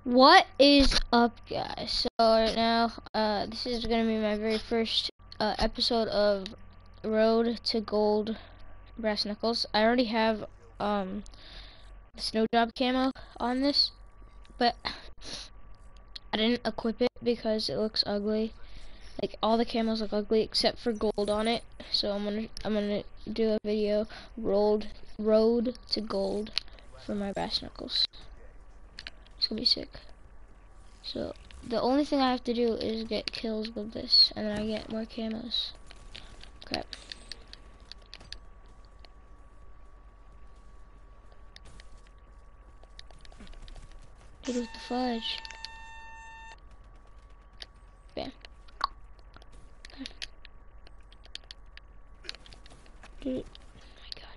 What is up, guys? So right now, this is gonna be my very first episode of Road to Gold Brass Knuckles. I already have the snow job camo on this, but I didn't equip it because it looks ugly. Like all the camos look ugly except for gold on it. So I'm gonna do a video road to gold for my brass knuckles. It's gonna be sick. So the only thing I have to do is get kills with this, and then I get more camos. Crap. Dude, with the fudge. Bam. Dude, oh my god.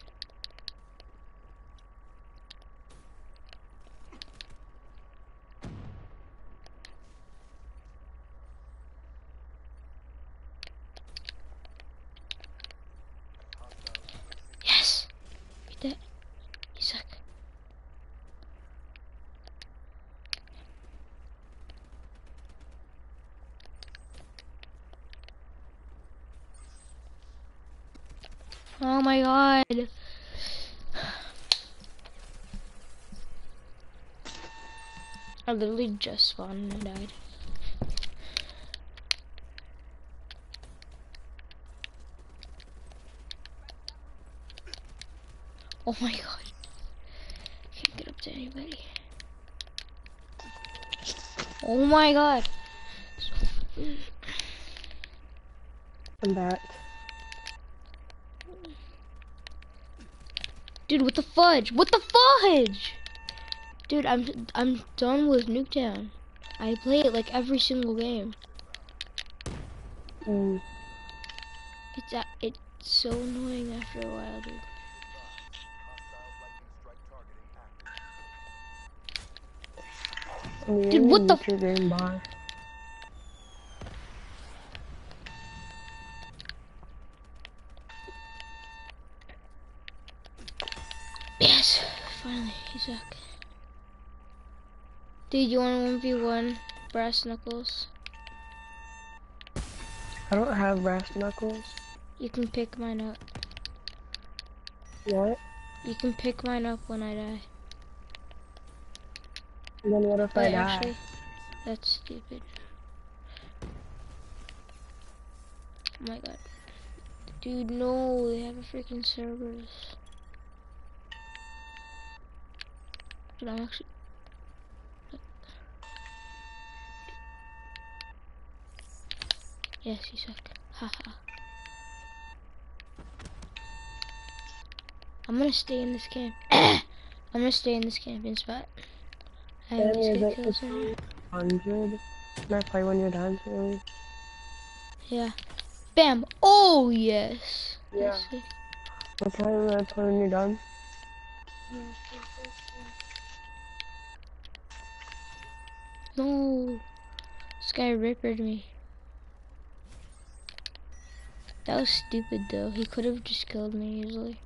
Yes! Beat that. You suck. Oh my god. I literally just spawned and died. Oh my god. Can't get up to anybody. Oh my god. I'm back. Dude, what the fudge? What the fudge? Dude, I'm done with Nuketown. I play it like every single game. It's so annoying after a while, dude. Dude, what the? Game bar. Yes, finally, he's back. Dude, you want 1v1 brass knuckles? I don't have brass knuckles. You can pick mine up. What? You can pick mine up when I die. And then what if I die? Actually, that's stupid. Oh my god. Dude, no, they have a freaking servers. Dude, I'm actually... Yes, you suck. Haha. I'm gonna stay in this camp. I'm gonna stay in this camping spot. I always get kills in here. 100. Can I play when you're done, really? Yeah. Bam! Oh, yes! Yeah. What time will I play when you're done? No! This guy rippered me. That was stupid though. He could have just killed me easily.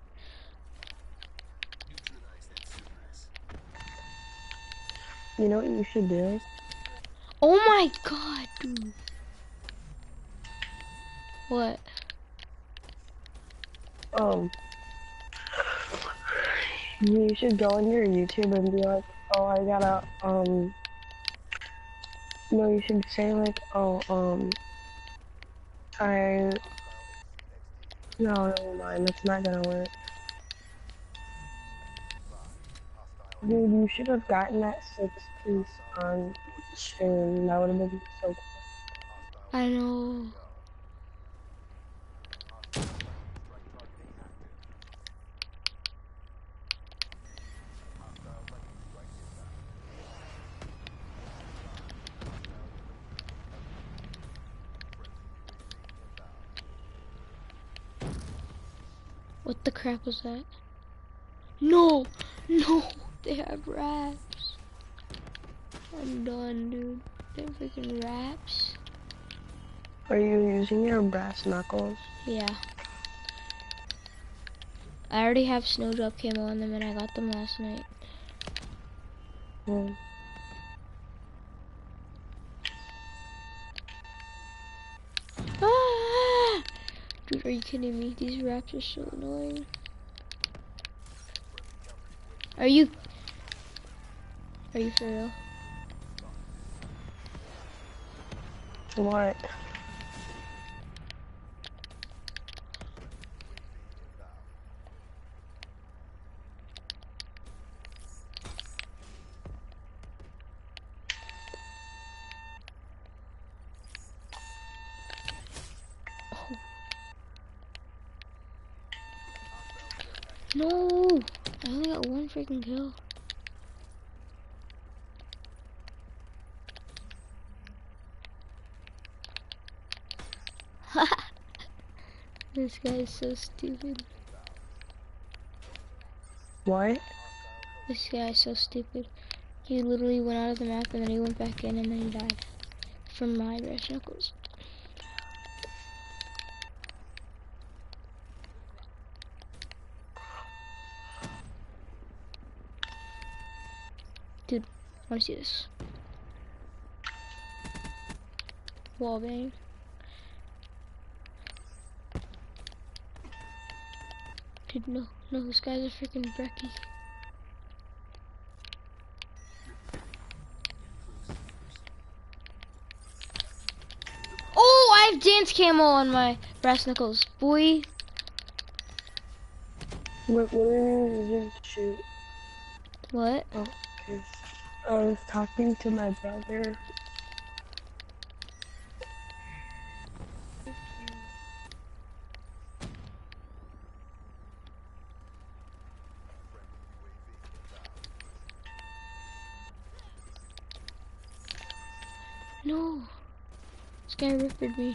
You know what you should do? Oh my god, dude. What? You should go on your YouTube and be like, oh, I gotta, no, you should say like, oh, no, never mind, that's not gonna work. Dude, you should have gotten that 6-piece on stream. That would have been so cool. I know. What the crap was that? No! No! They have wraps. I'm done, dude. They have freaking wraps. Are you using your brass knuckles? Yeah. I already have snowdrop camo on them and I got them last night. Dude, are you kidding me? These raps are so annoying. Are you for real? What? No! I only got one freaking kill. This guy is so stupid. What? This guy is so stupid. He literally went out of the map and then he went back in and then he died. From my brass knuckles. Dude, I wanna see this. Wallbang. Dude, no, this guy's a freaking brekkie. Oh, I have dance camo on my brass knuckles, boy. What do you mean you didn't shoot? What? Oh, okay. I was talking to my brother. No. This guy ripped me.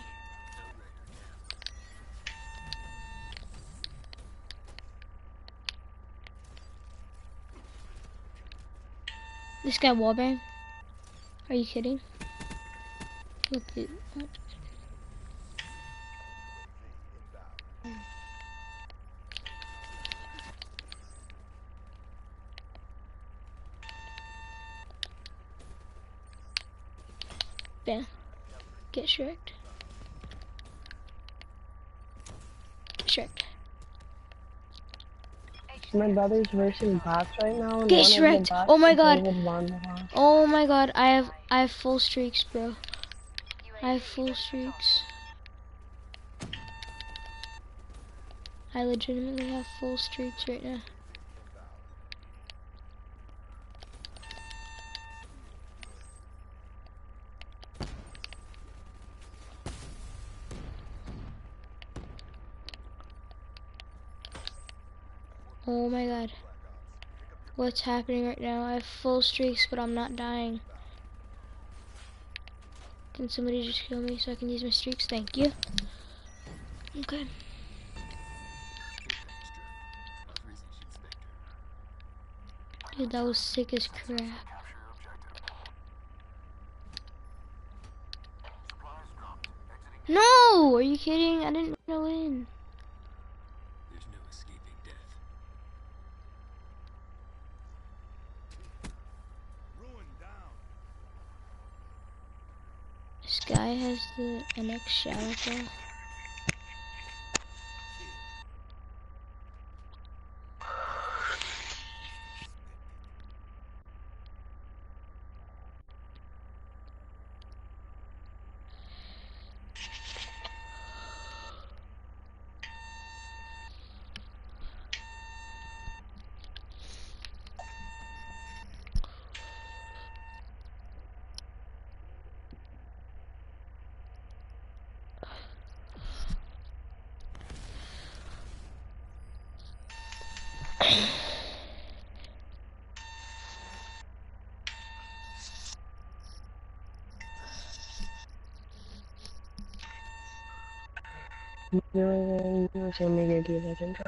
This guy wallbang? Are you kidding? Look, dude. Bam. Get shreked. Get shreked. My brother's versing bots right now, and Get one of the shreked. bots Oh my is god. David Vonderhaus. Oh my god. I have full streaks, bro. I have full streaks. I legitimately have full streaks right now. Oh my god. What's happening right now? I have full streaks, but I'm not dying. Can somebody just kill me so I can use my streaks? Thank you. Okay. Dude, that was sick as crap. No! Are you kidding? I didn't know in. There's no escaping death. This guy has the NX shadow. You were saying me to do that intro.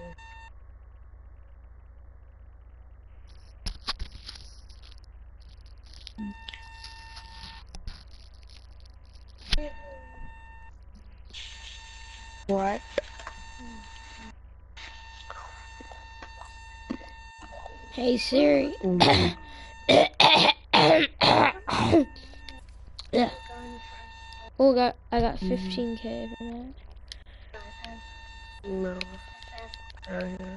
What? Hey Siri. Yeah. Oh, I got 15K from that. No. Yeah.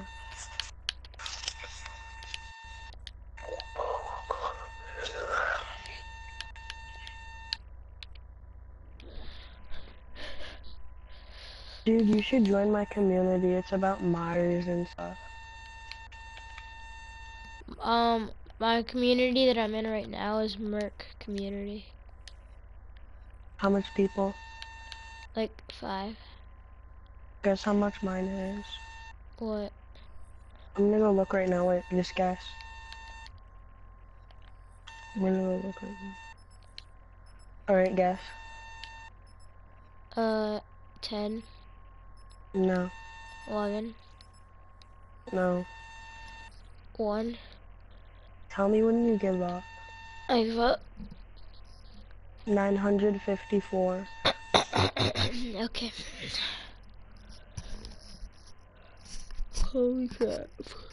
Dude, you should join my community. It's about Myers and stuff. My community that I'm in right now is Merc community. How much people? Like 5. Guess how much mine is? What? I'm gonna go look right now. Wait, just guess. I'm gonna go look right now. Alright, guess. 10, No. 11, No. 1. Tell me when you give up. I give up. 954. Okay. Holy crap.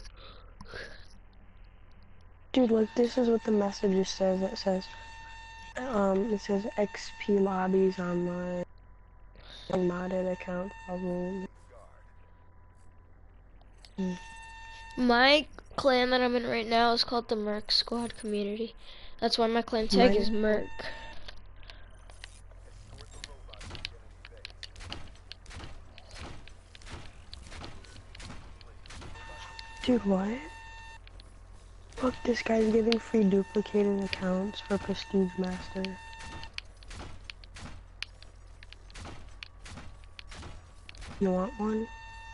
Dude, look, this is what the message says. It says XP lobbies on my modded account probably. My clan that I'm in right now is called the Merc Squad community. That's why my clan tag Mine is is Merc. Dude, what? Look, this guy's giving free duplicated accounts for Prestige Master. You want one?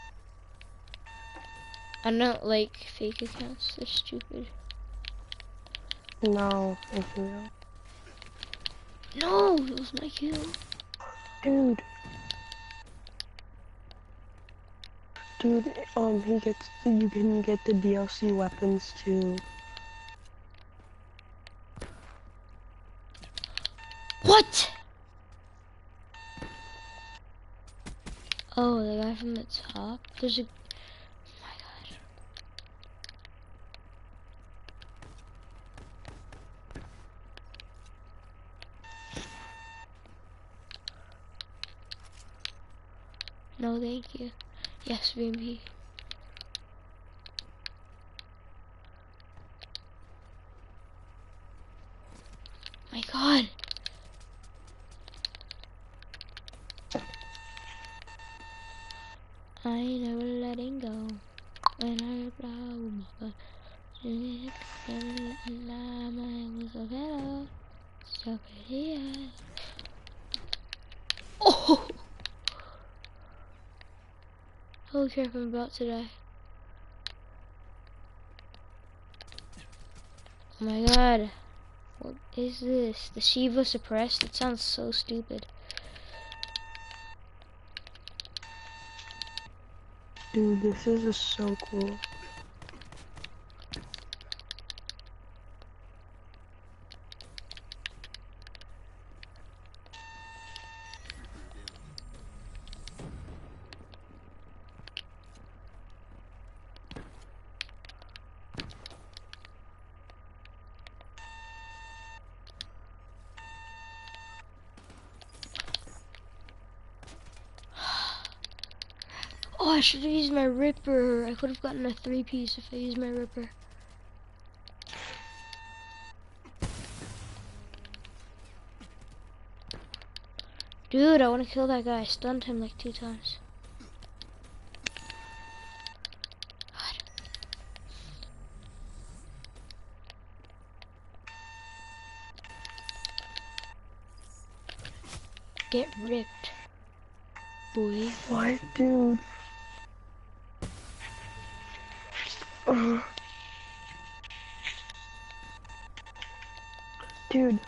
I don't like fake accounts. They're stupid. No, it's real. No, it was my kill. Dude. Dude, you can get the DLC weapons too. What? Oh, the guy from the top. There's a. Oh my god. No, thank you. Yes, VMP. My god. I never letting go. When I blow my so pretty. Oh! Holy crap, I'm about to die. Oh my god. What is this? The Shiva suppressed? It sounds so stupid. Dude, this is so cool. Oh, I should have used my Ripper. I could have gotten a 3-piece if I used my Ripper. Dude, I want to kill that guy. I stunned him like 2 times. God. Get ripped, boy. What, dude? Dude.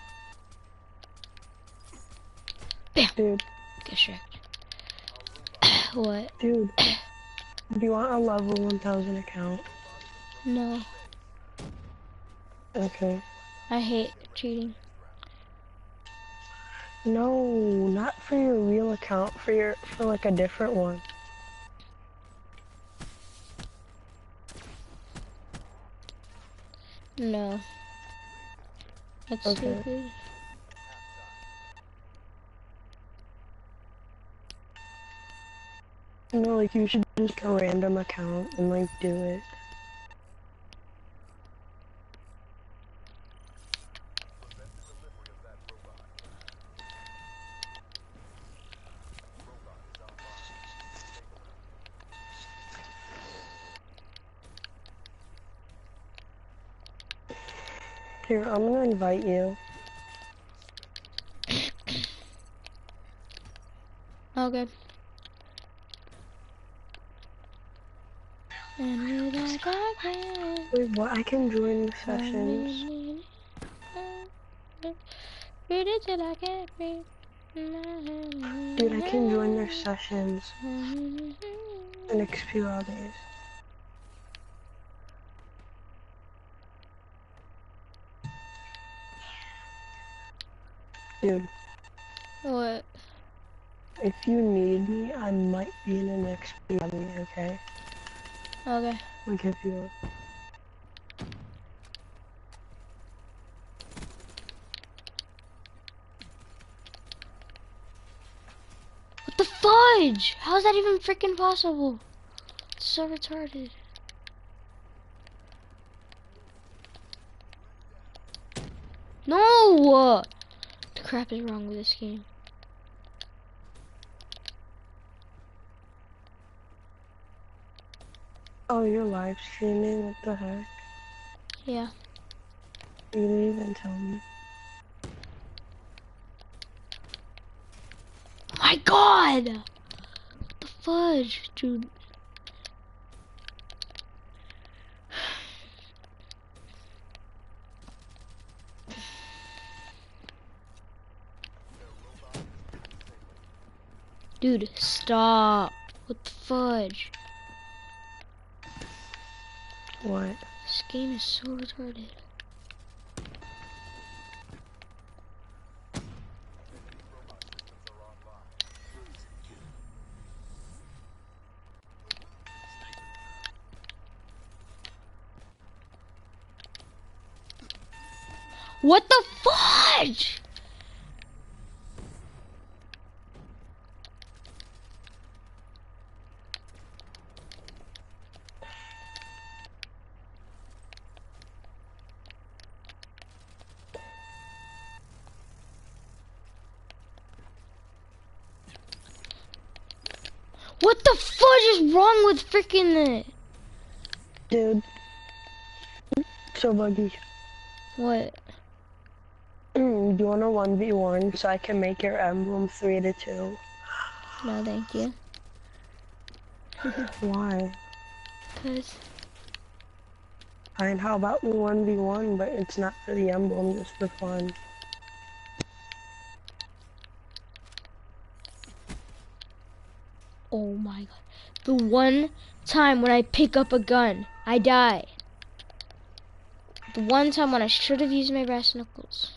Bam. Dude. Get wrecked. What? Dude. Do you want a level 1000 account? No. Okay. I hate cheating. No, not for your real account, for like a different one. No. That's Okay. stupid. No, like you should just go random account and like do it. Here, I'm gonna invite you. Okay. Wait, what? I can join the sessions. Read it till I can't read. Dude, I can join their sessions and XP all days. Dude, What? if you need me, I might be in an XP lobby, okay? Okay. Like if you... What the fudge? How's that even freaking possible? It's so retarded. No! What the crap is wrong with this game? Oh, you're live streaming? What the heck? Yeah. You didn't even tell me. My God! What the fudge, dude? Dude, stop. What the fudge? What? This game is so retarded. What the fudge? What the fudge is wrong with freaking it? Dude. So buggy. What? Do you want a 1v1 so I can make your emblem 3 to 2? No, thank you. Why? Cause Fine, how about we 1v1, but it's not for the emblem, just for fun. oh my God, the one time when I pick up a gun, I die. The one time when I should have used my brass knuckles.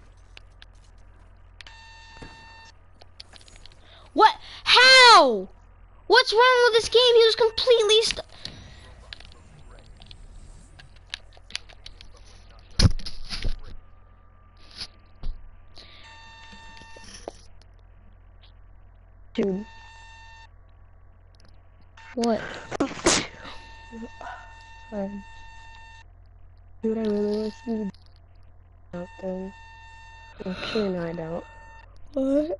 What? How? What's wrong with this game? He was completely Dude. What? Fine. Dude, I really wish you out there. Actually, no, I don't. What?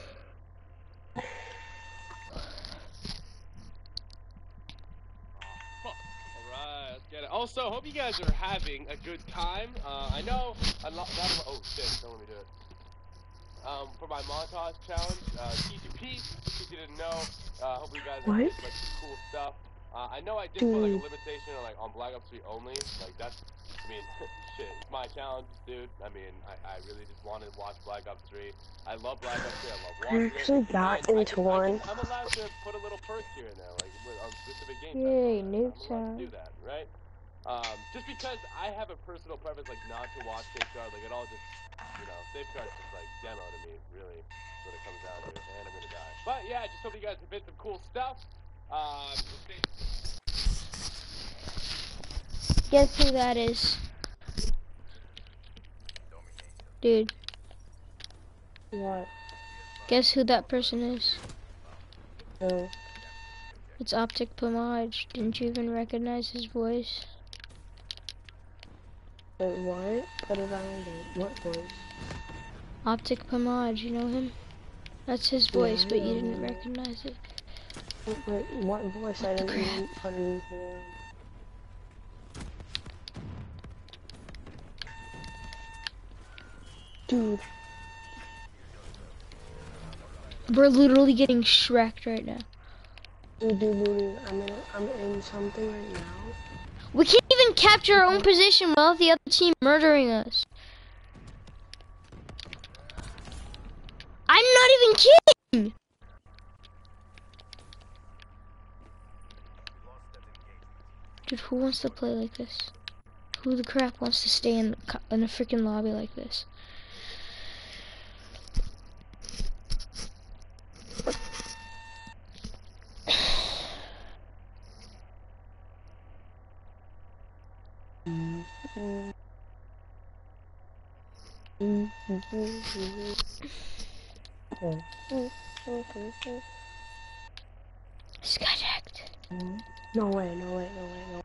Alright, let's get it. Also, hope you guys are having a good time. I know a lot of, oh shit, don't let me do it. For my montage challenge, TGP, in case you didn't know, hopefully you guys are What? getting like some cool stuff. I know I did put like a limitation on Black Ops 3 only, like that's, I mean, shit, it's my challenge, dude. I mean, I really just wanted to watch Black Ops 3. I love Black Ops 3, I love I watching actually it. got into one. I'm allowed to put a little perk here and there, like on specific game Yay, types. noob I'm allowed to do time. that, right? Just because I have a personal preference, like not to watch Safeguard, like it all just, you know, Safeguard's just like demo to me, really, is what it comes down to, and I'm gonna die. But yeah, just hope you guys have been some cool stuff. Guess who that is? Dude, What? guess who that person is? No. It's Optic Plumage. Didn't you even recognize his voice? Wait, what? Put it on again. What voice? Optic Plumage, you know him? That's his Yeah, voice, I but you know didn't him. recognize it. Wait, what voice? I What the didn't crap? even put anything in. Dude, We're literally getting Shrek'd right now. dude, I'm in something right now. We can't even capture our own position without the other team murdering us. I'm not even kidding! Dude, who wants to play like this? Who the crap wants to stay in a freaking lobby like this? Skyjacked. No way, no way, no way, no.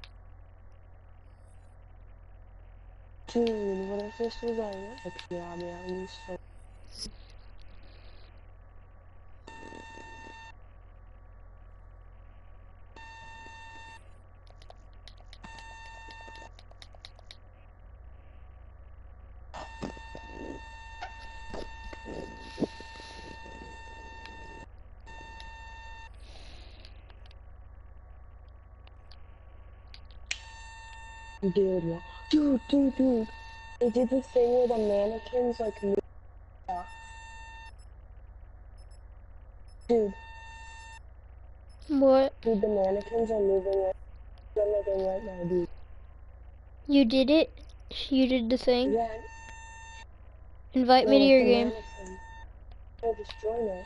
Dude, what if this was a lobby at least? So dude, no. Dude. They did this thing where the mannequins like move up. Dude, What? the mannequins are moving like they're looking right now, dude. You did it? You did the thing? Yeah, Invite no, me to like your the game. mannequin. No, just join it.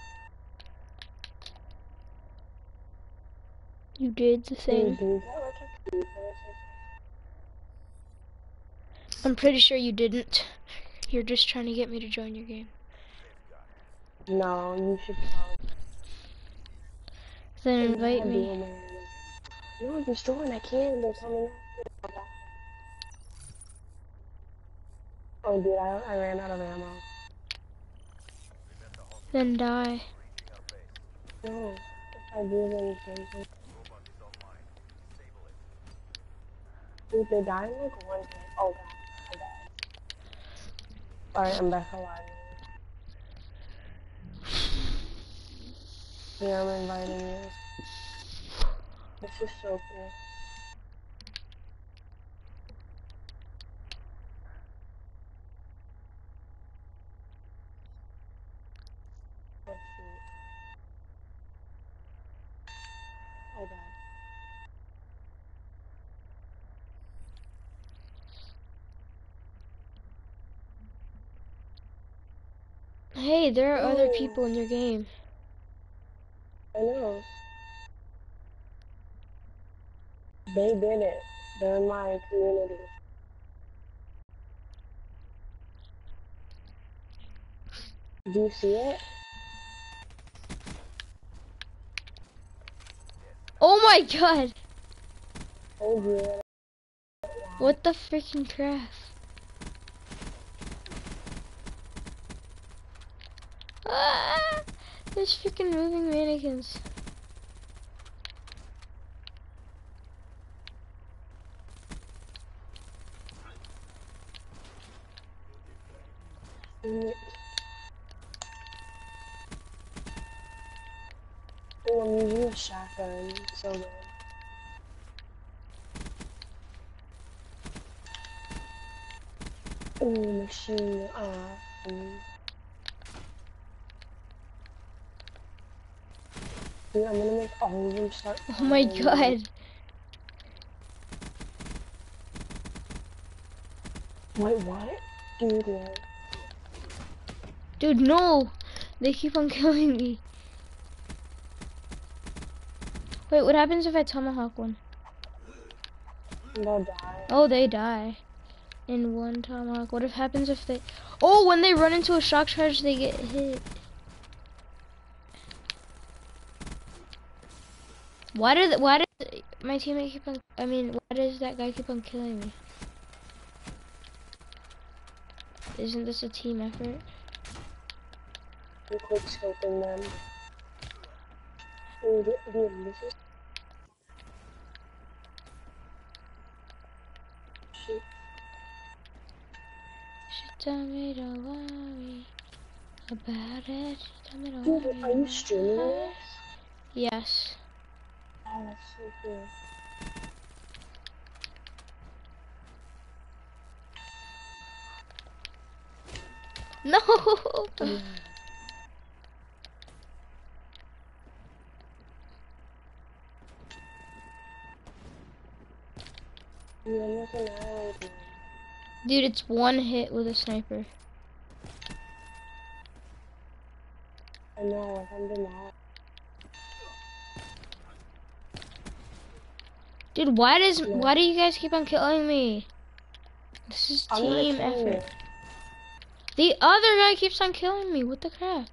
You did the thing. Dude, do you got like a key for this? I'm pretty sure you didn't. You're just trying to get me to join your game. No, you should come. Then And invite yeah, me. dude, man. No, just join. I can't. They're coming up. Oh, dude, I ran out of ammo. Then die. No, if I do, then something. Dude, they died in like one hit. Oh god, I died. Alright, I'm back alive. Yeah, I'm inviting you. This is so cool. Oh shoot. Oh god. Hey, there are other No, people in your game. I know. They did it. They're in my community. Do you see it? Oh my god! Oh yeah. What the freaking crap? Ah! There's freaking moving mannequins. Oh, I'm using a shotgun. So good. Ooh, machine. Dude, I'm gonna make all of them start Oh my following me. god. Wait, what? Dude, what? Dude, no! They keep on killing me. Wait, what happens if I tomahawk one? They'll die. Oh, they die. In one tomahawk. What happens if they... Oh, when they run into a shock charge, they get hit. Why does my teammate keep on? I mean, why does that guy keep on killing me? Isn't this a team effort? I'm quick scoping them. Dude, this is shit. She told me don't worry about it. She told me don't Dude, worry are you about streaming it. this? Yes. Oh, that's so cool. No. Yeah. Dude, I'm looking at it. Dude, it's one hit with a sniper. I know, like I'm denied. Dude, why do you guys keep on killing me? This is I'm gonna team kill you. effort. The other guy keeps on killing me. What the crap?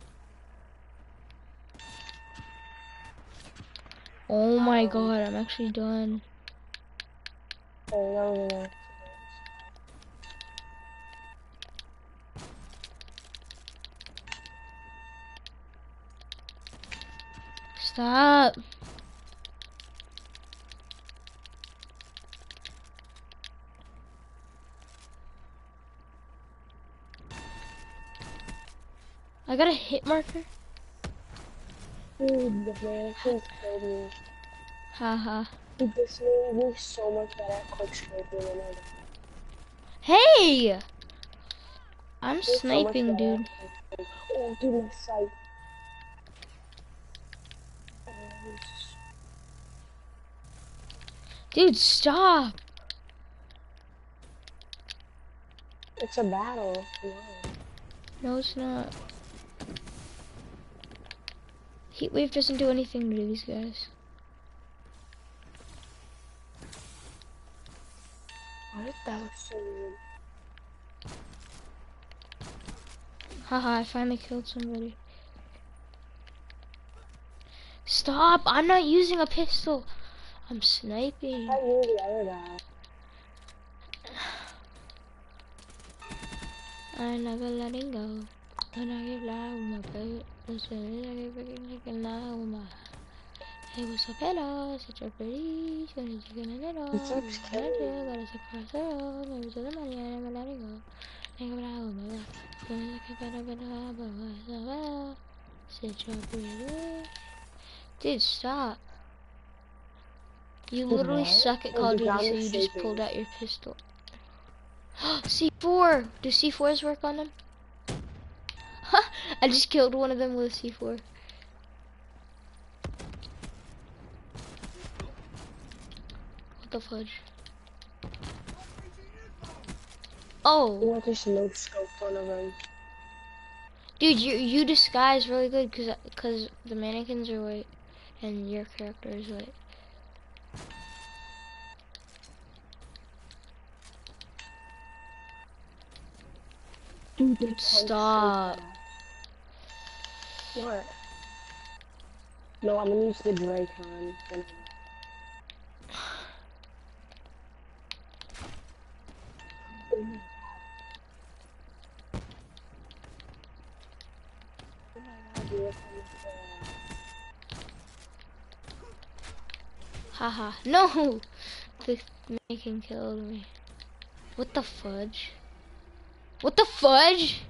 Oh my god, I'm actually done. Oh, that was an accident. Stop. I got a hit marker. Dude, the mannequins killed me. Haha. Dude, this made me so much better at quick scoping than I did. Hey! I'm You're so much sniping, better dude. at quick scoping. Oh, dude, my sight. Oh, Dude, stop. it's a battle. Come on. No, it's not. Heat wave doesn't do anything to these guys. What? That was so weird. Haha, I finally killed somebody. Stop! I'm not using a pistol. I'm sniping. I knew the other guy. I'm never letting go. When I get loud with my baby, listen, I get freaking loud with my. Hey, what's up, hello? Such a pretty, gonna chicken in it all. He keeps killing me. Gotta across the road, maybe to the money, I'm never letting go. Think about how my life. Feeling like a better, but myself. Such a pretty. Dude, stop. You Dude, literally what? suck at Oh, Call of the Duty, gun so is you just shaking. pulled out your pistol. C4! Do C4s work on them? I just killed one of them with a C4. What the fudge? Oh, You want this no scope one of them? dude, you disguise really good cause the mannequins are white and your character is white. Dude, Stop. What? No, I'm gonna use the Dracon. Oh my god, dude, Haha. No! The mannequin killed me. What the fudge? What the fudge?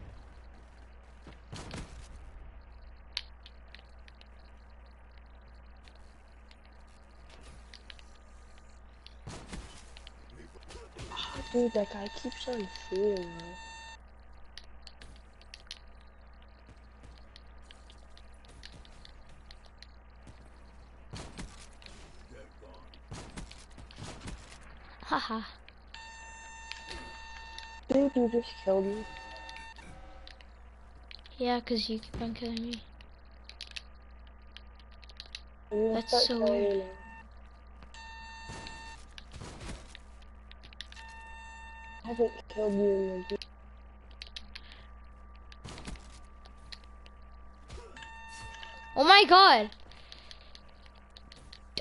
Dude, that guy keeps on shooting me. Haha. Dude, you just killed me. Yeah, cause you keep on killing me. I'm gonna That's start so killing weird. you now. I haven't killed you in like Oh my god!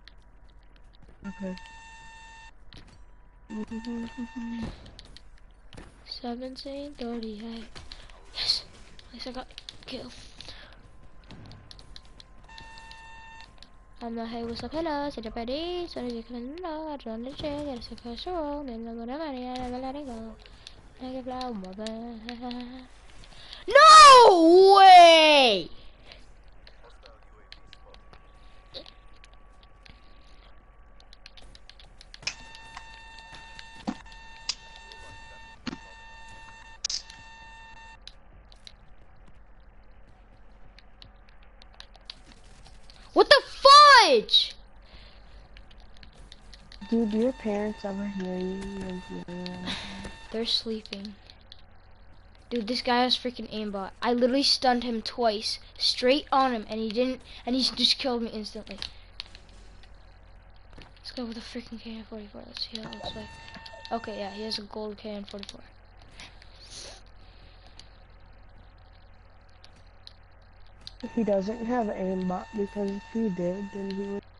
Okay. 17:38. Yes! At least I got kill. I'm not hey, what's up, hello, set up ready, so you can not run the check, get a first roll, then I'm gonna money, and I'm letting go. I can fly mother. No way! What the fudge? Dude, do your parents ever hear you? They're sleeping. Dude, this guy has freaking aimbot. I literally stunned him twice, straight on him, and he didn't, and he just killed me instantly. Let's go with a freaking KN-44. Let's see how it looks like. Okay, yeah, he has a gold KN-44. He doesn't have aimbot because if he did, then he would.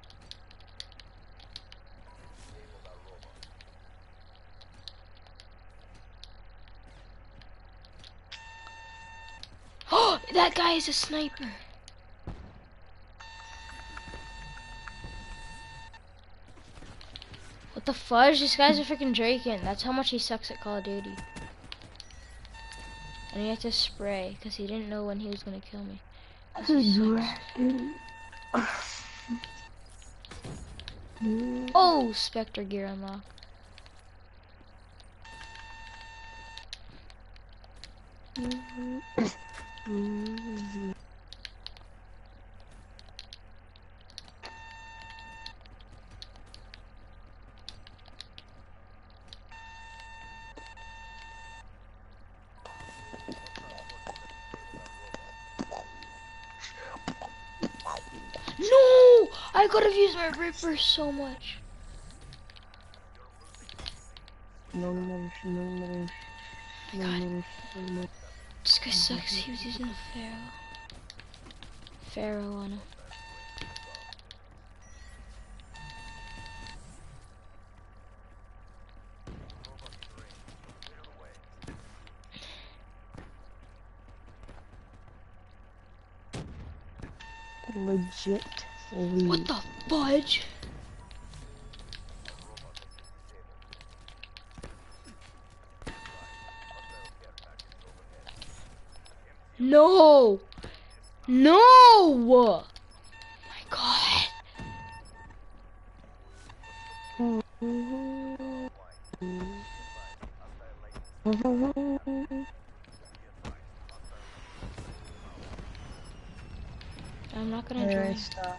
Oh, that guy is a sniper. What the fudge? This guy's a freaking Draken. That's how much he sucks at Call of Duty. And he had to spray because he didn't know when he was gonna kill me. 'Cause he sucks. Oh, Spectre gear unlock. No! I could have used my Ripper so much. This guy sucks. He was using a Pharaoh. Pharaoh on him. Legit. What the fudge? No! No! Oh my god. I'm not gonna join. Stop.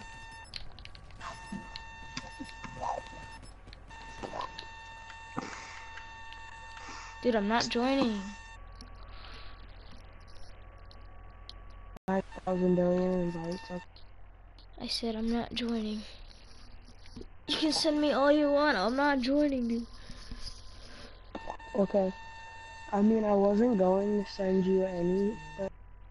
Dude, I'm not joining. 5,000 billion invites. I said I'm not joining. You can send me all you want. I'm not joining, dude. Okay. I mean, I wasn't going to send you any, but...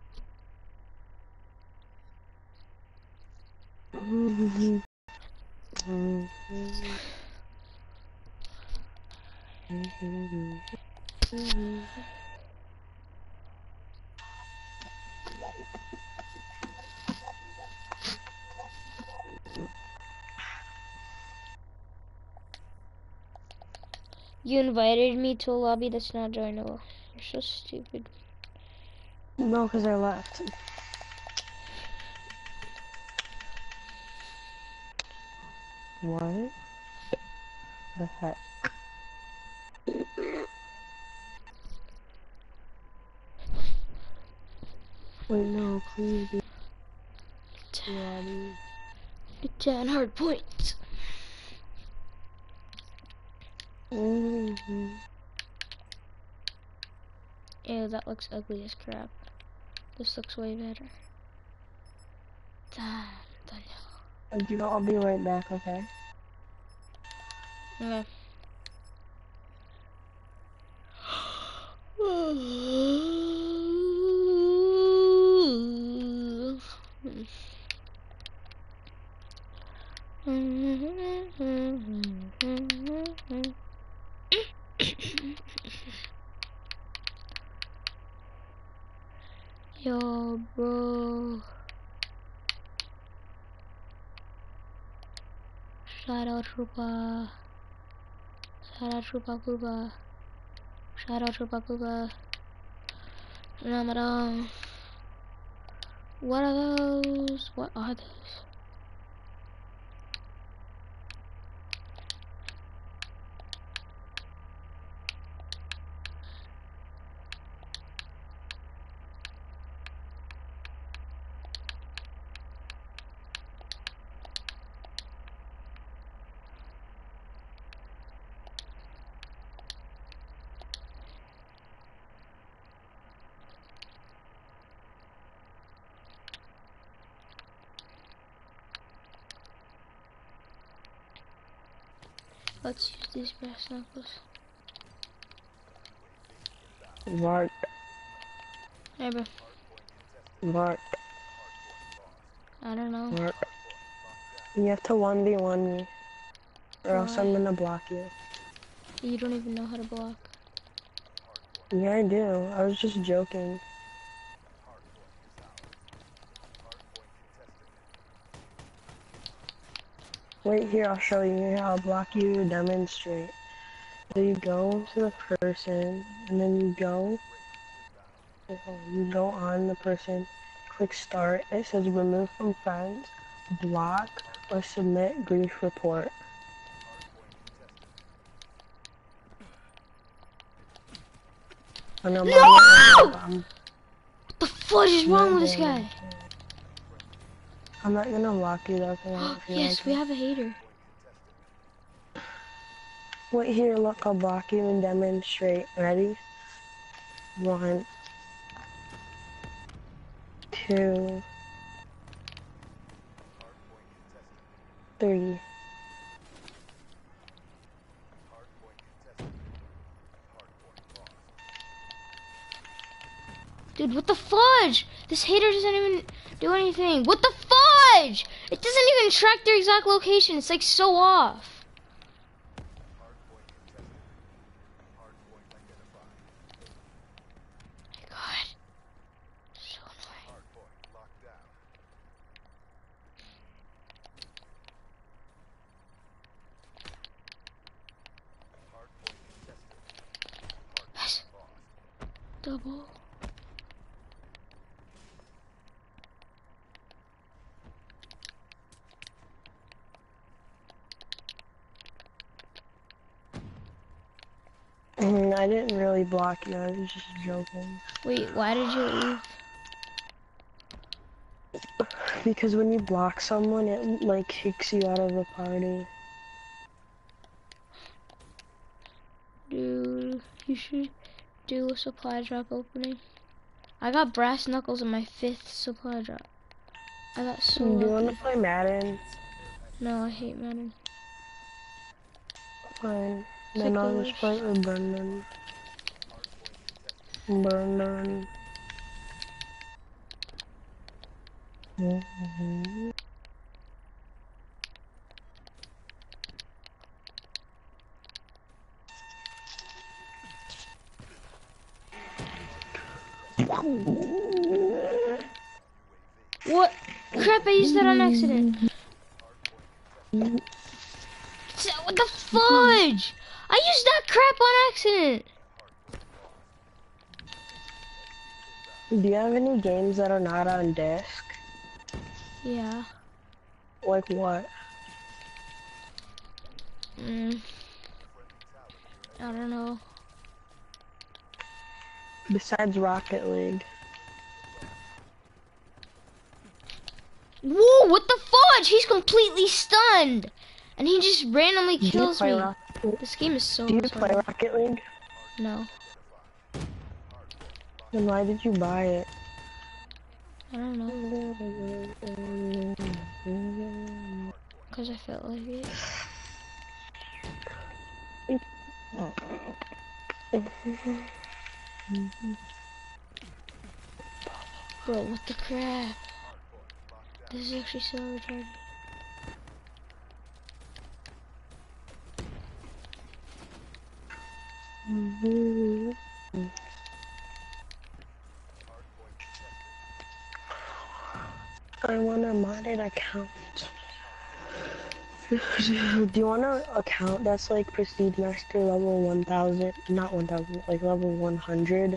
You invited me to a lobby that's not joinable. You're so stupid. No, because I left. What? The heck? Wait, no, please be 10 hard points. Ew, that looks ugly as crap. This looks way better. Damn, You know, I'll be right back, okay? okay. Yo, bro. Shout out Rupa. Shout out Rupa Kuba. Shout out Rupa Kuba. Ramadan. What are those? What are those? Let's use these brass knuckles. Vart, Hey, bro. Vart, I don't know. Vart. You have to 1v1 me, or else Why? I'm gonna block you. You don't even know how to block. Yeah, I do. I was just joking. Wait here, I'll show you. Here, I'll block you, demonstrate. So you go to the person, and then you go on the person, click start. It says remove from friends, block, or submit grief report. And I'm on it right now, No! but What the fudge is I'm wrong not with this doing guy? it. I'm not gonna block you though, 'cause I don't feel Yes, like we it. have a hater. Wait here, look, I'll block you and demonstrate. Ready? 1, 2, 3. Dude, what the fudge? This hater doesn't even do anything. What the fudge? It doesn't even track their exact location. It's like so off. My God. So annoying. Yes. Double. I didn't really block you, I was just joking. Wait, why did you leave? Because when you block someone, it like kicks you out of the party. Dude, you should do a supply drop opening. I got brass knuckles in my 5th supply drop. I got so Do you wanna lucky. play Madden? No, I hate Madden. Fine. It's Then like the I'll just worst. play with Brendan. Brendan. What? Crap, I used that on accident. What the fudge? I used that crap on accident. Do you have any games that are not on disc? Yeah. Like what? I don't know. Besides Rocket League. Whoa, what the fudge? He's completely stunned. And he just randomly Do you kills play me. Rocket League? This game is so Do you play retarded. Rocket League? No. Then why did you buy it? I don't know. Because I felt like it. Bro, what the crap? This is actually so retarded. I want a modded account. Do you want an account that's like Prestige Master level 1000? Not 1000, like level 100.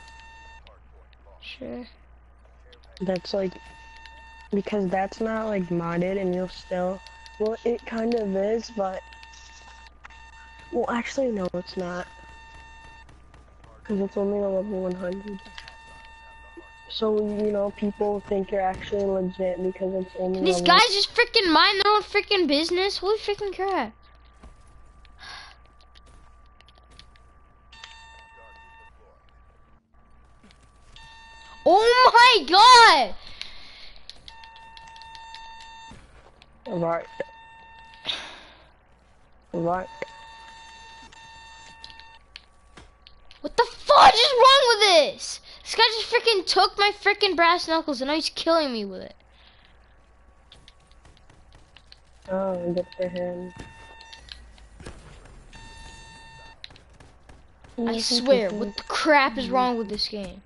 Sure. That's like, because that's not like modded and you'll still, well it kind of is, but, well actually no it's not. Because it's only a level 100. So, you know, people think you're actually legit because it's only These level. guys just freaking mind their own freaking business. Holy freaking crap. Oh my god! Right. Right. What the fudge is wrong with this? This guy just freaking took my freaking brass knuckles and now he's killing me with it. Oh, good for him. I swear, what the crap is wrong with this game?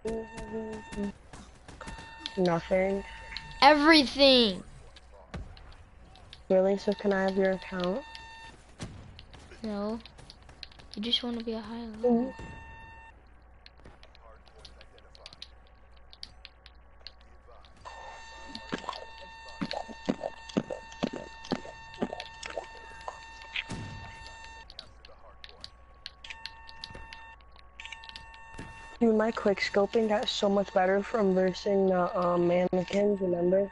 Nothing. Everything. Really? So can I have your account? No. You just want to be a high level. Dude, my quick scoping got so much better from versing the mannequins, remember?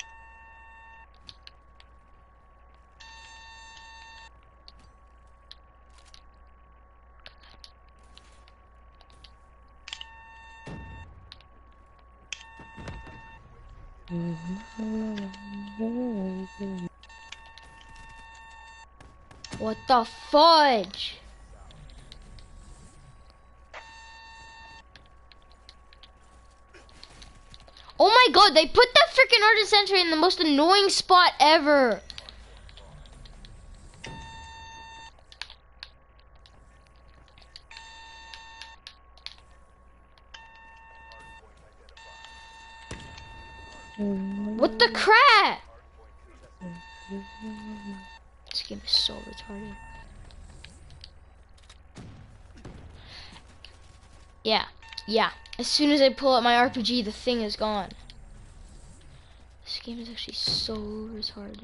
What the fudge? Oh my god, they put that freaking artist sentry in the most annoying spot ever. What the crap? This game is so retarded. Yeah. As soon as I pull out my RPG, the thing is gone. This game is actually so retarded.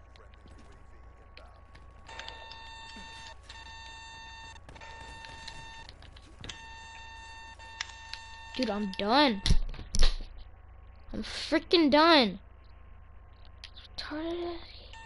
Dude, I'm done. I'm freaking done. Retarded.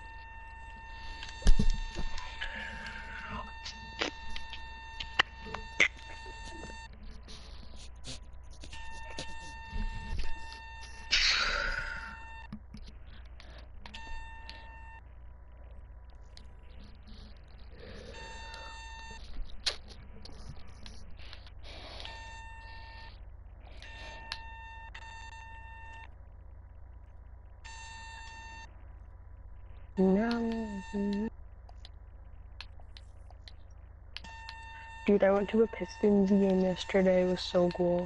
Dude, I went to a Pistons game yesterday. It was so cool.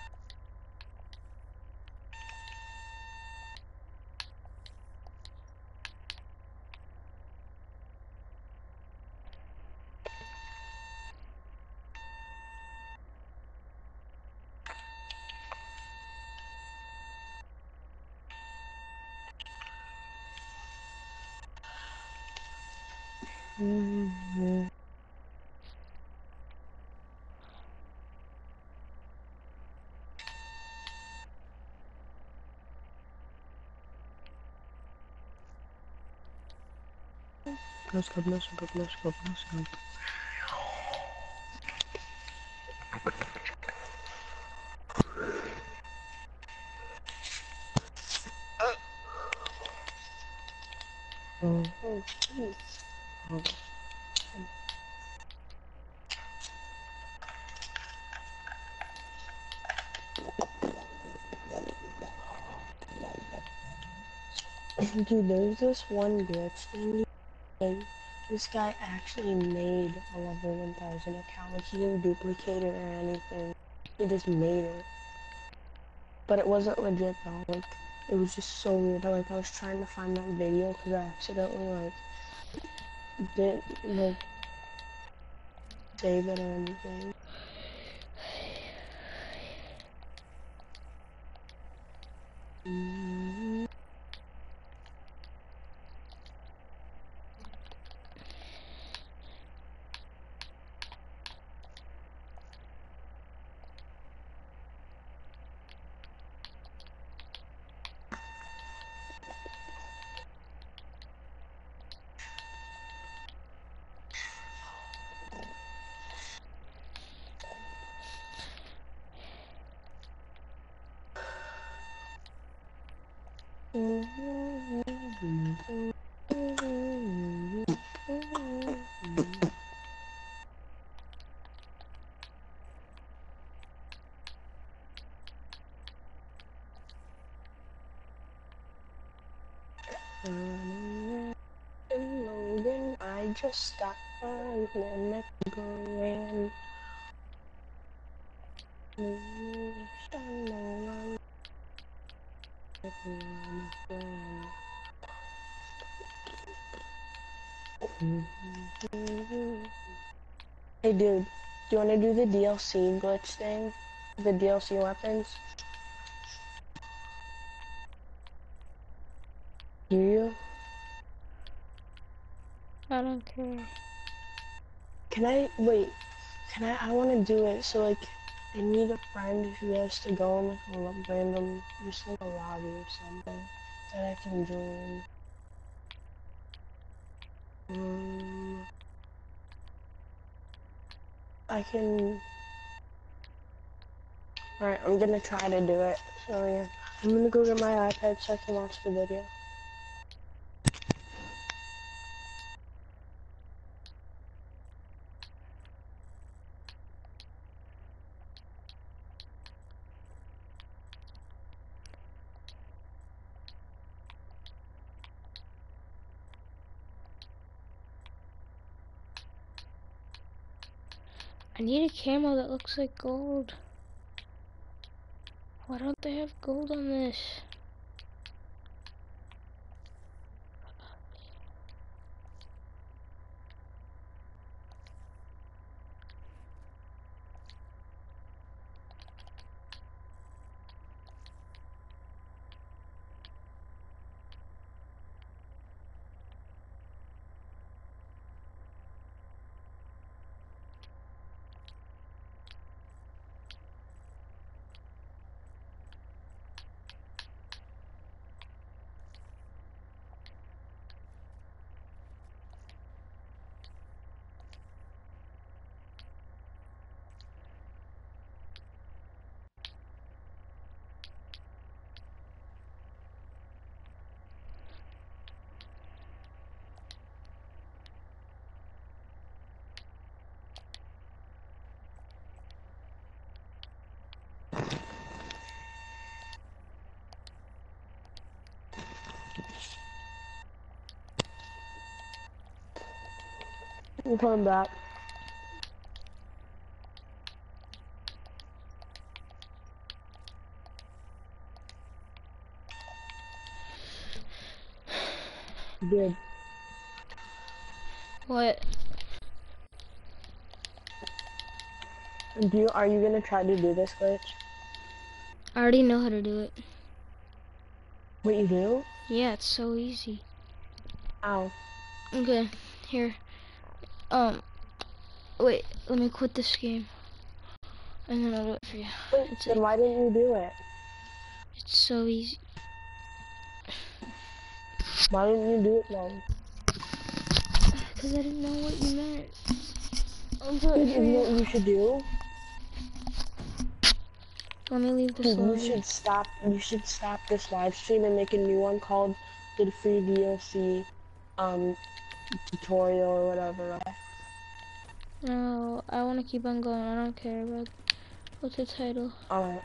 Let's go. Dude, there's this one glitch thing. Like, This guy actually made a level 1000 account. Like, he didn't duplicate it or anything. He just made it. But it wasn't legit though. Like, it was just so weird. Like, I was trying to find that video because I accidentally, like, didn't, like, save it or anything. Logan, I just got 5 minutes going. Hey dude, do you want to do the DLC glitch thing? The DLC weapons? Do you? I don't care. Can I, wait, I want to do it, so like, I need a friend who has to go in like a random, just like a lobby or something, that I can join. I can, alright, I'm gonna try to do it, so yeah. I'm gonna go get my iPad so I can watch the video. I need a camo that looks like gold. Why don't they have gold on this? I'm coming back. Good. What? Are you gonna try to do this glitch? I already know how to do it. What you do? Yeah, it's so easy. Ow. Okay, here. Wait, let me quit this game. And then I'll do it for you. Wait, It's then why didn't you do it? it's so easy. Why didn't you do it then? Because I didn't know what you meant. I'll do it Dude, for you know you. what you should do? Let me leave this Dude, lobby. you should stop this live stream and make a new one called the free DLC tutorial or whatever, right? No, I want to keep on going. I don't care about what's the title. Alright.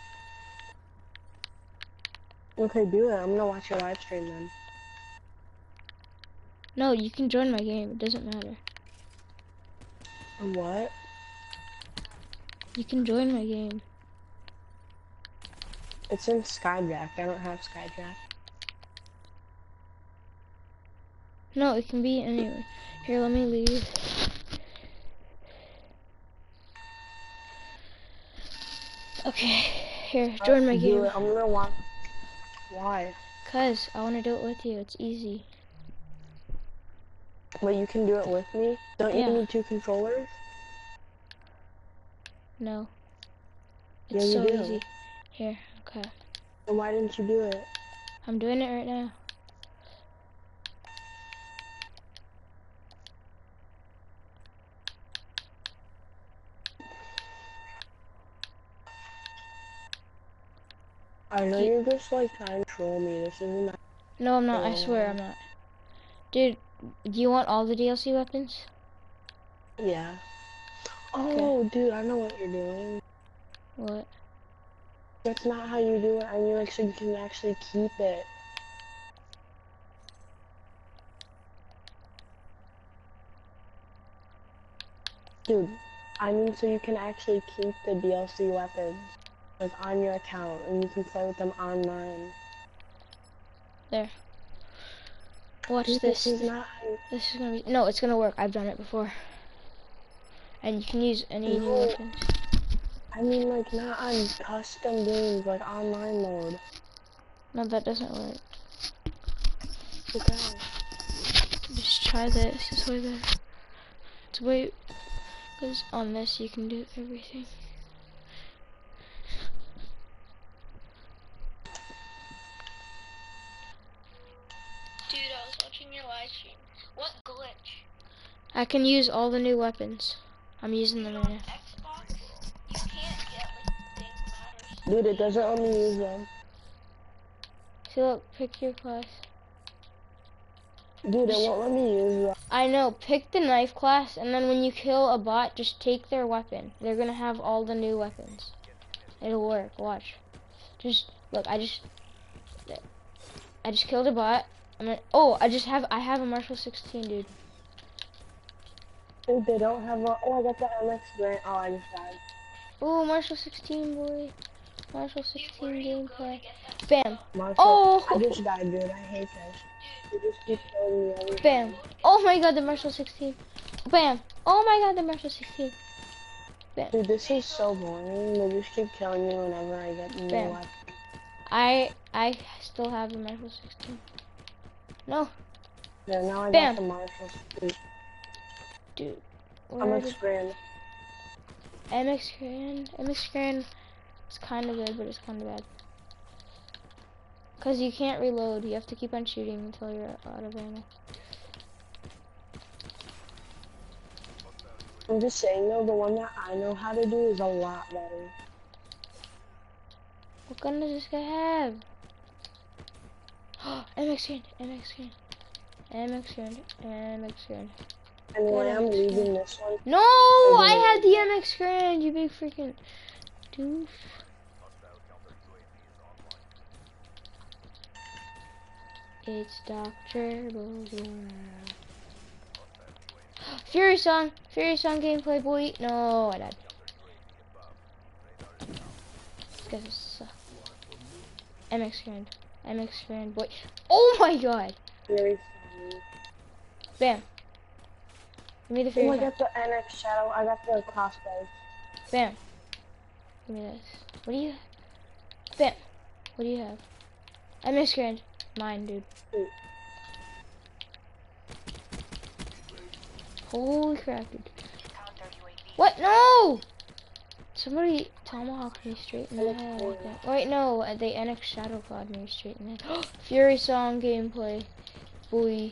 Okay, do it. I'm gonna watch your live stream then. No, you can join my game. It doesn't matter. What? You can join my game. It's in Skyjack. I don't have Skyjack. No, it can be anywhere. Here, let me leave. Okay, here, join my Do game. it. I'm gonna want. Why? Cause I want to do it with you. It's easy. But you can do it with me. Don't Yeah. you need 2 controllers? No. Yeah, It's you so do. easy. Here, okay. Then why didn't you do it? I'm doing it right now. I know you're just like trying to troll me. This isn't that No, I'm not. I swear troll. I'm not. Dude, do you want all the DLC weapons? Yeah. Okay. Oh, dude, I know what you're doing. What? That's not how you do it. I mean, like, so you can actually keep it. Dude, I mean, so you can actually keep the DLC weapons, like, on your account, and you can play with them online. There. Watch Dude, this. this is not how you... This is gonna be. No, it's gonna work. I've done it before. And you can use any new No, weapons. I mean, like, not on custom games, like, online mode. No, that doesn't work. Okay. Just try this. It's way better. It's way. Because on this you can do everything. Dude, I was watching your live stream. What glitch? I can use all the new weapons. I'm using them right now. Xbox, you can't get like big ladders. Dude, it doesn't let me use them. See, look, pick your class. Dude, it won't let me use them. I know, pick the knife class, and then when you kill a bot, just take their weapon. They're gonna have all the new weapons. It'll work, watch. Just, look, I just killed a bot. I have a Marshall 16, dude. Dude, they don't have a... Oh, I got the MX Grant. Oh, I just died. Ooh, Marshall 16, boy. Marshall 16 gameplay. Bam. Marshall, Oh! I just died, dude. I hate this. You just keep killing me every Bam. time. Oh my god, the Marshall 16. Bam. Oh my god, the Marshall 16. Bam. Dude, this is so boring. They just keep killing me whenever I get new Bam. weapons. I still have the Marshall 16. No. Yeah, now I Bam. got the Marshall. Dude. I'm Where did experienced. MX Grand is kind of good, but it's kind of bad. Because you can't reload. You have to keep on shooting until you're out of ammo. I'm just saying though, the one that I know how to do is a lot better. What gun does this guy have? MX Grand, MX Grand, MX Grand, MX Grand. Anyway, Good I'm MX leaving Grand. this one. No, I had the MX Grand, you big freaking doof. It's Dr. Bullseye. Fury Song gameplay, boy. No, I died. This guy's a suck. MX Grand, boy. Oh my god. Very funny. Bam. Give me the Oh, Fury I Song. got the NX Shadow. I got the crossbow. Bam. Give me this. What do you have? Bam. What do you have? MX Grand. Mine, dude. Dude. Holy crap, dude. What? No! Somebody tomahawked me straight in the head. Okay. Wait, no. They NX Shadow Clawed me straight in the head. Fury Song gameplay. Boy.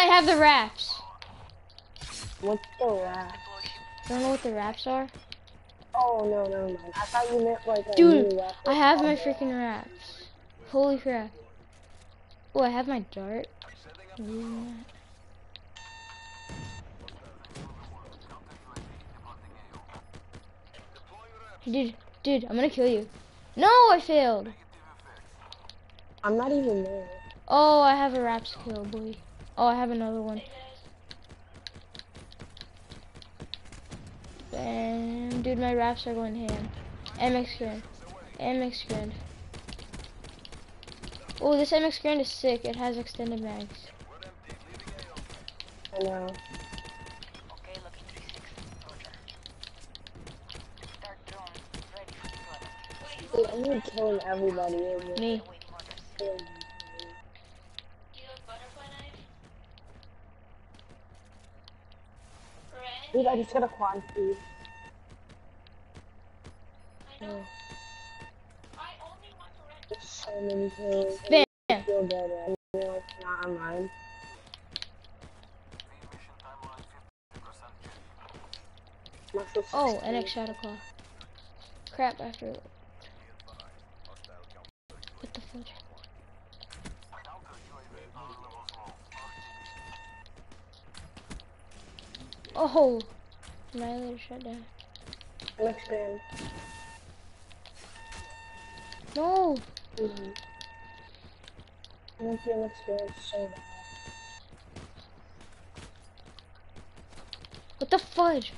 have the wraps. What's the wrap? Don't know what the wraps are? Oh no, never mind. I thought you meant like a Dude, new wrap. I have my freaking wraps. Holy crap. Oh, I have my dart. I'm using that. Dude, I'm gonna kill you. No, I failed. I'm not even there. Oh, I have a wraps kill, boy. Oh, I have another one. Bam. Dude, my wraps are going ham. MX Grand. MX Grand. Oh, this MX Grand is sick. It has extended mags. I know. Dude, I'm gonna killing everybody. Me. Dude, I just got a quad piece. Oh. There's so many kills. Bam. I feel good, right? You know, it's not online. Oh, NX Shadow Claw. Crap, I forgot. What the fudge? Oh! Annihilator shut down. Next man. No! Your experience so bad. What the fudge?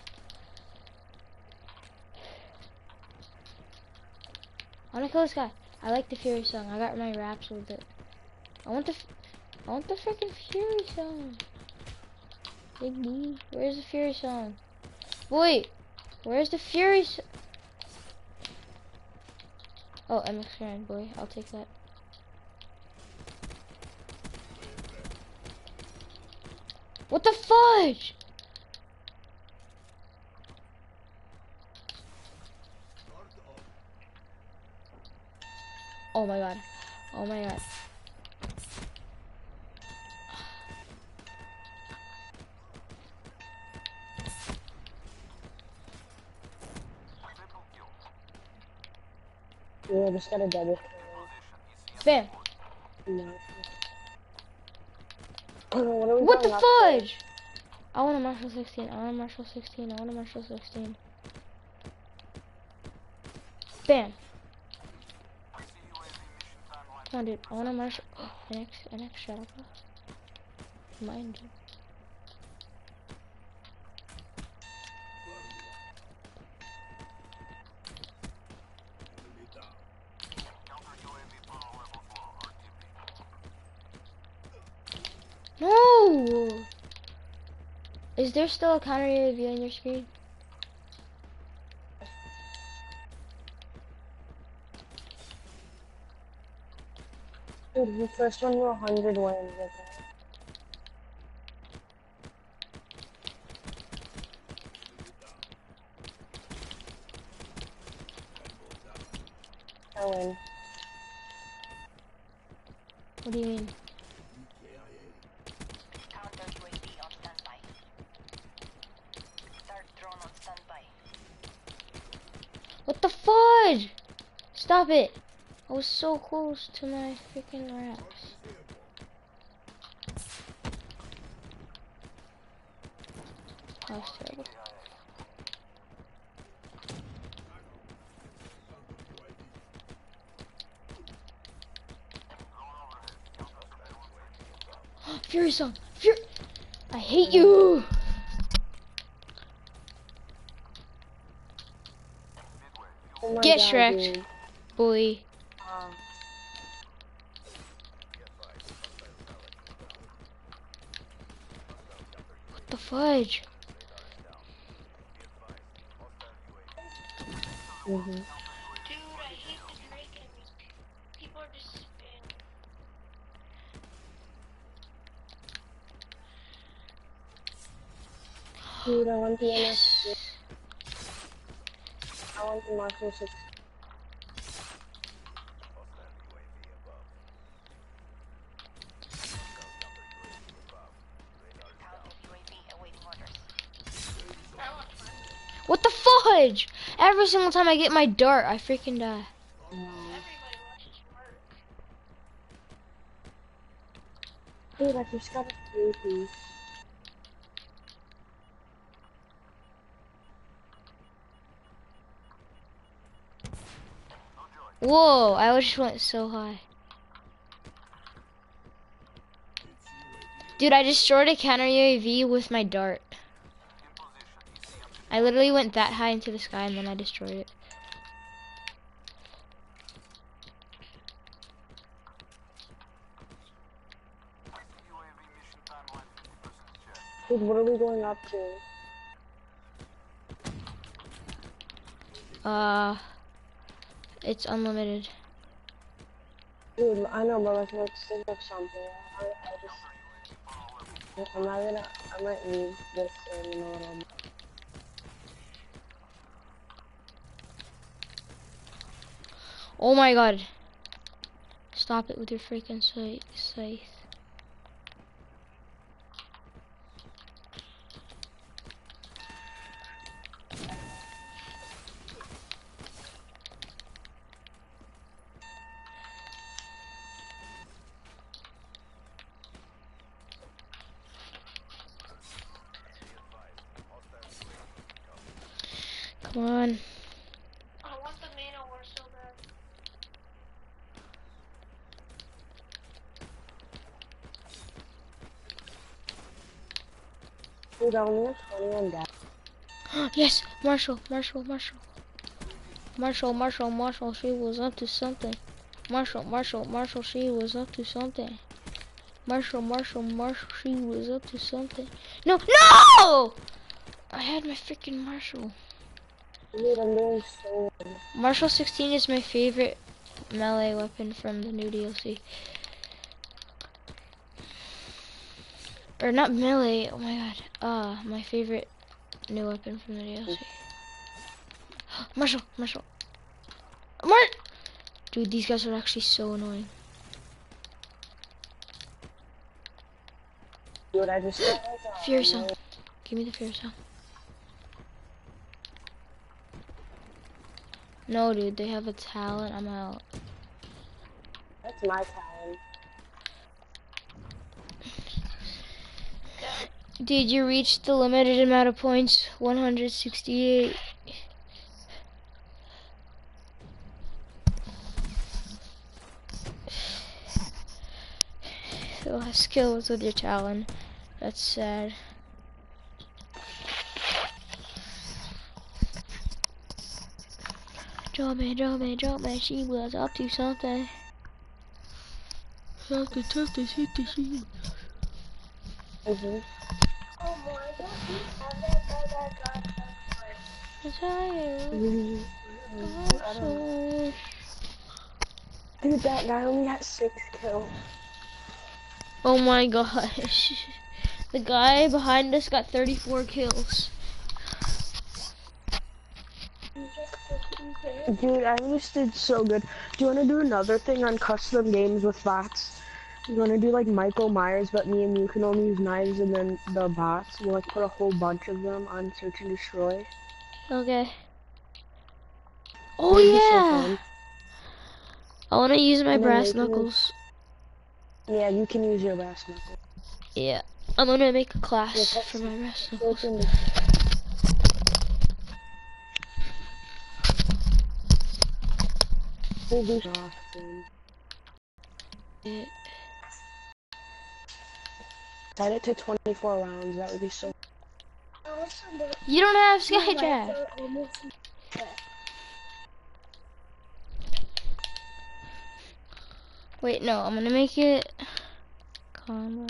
I wanna kill this guy. I like the Fury song. I got my raps with it. I want the freaking Fury song. Big B. Where's the Fury song? Wait, where's the Fury song? Oh, MX Grand, boy. I'll take that. What the fudge? Oh my god. Oh my god. Yeah, I just got a double Bam. kill. No. What are we What the going up fudge? I want a Marshall 16. I want a Marshall 16. I want a Marshall 16. Bam. Come on, dude. I want a Marshall. Oh, NX Shadow Claw. Mind you. No! Is there still a counter UAV on your screen? Dude, the first one to 100 wins, okay? I win. What do you mean? Counter UAV on standby. Dart drone on standby. What the fudge? Stop it! I was so close to my freaking wraps. That was terrible. Fury song! Fury! I hate you! Oh my Get god, Shrek, dude. boy. What the fudge? Mm-hmm. Dude, I hate the Drake and people are just spamming. Dude, I want the Yes. NS. I want the Marshall 6. What the fudge? Every single time I get my dart, I freaking die. Everybody watches Mark. Dude, I just got a 3-piece. Whoa, I just went so high. Dude, I destroyed a counter UAV with my dart. I literally went that high into the sky and then I destroyed it. Dude, what are we going up to? It's unlimited. Dude, I know, but like, let's think of something. I'm not gonna, I might leave this in a little bit. Oh my god. Stop it with your freaking scythe. Come on. I want the man war so bad. Dude, I only have 21 gas. Yes, Marshall, she was up to something. Marshall, she was up to something. Marshall, she was up to something. No! I had my freaking Marshall. Dude, I'm doing so well. Marshall 16 is my favorite melee weapon from the new DLC. Or not melee, oh my god. My favorite new weapon from the DLC. Marshall! Dude, these guys are actually so annoying. Dude, I just got like a... Fury Song. Give me the Fury Song. No, dude, they have a talent. I'm out. That's my talent. Dude, you reached the limited amount of points. 168. Still have skills with your talent. That's sad. Drop me, she was up to something. Something, she. Mm-hmm. Oh my god, you have that guy that got Dude, that guy only got 6 kills. Oh my gosh. The guy behind us got 34 kills. Dude, I just did so good. Do you want to do another thing on custom games with bots? You want to do like Michael Myers, but me and you can only use knives, and then the bots will like put a whole bunch of them on Search and Destroy. Okay. That Oh would be so yeah. fun. I want to use my And then brass making knuckles. Yeah, you can use your brass knuckle. Yeah. I'm gonna make a Yeah, class that's for my brass Search knuckles. and Destroy. We'll do often. Yeah. Set it to 24 rounds. That would be so. You don't have Skyjack. Wait, no, I'm gonna make it combo.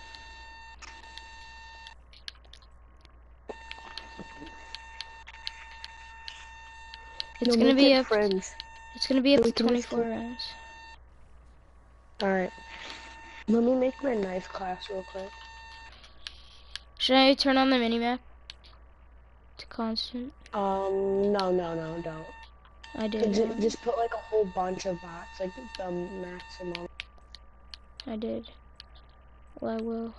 It's No, gonna make be it up. friends. It's gonna be up So we to can just 24 keep... rounds. Alright. Let me make my knife class real quick. Should I turn on the minimap to constant? No, don't. I did. Just put like a whole bunch of bots, like the maximum. I did. Well, I will.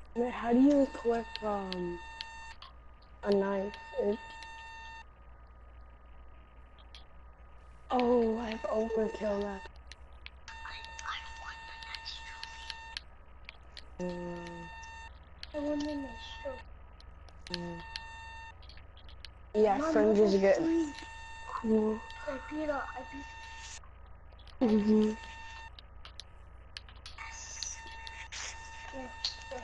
Wait, how do you equip a knife? Oh, I've overkill that. I want the next show. Yeah, Mom, fringe is level good. 3. Cool. I beat up. I beat. Mhm. Yeah, yeah.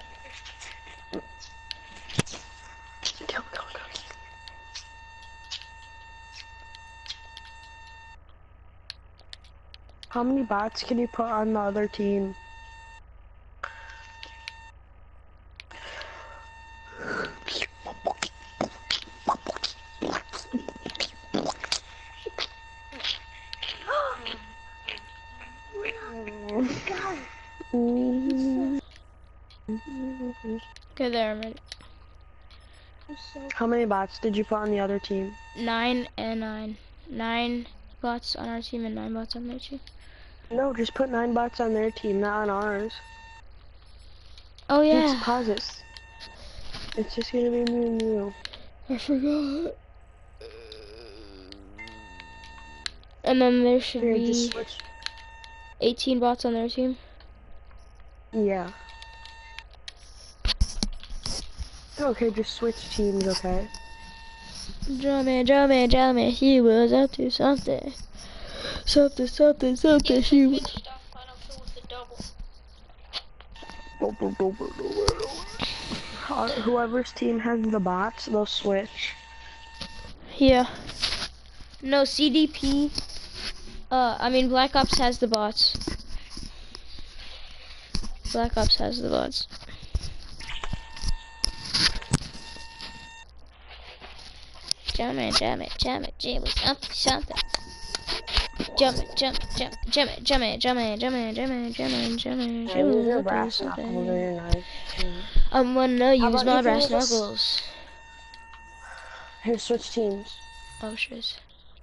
Kill, kill, kill. How many bots can you put on the other team? God, Okay, there, I'm ready. I'm so. How many bots did you put on the other team? 9 and 9. 9 bots on our team and 9 bots on their team. No, just put 9 bots on their team, not on ours. Oh It's yeah, pauses. It's just gonna be me and you. I forgot. And then there should Here, just be switch. 18 bots on their team. Yeah. Okay, just switch teams, okay? Drummy, she was up to something. Something, Get she the was. big stuff. I don't fill with the double. Whoever's team has the bots, they'll switch. Yeah. No, CDP. I mean, Black Ops has the bots. Black Ops has the bots. Drummy, she was up to something. Jumping, she Yeah, use was your up to brass knuckles or something. your knife. I'm gonna How use about my you can brass give us... knuckles. Here, switch teams. Oh shit.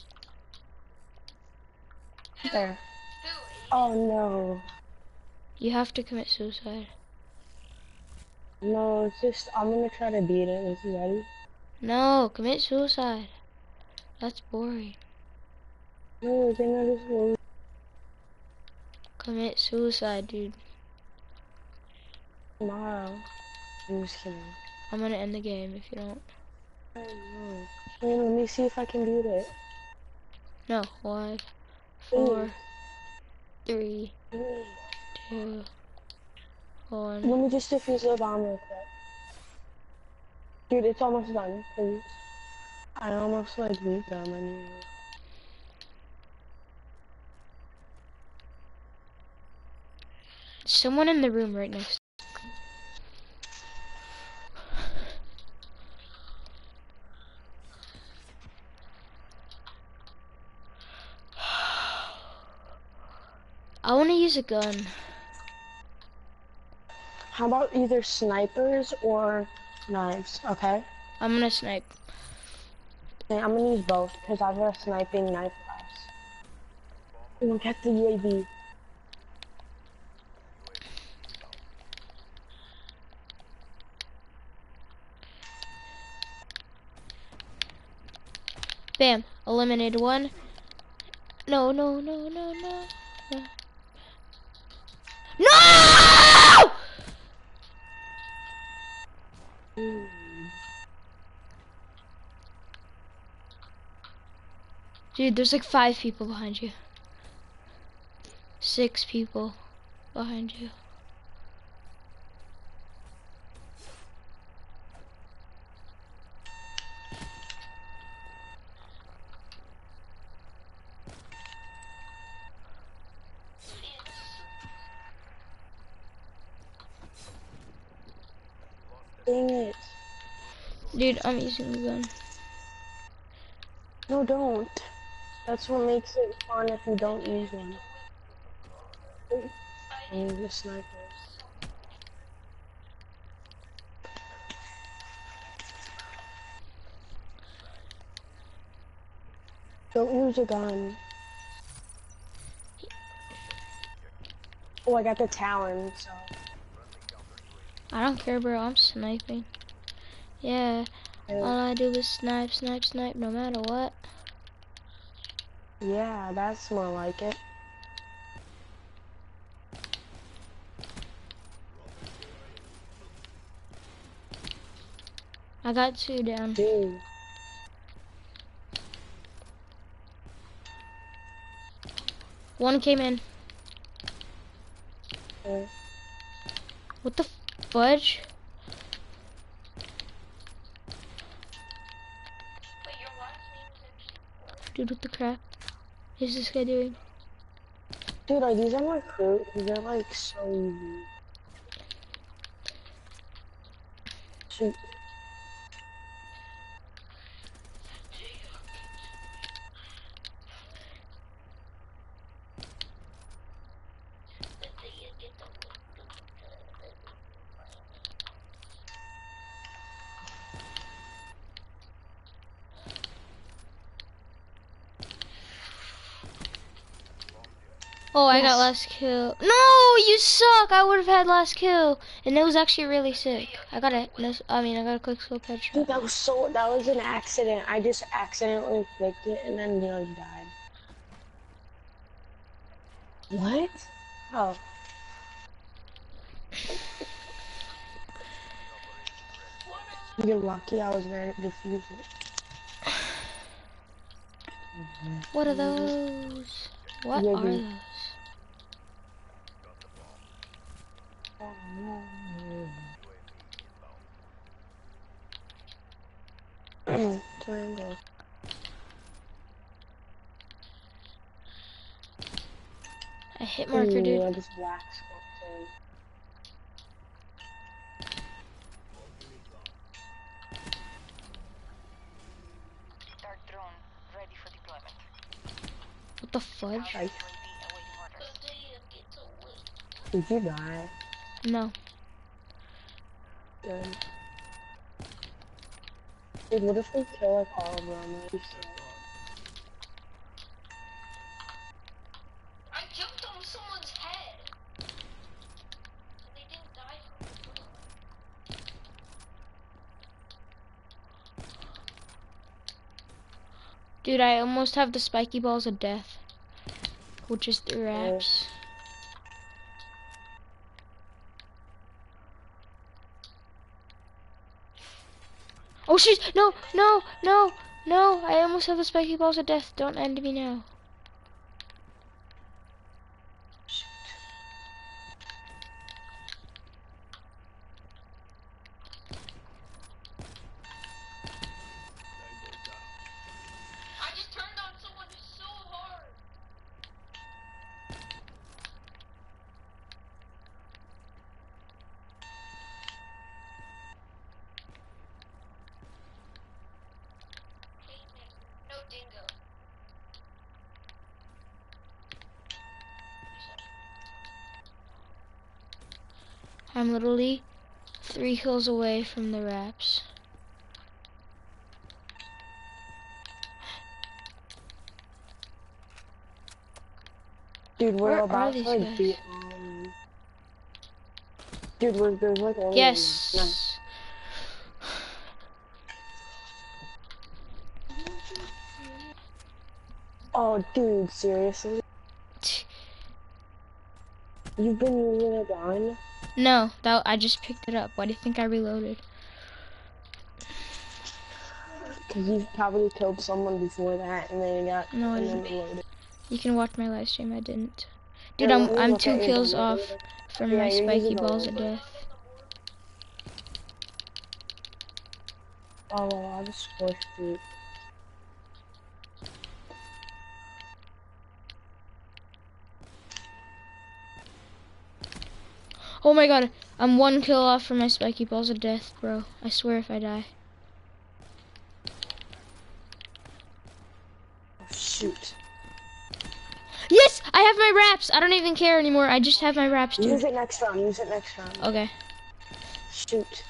There. Who? Oh no. You have to commit suicide. No, it's just, I'm gonna try to beat it. Is you ready? No, commit suicide. That's boring. No, then I just won't. Commit suicide, dude. Tomorrow. I'm just kidding. I'm gonna end the game if you don't. I know. Wait, let me see if I can beat it. No, 5, Please. 4, 3, Please. 2, 1. Let me just defuse the bomb real quick. Dude, it's almost done, please. I almost like beat them anyway. Someone in the room right next. I wanna use a gun. How about either snipers or knives, okay? I'm gonna snipe. Okay, I'm gonna use both, because I have a sniping knife class. Ooh, get the UAV. Bam, eliminated one. No. No! Dude, there's like 5 people behind you. 6 people behind you. Dang it. Dude, I'm using the gun. No, don't. That's what makes it fun if you don't use one. I use the sniper. Don't use a gun. Oh, I got the Talon, so. I don't care, bro. I'm sniping. Yeah. All I do is snipe, snipe, snipe, no matter what. Yeah, that's more like it. I got 2 down. Dude. One came in. Yeah. What the fudge? But your last name is actually Dude, what the crap is this guy doing? Dude, are these on my crew? Cause they're like so easy. Shoot. the day you get the Oh, I got Yes. last kill. No, you suck. I would have had last kill, and it was actually really sick. I got a, I got a quick scope headshot. Dude, that was an accident. I just accidentally clicked it and then nearly died. What? Oh. You're lucky I was there to defuse it. What are those? What Yeah, are dude. those? Triangle. I hit marker, dude. I just black scoped him. Dark drone ready for deployment. What the fudge? Like, UAV awaiting orders. the day you get to win. did you die? No. Good. Dude, what if we kill like all of them? That'd be sick. I jumped on someone's head. And they didn't die from the bullet. Dude, I almost have the spiky balls of death, which is the wraps. Oh shit! No, no, no, no! I almost have the spiky balls of death. Don't end me now. I just turned on someone so hard. No dingo. I'm literally 3 kills away from the wraps. Dude, we're Where are about these to like guys? be Dude, there's like only Yes. one. Oh, dude, seriously? You've been using a gun? No, that I just picked it up. Why do you think I reloaded? Cause you probably killed someone before that, and then No, I and then didn't. reloaded. You can watch my live stream. I didn't. Dude, Here, let me I'm look 2 at your kills gun off real quick. from Yeah, my you're spiky using a balls of real death. Oh, well, I just squished it. Oh my god, I'm 1 kill off from my spiky balls of death, bro. I swear if I die. Oh, shoot. Yes, I have my wraps. I don't even care anymore. I just have my wraps, dude. Use it next round, use it next round. Okay. Shoot.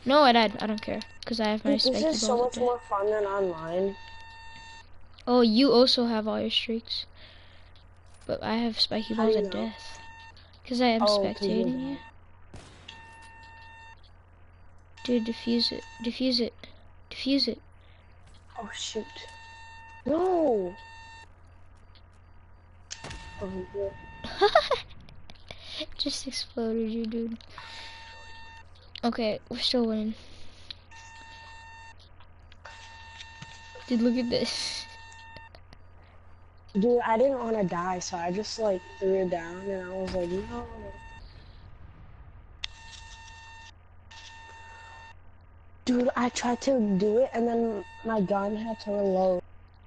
No, I died. I don't care. Because I have my Dude, this spiky is so balls of much death. more fun than online. Oh, you also have all your streaks. But I have spiky How do balls you of know? death. Because I am Oh, 'cause you're spectating you. bad. Dude, defuse it. Defuse it. Defuse it. Oh shoot. No! Oh, yeah. Just exploded you, dude. Okay, we're still winning. Dude, look at this. Dude, I didn't want to die, so I just like threw it down and I was like, no. Dude, I tried to do it and then my gun had to reload.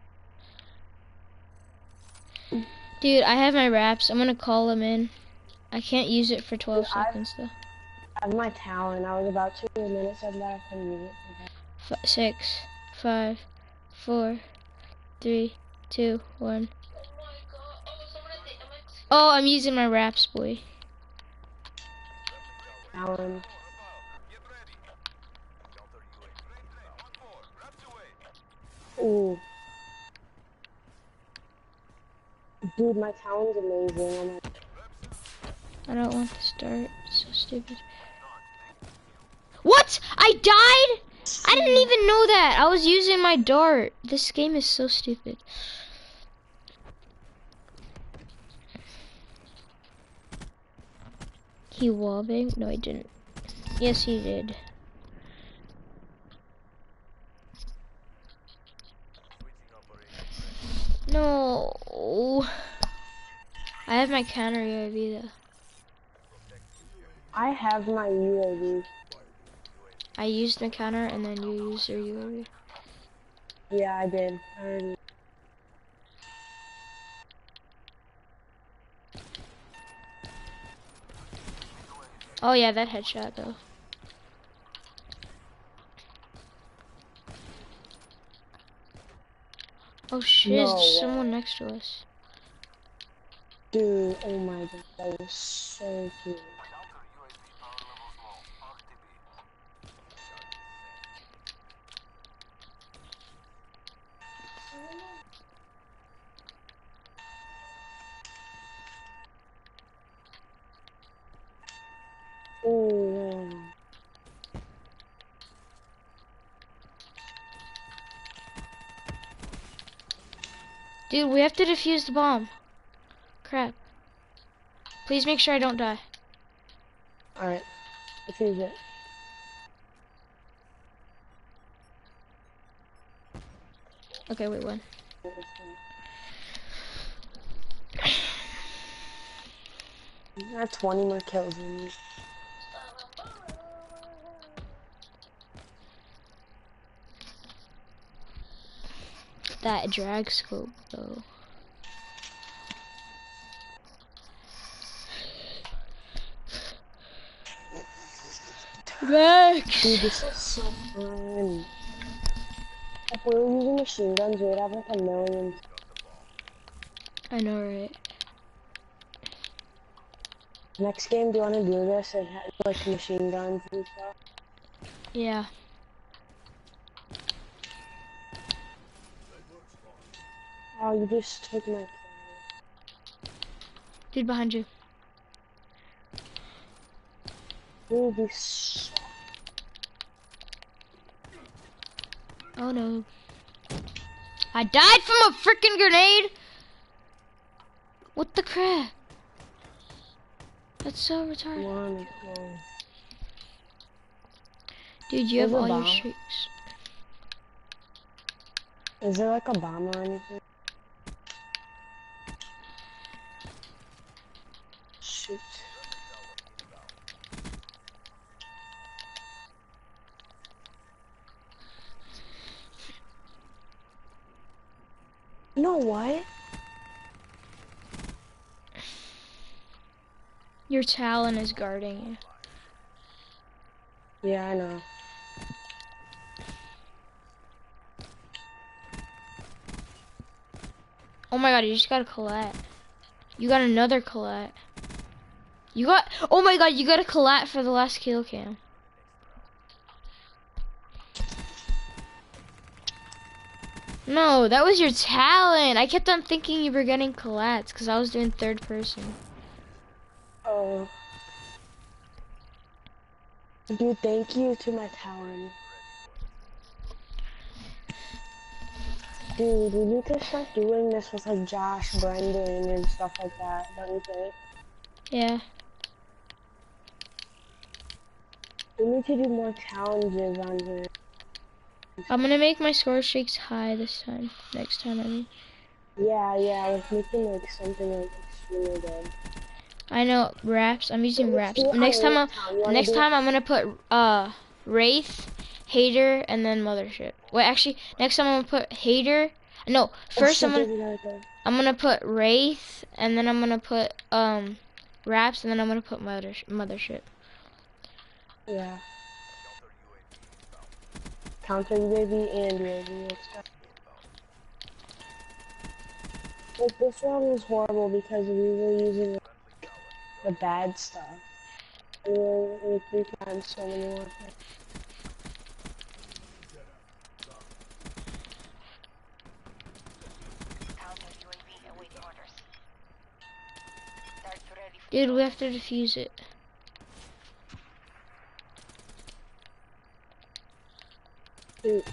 Dude, I have my wraps. I'm gonna call them in. I can't use it for 12 Dude, seconds though. I have my talent. I was about to, and then it said that I couldn't use it. 6, 5, 4, 3, 2, 1. Oh my god. Oh, someone at the MX. Oh, I'm using my wraps, boy. Talent. Ooh. Dude, my talent's amazing. I don't want to start. It's so stupid. What? I died? I didn't even know that. I was using my dart. This game is so stupid. He wallbanged? No, he didn't. Yes, he did. No. I have my counter UAV though. I have my UAV. I used the counter and then you used your UAV. Yeah, I did. I already. Oh yeah, that headshot though. Oh shit, No there's way. someone next to us. Dude, oh my god, that was so cute. Ooh. Dude, we have to defuse the bomb. Crap. Please make sure I don't die. Alright, defuse it. Okay, wait, one. I have 20 more kills than you. That drag scope though. Max! Dude, this is so fun. If we were using machine guns, we would have like a million. I know, right? Next game, do you want to do this and have like machine guns and stuff? Yeah. Oh, you just took my. Dude behind you. Dude, you suck. Oh no. I died from a freaking grenade! What the crap? That's so retarded. Come on, let's go. Dude, you have There's a all your bomb. streaks. Is there like a bomb or anything? Shoot. You know what? Your talon is guarding you. Yeah, I know. Oh my god, you just got a collat. You got another collat. You got, oh my god, you got a collat for the last kill cam. No, that was your talent. I kept on thinking you were getting collats because I was doing third person. Oh. Dude, thank you to my talent. Dude, we need to start doing this with like Josh, Brendan, and stuff like that, don't you think? Yeah. We need to do more challenges on here. I'm gonna make my score streaks high this time. Next time, I mean. Yeah, like making like something like extremely good. I know raps. I'm So using let's raps. do it Next on time, Nuketown. You wanna do it? I'm gonna put Wraith, Hater, and then Mothership. Wait, actually, next time I'm gonna put Hater. No, Oh first shit, there's another thing. I'm gonna put Wraith, and then I'm gonna put Raps, and then I'm gonna put Mothership. Yeah. Counter UAV and UAV, let's go. Like this round was horrible because we were using the bad stuff. We were like 3 times so many more things. Counter UAV awaiting orders. Darts ready for Dude, we have to defuse it. Dude,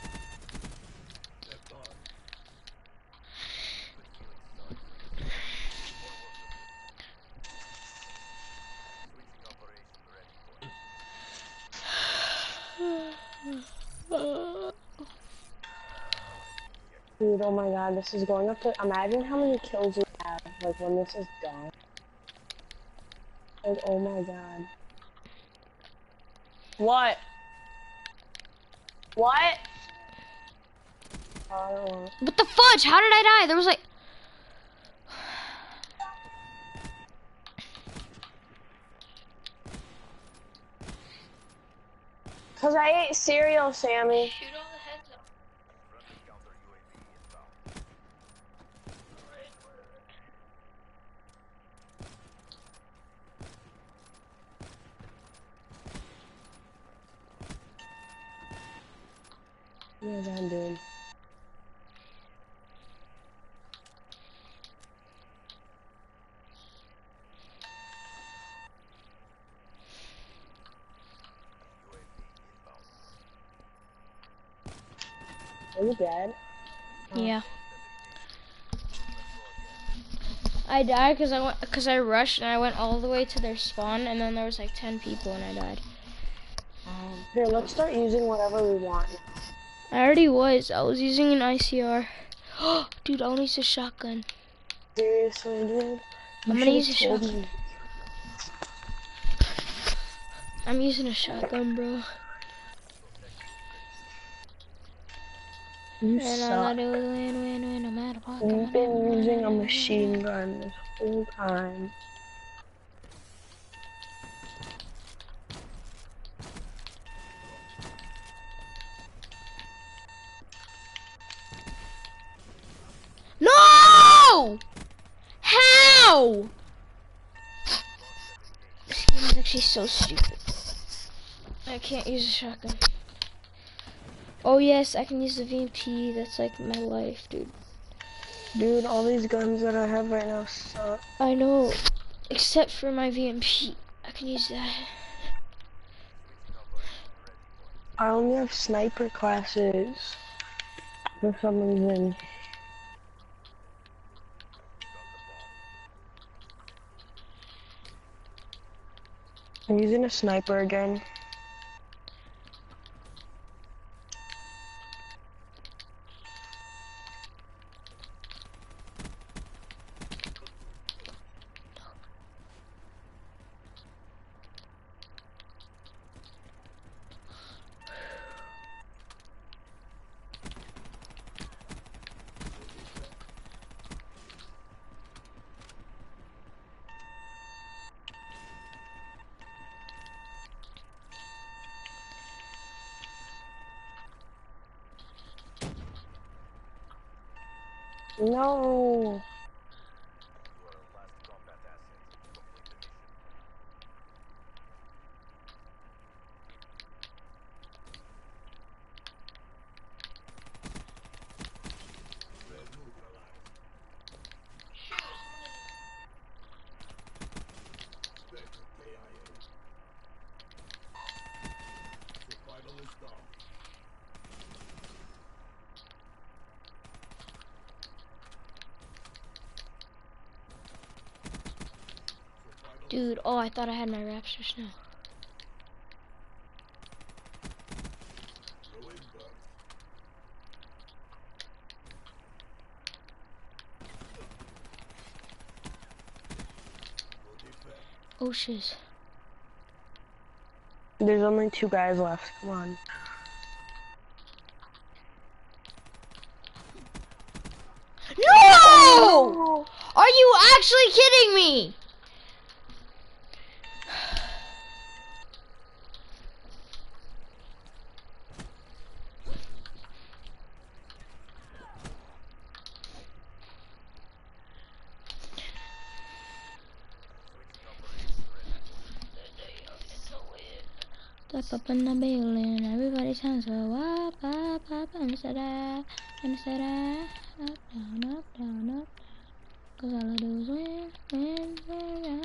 dude, oh my god, this is going up to, imagine how many kills we have, like when this is done. Like, oh my god. What? What? I don't know. What the fudge? How did I die? There was like... Cause I ate cereal, Sammy. Shoot all the heads off. Yeah, done, dude. Are you dead? Oh. Yeah. I died because I rushed and I went all the way to their spawn, and then there was like 10 people and I died. Here, let's start using whatever we want now. I already was. I was using an ICR. Dude, I want to use a shotgun. Seriously, dude? You I'm gonna use should've a told shotgun. me. I'm using a shotgun, bro. You And all I suck. do is win, no matter what. You've been using a machine gun this whole time. No! How? This game is actually so stupid. I can't use a shotgun. Oh yes, I can use the VMP. That's like my life, dude. Dude, all these guns that I have right now suck. I know, except for my VMP. I can use that. I only have sniper classes for some reason. I'm using a sniper again. No. Dude, oh, I thought I had my wraps just now. Oh, shiz. There's only 2 guys left. Come on. No! Are you actually kidding me? Step up in the building, everybody sounds so up, and say that, up, down, up, down, up, down. Cause all I do is win, win, win,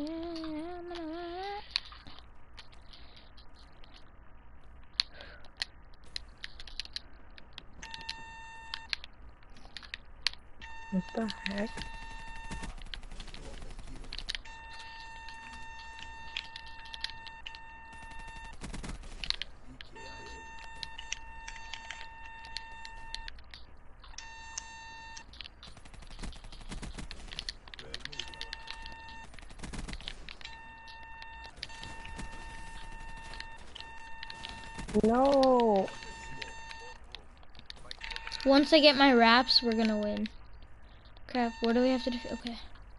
What the heck? No. Once I get my wraps, we're gonna win. Crap, what do we have to do? Okay.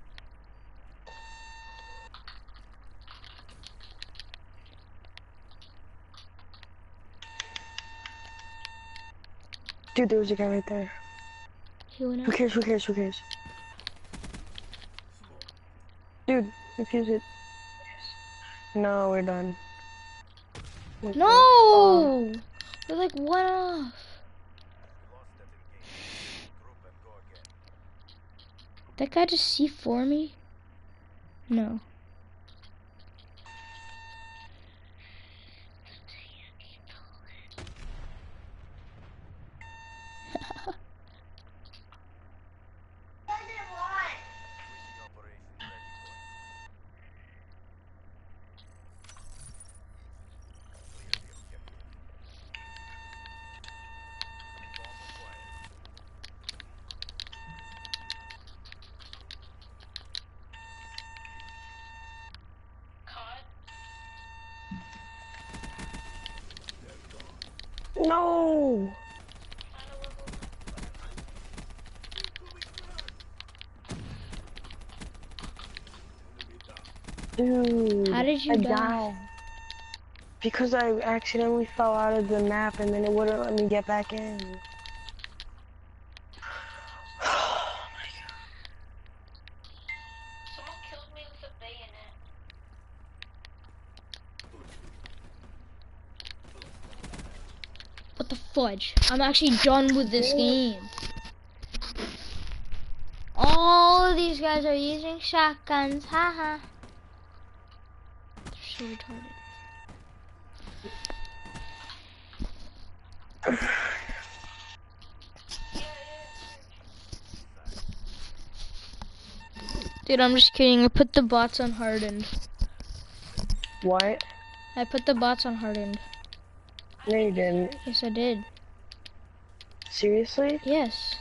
Dude, there was a guy right there. He went Who out. cares? Who cares? Who cares? Dude, defuse it. No, we're done. No! We're like one off. That guy just C4 me? No. No! Dude, How did you I die? died. Because I accidentally fell out of the map and then it wouldn't let me get back in. Someone killed me with a bayonet. What the fudge? I'm actually done with this game. All of these guys are using shotguns, haha. They're so retarded. Dude, I'm just kidding. I put the bots on hardened. What? I put the bots on hardened. No, you didn't. Yes, I did. Seriously? Yes.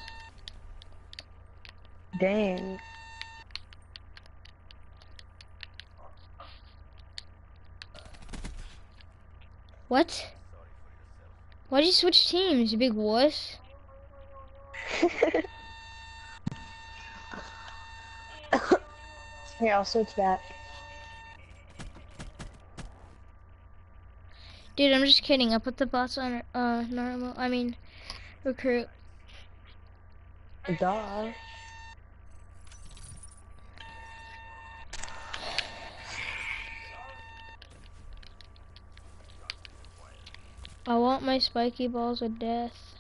Dang. What? Why'd you switch teams, you big wuss? Here, I'll switch back. Dude, I'm just kidding. I put the bots on normal. I mean, recruit. Duh. I want my spiky balls of death.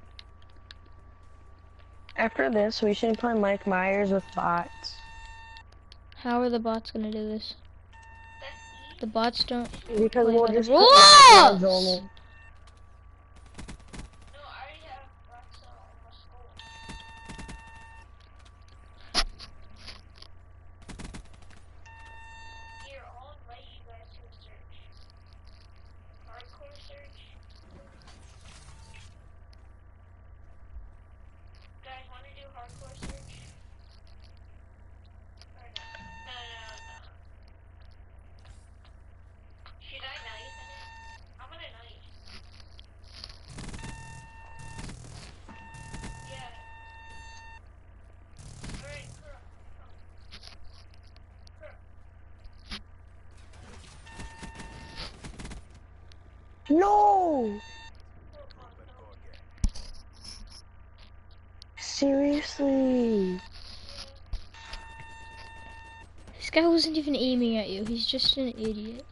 After this, we should play Mike Myers with bots. How are the bots gonna do this? The bots don't Because play we'll by the just put guns rules! only. No, I already have Roxa on my school. No! Seriously? This guy wasn't even aiming at you. He's just an idiot.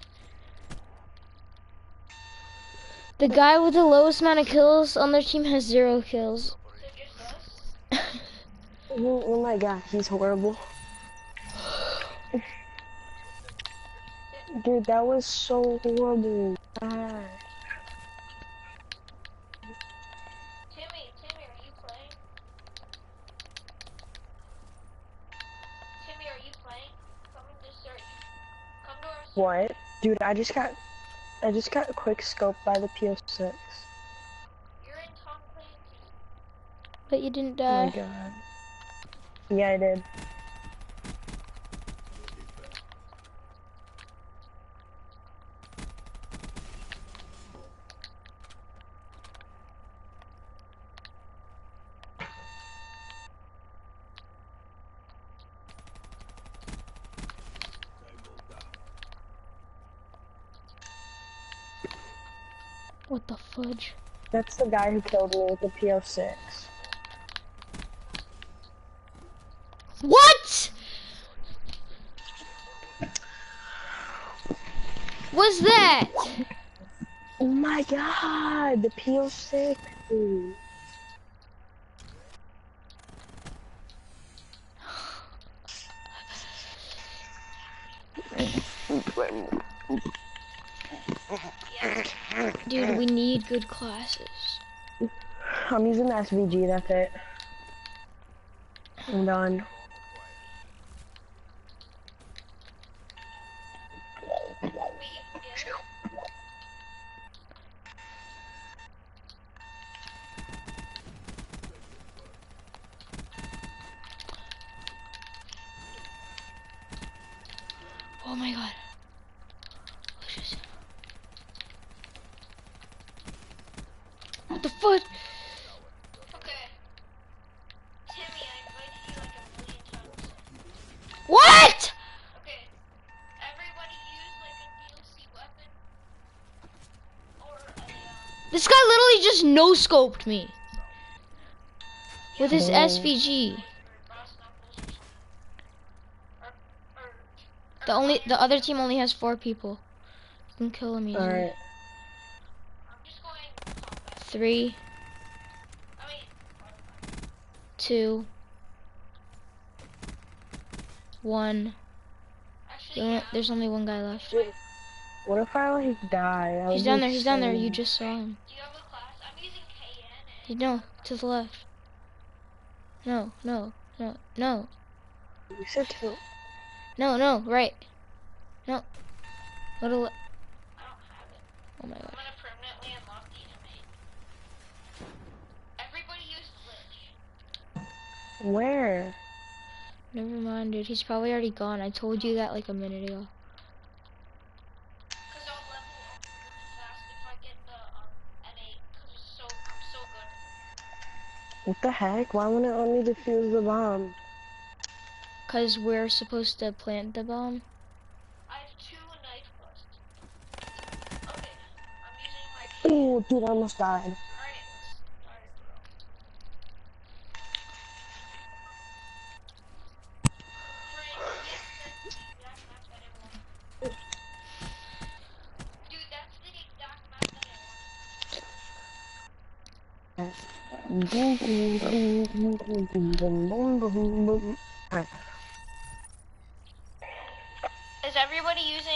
The guy with the lowest amount of kills on their team has 0 kills. So just us? Oh my god, he's horrible. Dude, that was so horrible. Ah. Timmy, are you playing? Timmy, are you playing? Come to search. Come to our search. What? Dude, I just got quick scoped by the PO6. You're in Tom Clancy. But you didn't Oh my die. god. Yeah, I did. What the fudge? That's the guy who killed me with the PO6. What? Was that? Oh my god, the PO6. Dude. Dude, we need good classes. I'm using the SVG, that's it. I'm done. Oh my god. What the fuck? Okay. Timmy, I invited you like a million times. What? Okay. Everybody use like a DLC weapon. Or a, This guy literally just no-scoped me. With his Yeah. SVG. brass knuckles or something. Or The other team only has 4 people. You can kill him easily. Alright. I'm just going combat. 3, I mean, 2, 1. actually, yeah. There's only 1 guy left. What if I like die? That He's would down be there, he's down there. so- You just saw him. Do you have a class? I'm using KN and... No, to the left. No, no, no, no. You said to. No, right. No. Go to I don't have it. oh my I'm god. gonna permanently unlock the inmate. Everybody use glitch. Where? Never mind, dude. He's probably already gone. I told you that like a minute ago. Cause I'll level up really fast if I get the N8. Cause I'm so good. What the heck? Why wouldn't it let me defuse the bomb? Cause we're supposed to plant the bomb. I have 2 knife busts. Okay, I'm using my KN. Oh, dude, I almost died. Alright, let's start. Frank, yes, that's the exact map that I wanted. Dude, that's the exact map that I Alright. wanted. Is everybody using,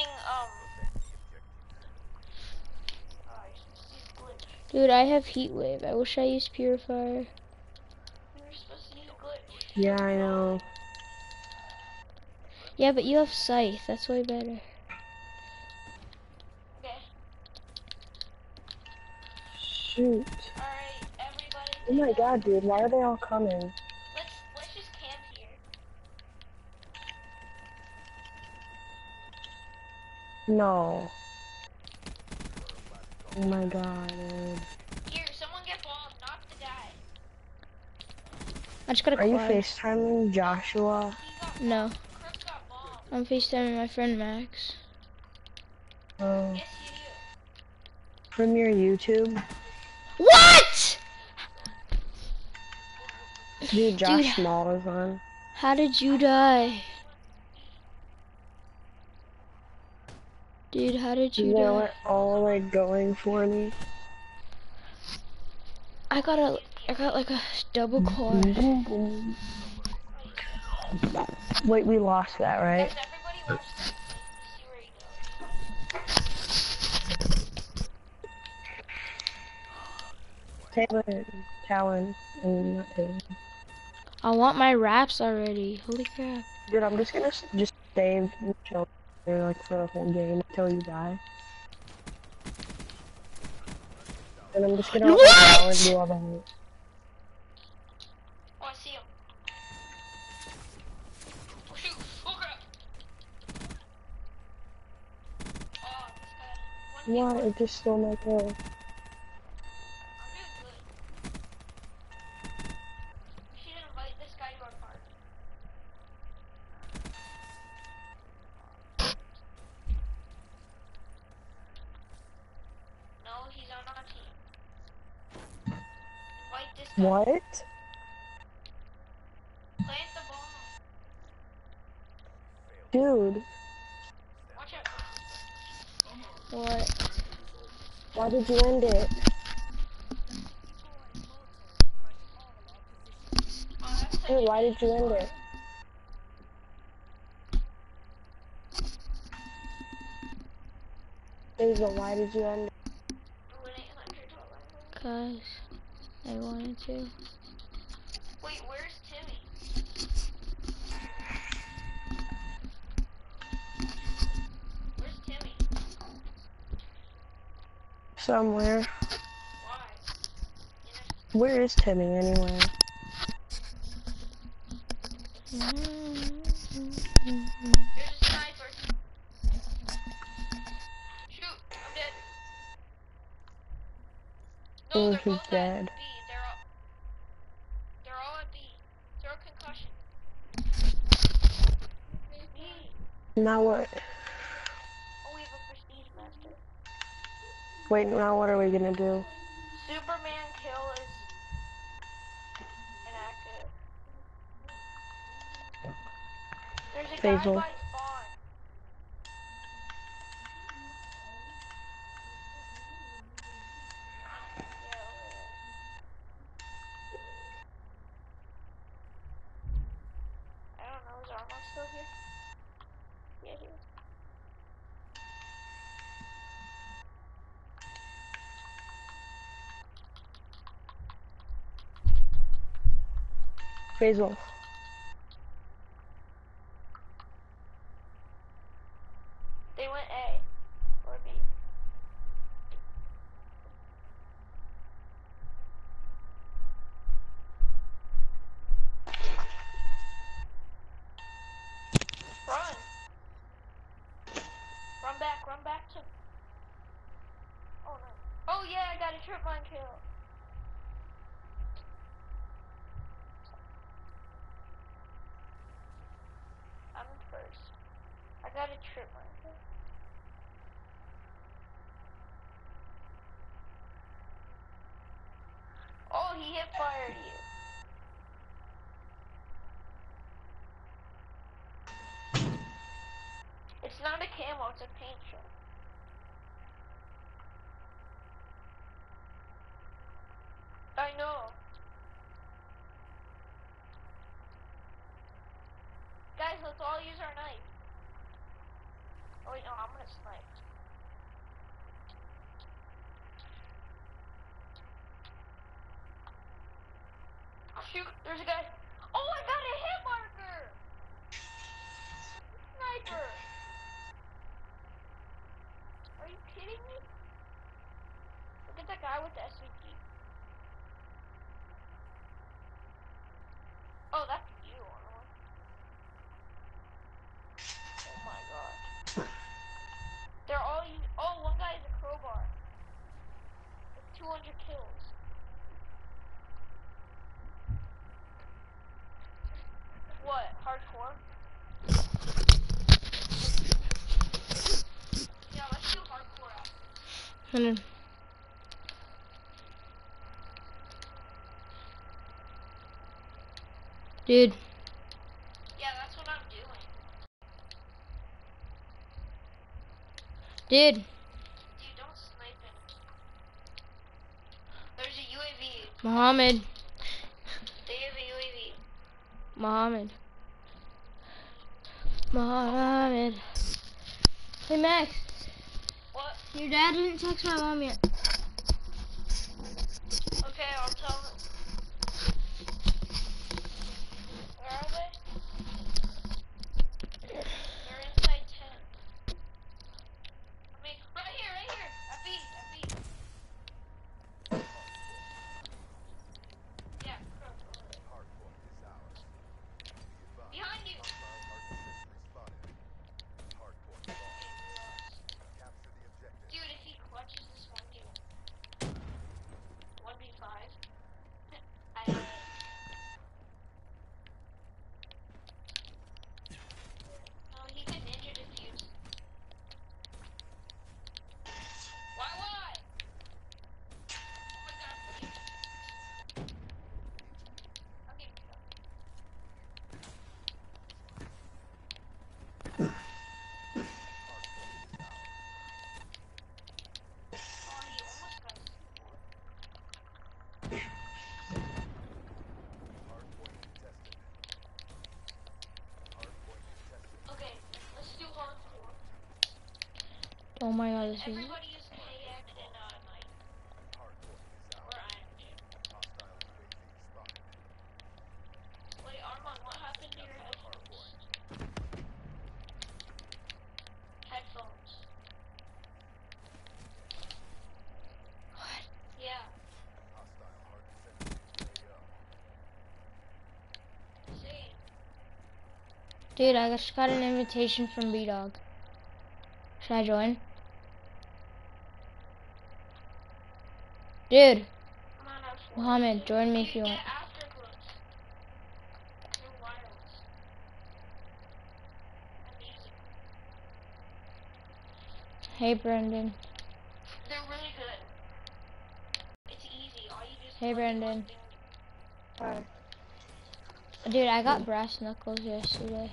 Dude, I have heat wave. I wish I used purifier. You're supposed to use glitch. Yeah, I know. Yeah, but you have scythe. That's way better. Okay. Shoot. Alright, everybody. Oh my god, dude, why are they all coming? Let's just camp here. No. Oh my god, dude. Here, someone get bombed, not the guy. I just got a Are you quad. FaceTiming Joshua? He got No, bombed. Chris got bombed. I'm FaceTiming my friend Max. Oh. Yes, you do. from your YouTube? What? Dude, Dude, Josh Small is on. how did you die? Dude, how did you They die? were all like going for me. I got like a double core. Boom, boom. Wait, we lost that, right? Guys, everybody watch this. Let's see where he goes. Taylor, Talon, and not Taylor. I want my wraps already. Holy crap. Dude, I'm just gonna just save and chill here like for the whole game until you die. And I'm just gonna let my Talon do all the work. Oh, I see him. Oh, shoot. Oh, crap. Oh, this guy. One Why? hit. It just stole my kill. I'm doing good. We should invite this guy to our party. No, he's on our team. Invite this guy. What? Plant the bomb. Dude, Watch out. What? why did you end it? Oh, that's such Dude, a why did you end it? Hazel, why did you end it? win $800. Cause I wanted to. Wait, where's Timmy? Where's Timmy? Somewhere. Why? Where is Timmy anyway? There's a sniper. Shoot, I'm dead. No, Oh, they're he's both dead. at B. They're all at B. Throw a concussion. B. Now what? Oh, we have a prestige master. Wait, now what are we gonna do? Superman kill is inactive. There's a guy Basil. by spawn. Yeah, over there. I don't know, is Armand still here? Yeah, he is. Basil. They went A or B. Run! Run back to. Oh no. Oh yeah, I got a trip mine kill. I'm in first. I got a trip mine kill. Oh, he hit fired you. It's not a camo, it's a paint shot. I know. Guys, let's all use our knife. Oh wait, no, I'm gonna snipe. Oh, shoot, there's a guy. Oh, I got a hit marker! Sniper! Are you kidding me? Look at that guy with the SVG. Oh, that's you, Arnold. Oh my god. They're all oh, one guy is a crowbar. With 200 kills. What, hardcore? Yeah, let's do hardcore after. Dude, Yeah, that's what I'm doing. dude. Dude, don't snipe him. There's a UAV. Mohammed. They have a UAV. Mohammed. Mohammed. Hey, Max. What? Your dad didn't text my mom yet. Okay, I'll tell them. Where are they? They're inside 10. I mean, right here, right here. FE, FE. Yeah, crook, over there. Behind you. Dude, if he clutches this one game. 1v5. No, he can ninja defuse. Why? Oh my god, please. Okay, oh, he almost got scored. Okay, let's do hardcore. Oh my god, this is. Everybody use KN and Knight. Or Iron Jam. Wait, Armand, what happened to your headphones? Headphones. What? Yeah. Same. Dude, I just got an invitation from B-Dog. Should I join? Dude, I'm on our floor. Mohammed, join me if you Dude, want. get afterglows. They're wireless. And music. Hey, Brendan. They're really good. It's easy. All you just Hey, plug in Brendan. one thing. Alright. Dude, I got brass knuckles yesterday.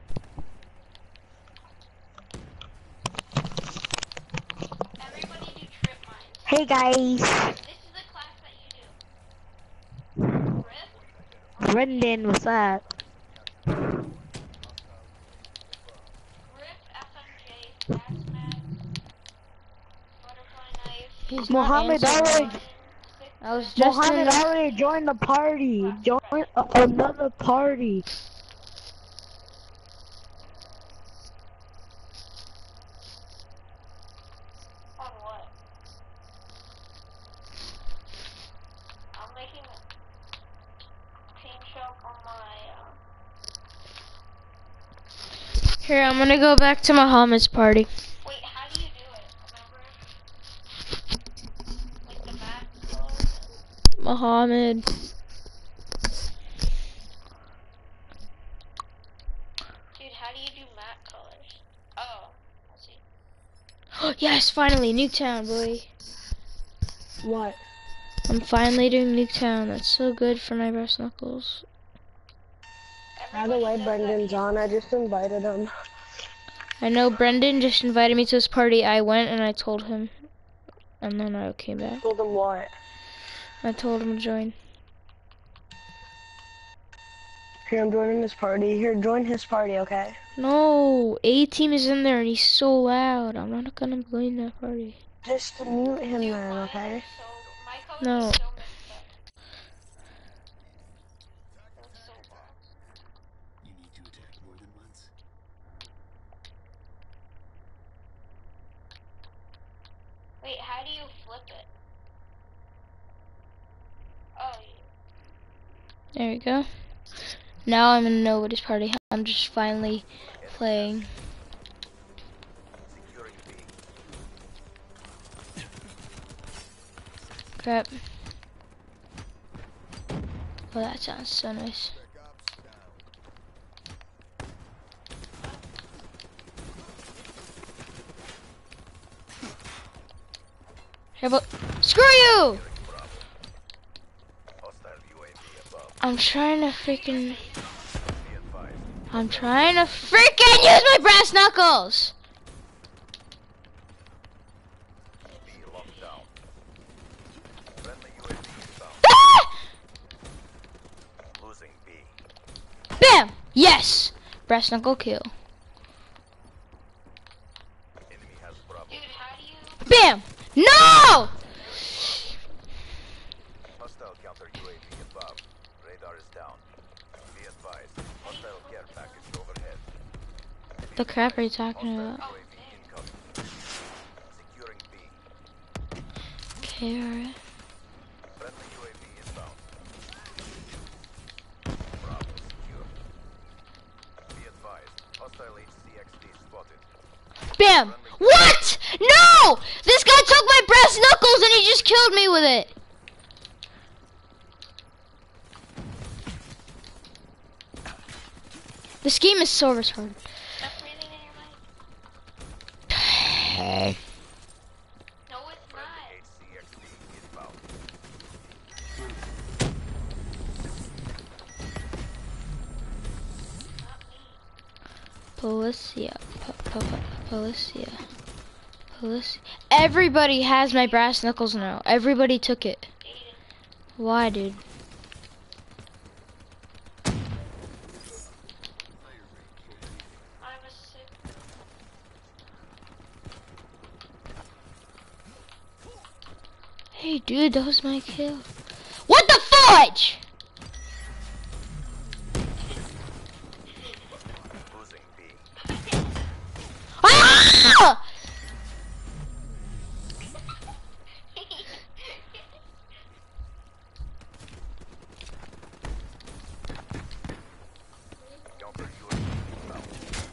Everybody do trip mines. Hey guys, This is the class that you do. Rip, Brendan, what's up? Grip, FMJ, Fast Mag, Butterfly Knife, He's not Mohammed answering already, me. Six I was just in Mohammed the... already joined the party. Join another party. on what? I'm making a paint shop on my, Here, I'm gonna go back to Muhammad's party. wait, how do you do it? Remember? Like the map colors and... Muhammad. Dude, how do you do map colors? Oh, I see. Yes, finally, Nuketown, boy. What? I'm finally doing Nuketown. That's so good for my brass knuckles. By the way, Brendan's on. I just invited him. I know Brendan just invited me to his party. I went and I told him. And then I came back. Told him what? I told him to join. Here, I'm joining his party. Here, join his party, okay? No, A-Team is in there and he's so loud. I'm not gonna join that party. Just mute him Dude, then, mine okay? are so... My colors No. are so mixed up. They look so long. You need to attack more than once. Wait, how do you flip it? Oh, There we go. Now I'm in nobody's party. I'm just finally playing. Crap. Oh, that sounds so nice. Hey, but screw you! I'm trying to freaking use my brass knuckles! Ah! Bam! Yes! Brass knuckle kill. Dude, how do you... Bam! No! Hostile counter UAV above. Radar is down. Be advised. Hostile care package overhead. The crap are you talking about? UAV incoming. Securing B. Okay, alright. Friendly UAV inbound. Bravo secure. Be advised. Hostile HCXD spotted. Bam! What? No! This guy took my brass knuckles and he just killed me with it. This game is so retarded. Stop breathing in your mic. No, it's not. HCXD inbound. Policia. Policia. Everybody has my brass knuckles now. Everybody took it. Why, dude? I was sick. Hey, dude, that was my kill. What the fudge? Losing B. Ah! Counter UAV inbound.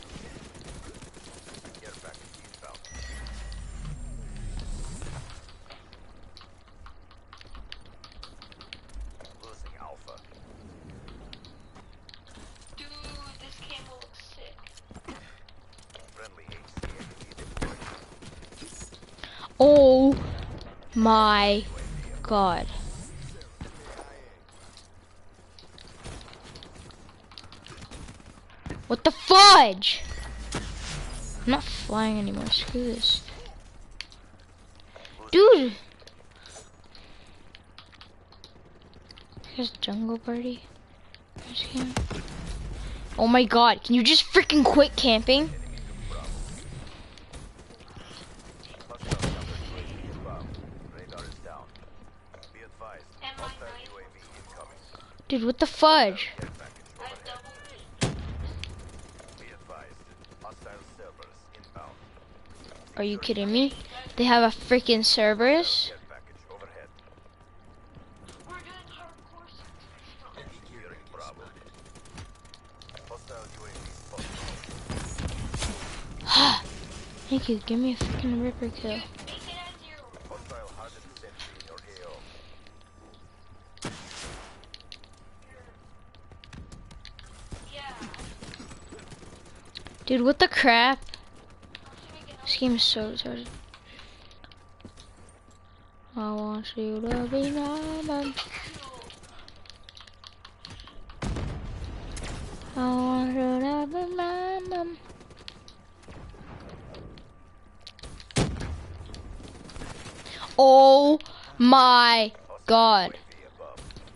Care package inbound. Losing Alpha. Dude, this game will look sick. Friendly HCXD deployed. Oh my god. What the fudge? I'm not flying anymore, screw this. Dude! Here's Jungle Party. Here's camp. Oh my god, can you just freaking quit camping? Hostile counter UAV above. Radar is down. Be advised. And my Hostile knife. UAV incoming. Dude, what the fudge? Care package I overhead. double Be advised. Hostile servers inbound. Are you kidding me? They have a freaking Cerberus? Care package overhead. We're doing hardcore. Securing Bravo. Hostile UAV spotted. Thank you, give me a freaking Ripper kill. Make it as your... Hostile hardened sentry in your AO. Yeah. Dude, what the crap? I'm assuming it This game is so retarded. I want you to be my mom. I want you to be my mom. Oh my god. UAV above.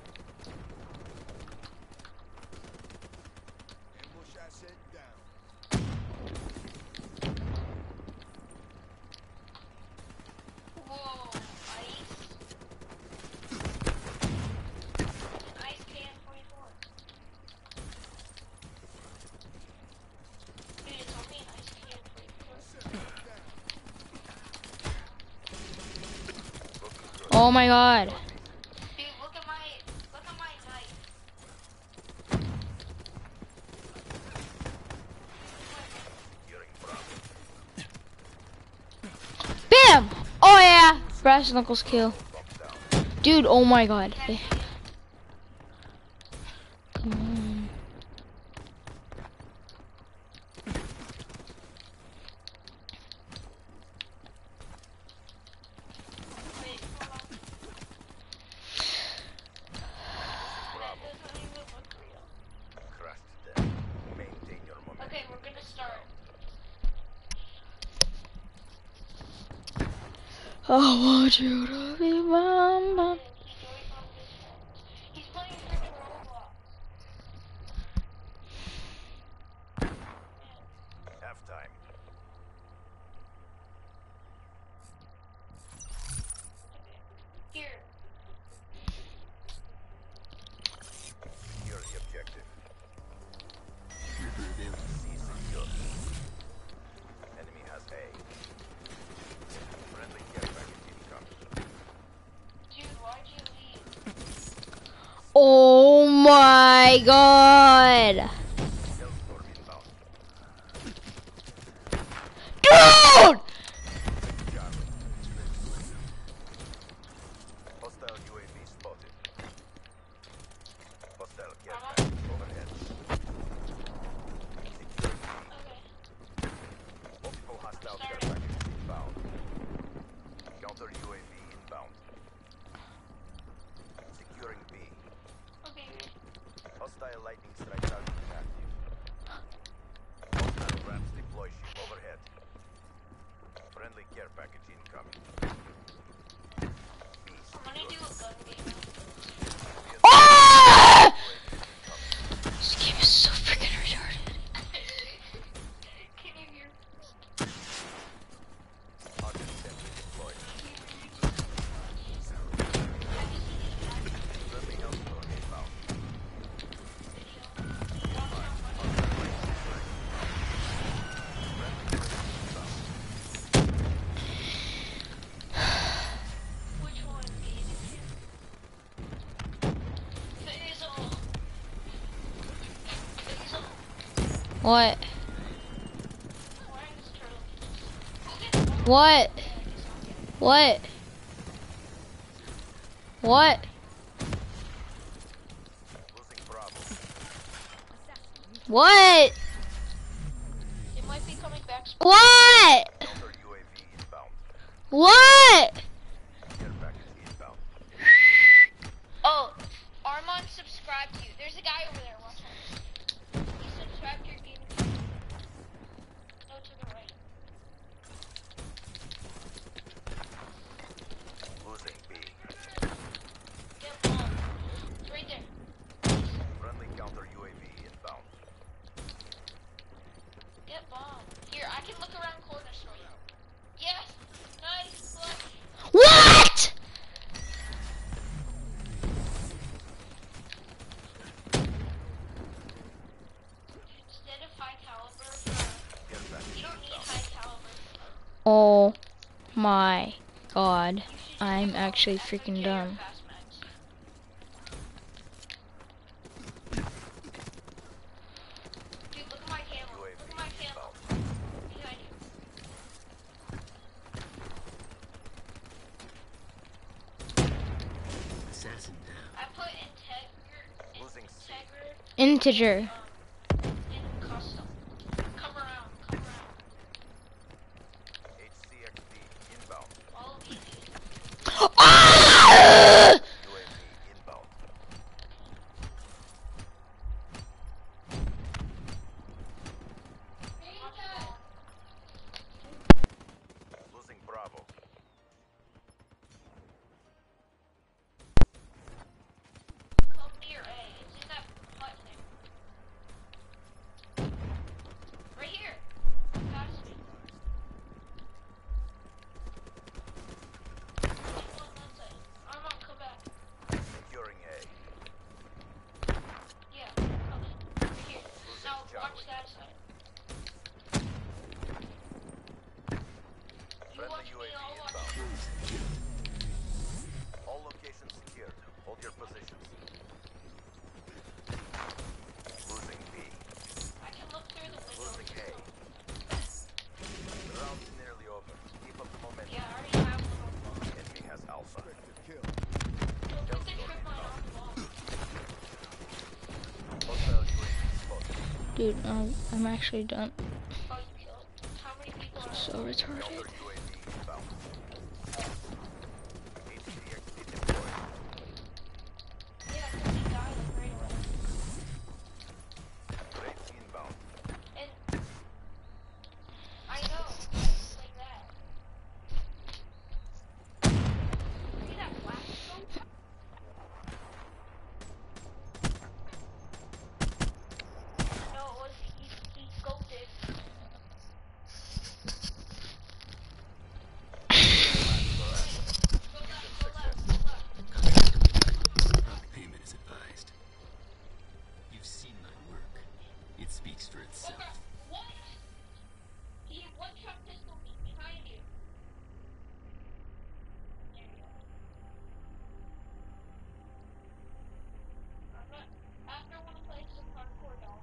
Whoa, ice. Ice can 44. Dude, it's only an ice can 44. Oh my god. Dude, look at my knife. Securing Bravo. Bam! Oh yeah! Brass knuckles kill. Dude, oh my god. Come on. Wait, hold on. That doesn't even I want you to be mama. He's playing freaking Roblox. Halftime. Here. Secure the objective. Ripper available. C secure. Enemy has A. Friendly care package incoming. Dude, why'd you leave? Oh my god. Hellstorm inbound. Dude! Charlie. Hostile UAV spotted. Hostile care package overhead. Secure B. Okay. Multiple hostile care packages inbound. Counter UAV inbound. Securing B. Okay. Hostile lightning strike target active. Hostile ramps deploy ship overhead. Friendly care package incoming. B I'm gonna do a gun game. Ah! incoming. This game is so freaking retarded. Can you hear? Target sentry deployed. Friendly hellstorm inbound. Which one? Faisal. Faisal. What? I'm wearing this turtle. What? What? What? Losing Bravo. What? It might be coming back. What? Counter UAV inbound. What? Care package inbound. Oh, Armand subscribed to you. There's a guy over there. Watch out. He subscribed to your game. No, to the right. Losing B. Get bomb. It's right there. Friendly counter UAV inbound. Get bomb. Here, I can look around corners for you. Yes. Nice. Look. What? Instead of high caliber, Care package you don't need inbound. high caliber. Oh my god. You should I'm do, actually FMJ freaking or dumb. Fast Max. Dude, look at my camo. Look at my UAV camo. inbound. Behind you. Assassin down. I put Losing C. Integer. in custom. Come around. Come around. HCXD inbound. All of these. Ah! UAV inbound. Losing Bravo. Come near A. It's in that hut thing. Right here. Past me. People on that side. Armand, come back. Securing A. Yeah, coming. Right here. Now watch that side. You Friendly watch me, UAV I'll watch inbound. you. All locations secured. Hold your positions. Losing B. I can look through the window. Losing A. The round's nearly over. Keep up the momentum. Yeah, I already have one on ball. Enemy has Alpha. Don't think they trip my own ball. Hostile UAV spotted. Dude, I'm actually done. Oh, you killed. How many people are So retarded. Counter UAV inbound. HCXD deployed. Yeah, because they died like right away. Rates inbound. And I know, like that. speaks for itself. What? He one-shot pistol me behind you. There you go. I'm not. After one play some hardcore dog,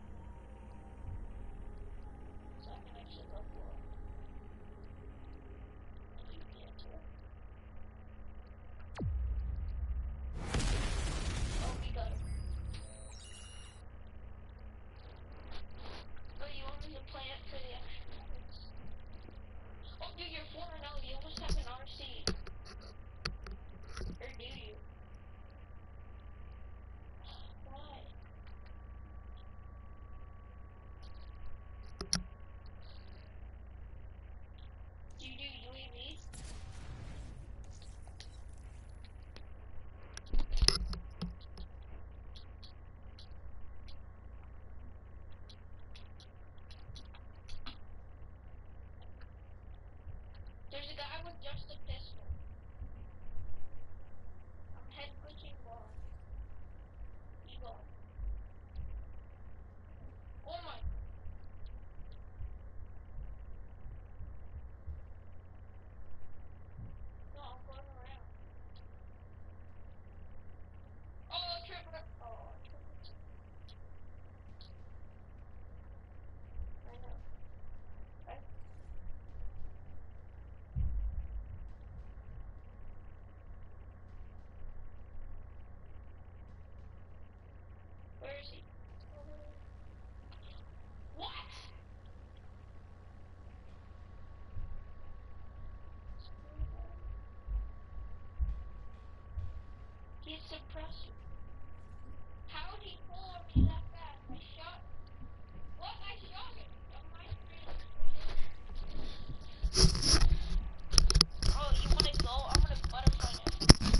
so I can actually level up. And you can too. Oh, we got him. Oh, you want me to plan for the extra minutes? Oh, dude, you're 4-0. You almost have an RC. Or do you? Why? Do you do UAV? There's a guy with just a pistol. I'm head glitching bomb. E-bomb. Oh my. No, I'm going around. Oh, triple. Oh, triple. I know. Where is he? What? He's suppressor. How did he pull on me that fast? I shot. What? I shot him. On my screen. Oh, you wanna go? I'm gonna butterfly him.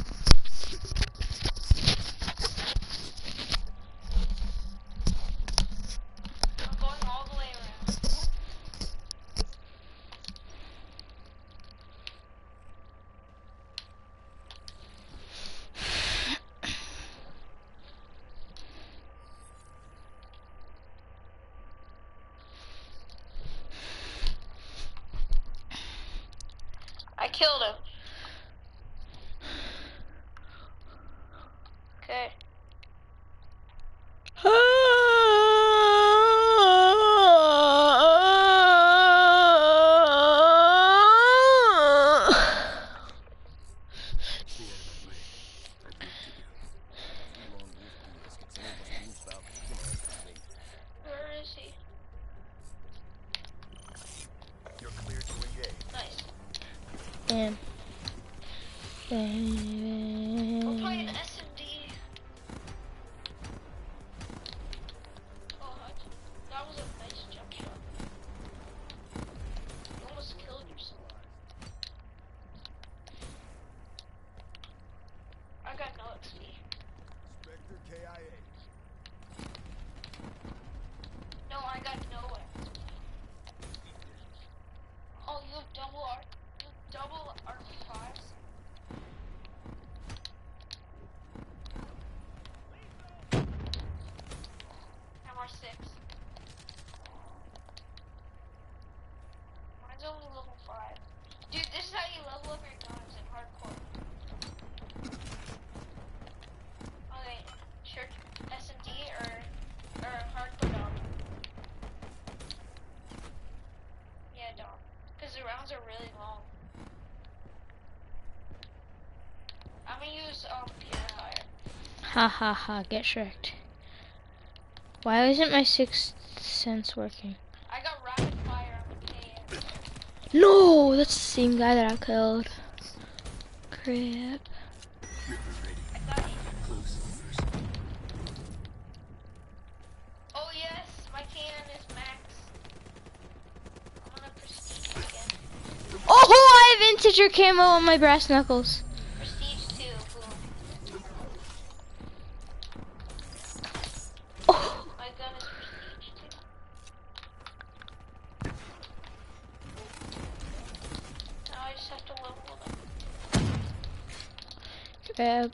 I'm going all the way around. I killed him. Okay. Stay out of my way. I've work to do. Where is he? You're clear to engage. Nice. Damn. We're playing Damn. SMD. Oh, that was a nice jump shot. You almost killed yourself. I got no XP. Spectre KIA. No, I got no XP. Oh, you have double RP5s? MR6. Mine's only level 5. Dude, this is how you level up your guns in hardcore. Okay, sure, SMD or hardcore dom. Yeah, dom. Because the rounds are really long. I'm gonna use Pierre Fire. Ha ha ha, get shreked. Why isn't my sixth sense working? I got rapid fire on the KN. No, that's the same guy that I killed. Crap. Ripper ready. I got you. Close first. Oh yes, my KN is max. I'm gonna prestige again. Oh, I have integer camo on my brass knuckles. Prestige 2, boom. Oh, My gun is prestige 2. Now I just have to level it up. crap.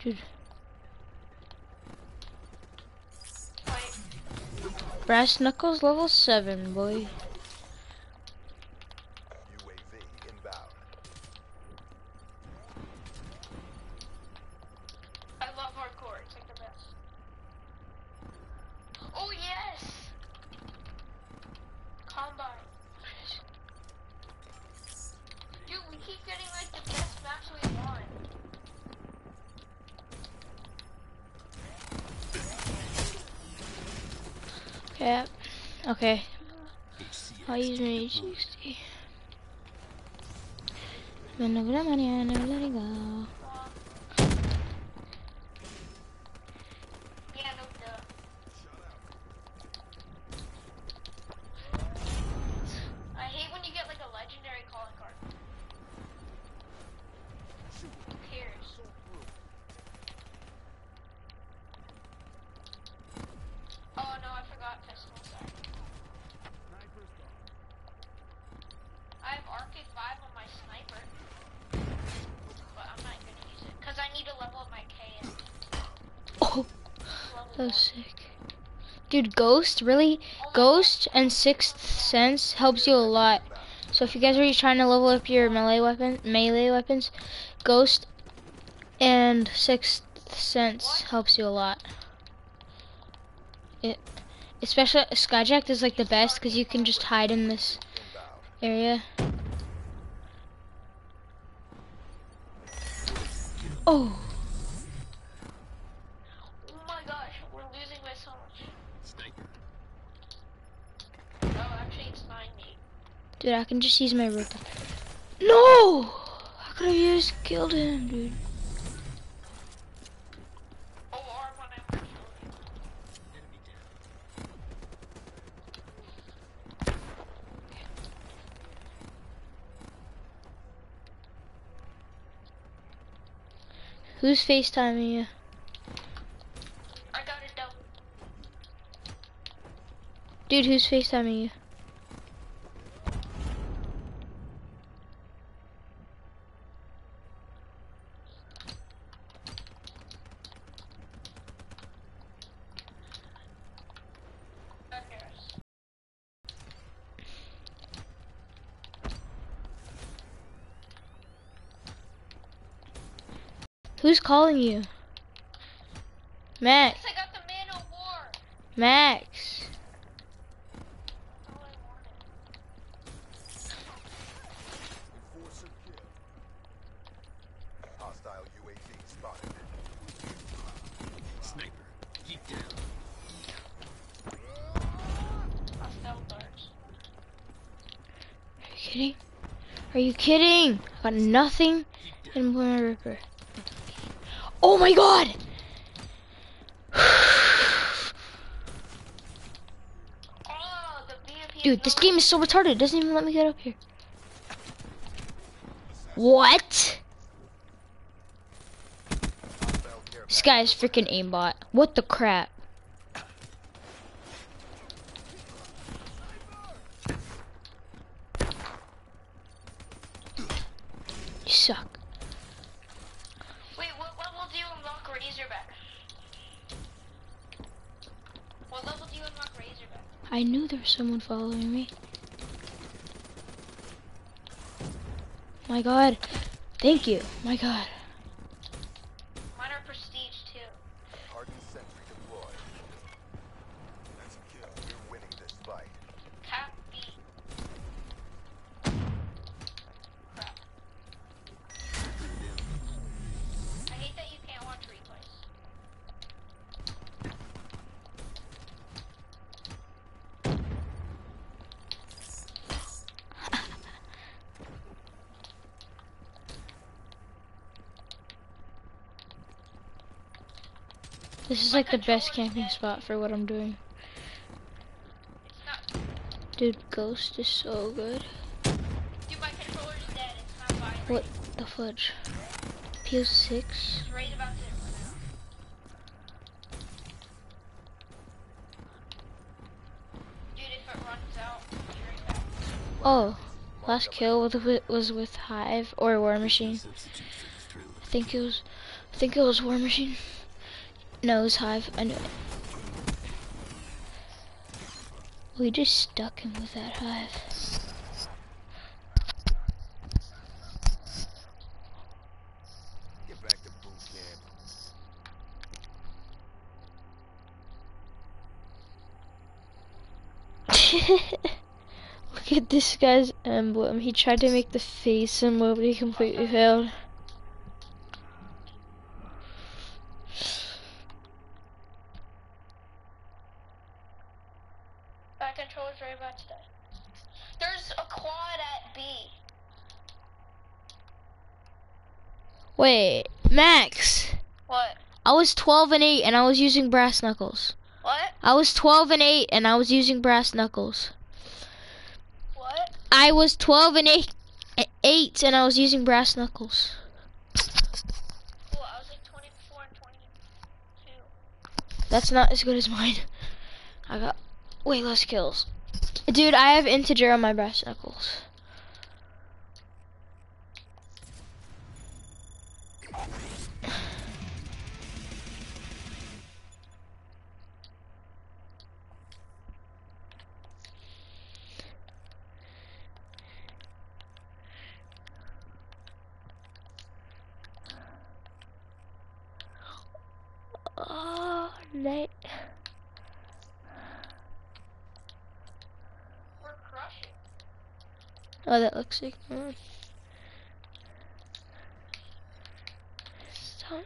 Dude. Wait. Brass knuckles level 7, boy. UAV inbound. I love hardcore. It's like the best. Oh yes. Combine. Dude, we keep getting like the best maps we want. Yeah. Okay. HCX I'll use my deployed. 860. Let it go. Yeah, no duh. I hate when you get like a legendary calling card. Who cares? Oh no, I forgot pistol. Sorry. I have Arctic 5 on my sniper, but I'm not gonna use it because I need to level up my K and Oh, level that was up. sick. Dude, Ghost, really? Ghost and Sixth Sense helps you a lot. So if you guys are trying to level up your melee weapons, Ghost and Sixth Sense helps you a lot. Especially Skyjack is like the best because you can just hide in this Inbound. area. Oh, Oh my gosh, we're losing by so much. Sniper. Oh, actually it's 9-8. dude, I can just use my rope. No! How could I just killed him, dude? Oh, R1, I'm gonna kill you. Enemy down. Who's FaceTiming you? I got it double. Dude, who's FaceTiming you? Who's calling you? Max. Yes, I got the Man of War. Max. That's all I wanted. Hostile UAV spotted. Sniper. Keep down. Hostile darts. Are you kidding? Are you kidding? I got nothing in my ripper. Oh my god! Oh, the BMP. Dude, this game is so retarded. It doesn't even let me get up here. What? Hostile care This guy is freaking aimbot. What the crap? You suck. Wait, what level do you unlock Razorback? What level do you unlock Razorback? I knew there was someone following me. My god. Thank you. My god. Mine are prestige too. Hardened sentry deployed. That's a kill. We're winning this fight. Cap B. Crap. I hate that you can't watch replays. This is like the best camping spot for what I'm doing. It's not. Dude, Ghost is so good. Dude, my controller's dead. It's not vibrating. What the fudge? PO6? It's right about to run out. Dude, if it runs out, I'll be right back. Oh, last kill was with Hive or War Machine. Substitute for this round. I think it was I think it was War Machine. No, it was Hive. I knew it. We just stuck him with that Hive. Get back to boot camp. Look at this guy's emblem. He tried to make the face emblem, but he completely failed. My controller's right about to die. There's a quad at B. Wait, Max. What? I was 12 and 8 and I was using brass knuckles. What? I was 12 and 8 and I was using brass knuckles. What? I was 12 and 8 and I was using brass knuckles. Cool, I was like 24 and 22. That's not as good as mine. I got way less kills. Dude, I have integer on my brass knuckles. Oh, Nate. We're crushing. Oh, that looks sick. Stop.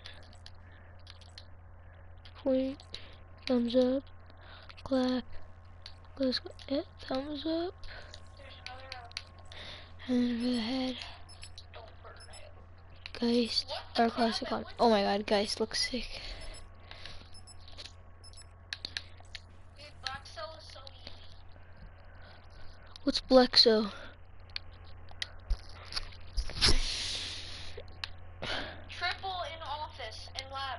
Point. Thumbs up. Clap. Let's go. Yeah, thumbs up. There's another And then for the head. don't burn it. Geist. Or classic on. Oh my god, Geist looks sick. Dude, Black Cell is so easy. What's Blexo? Triple in office and lab.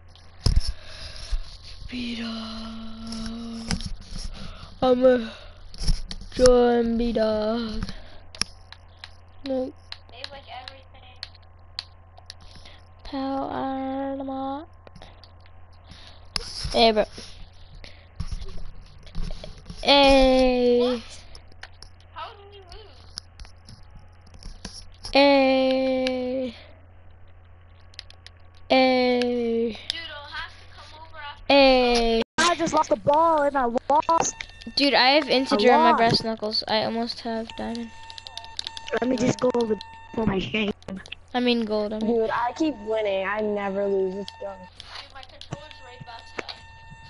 Beat up. I'm a zombie dog. No. They have like everything. Power armor. Hey, bro. Hey. What? How did you lose? Hey. Hey. Dude, I'll have to come over after. Hey. I just lost the ball and I lost. Dude, I have integer on my lost. brass knuckles. I almost have diamond. Let me just go over for my shame. I mean gold. I mean. Dude, I keep winning. I never lose. Let's go. Dude, my controller's right about to die.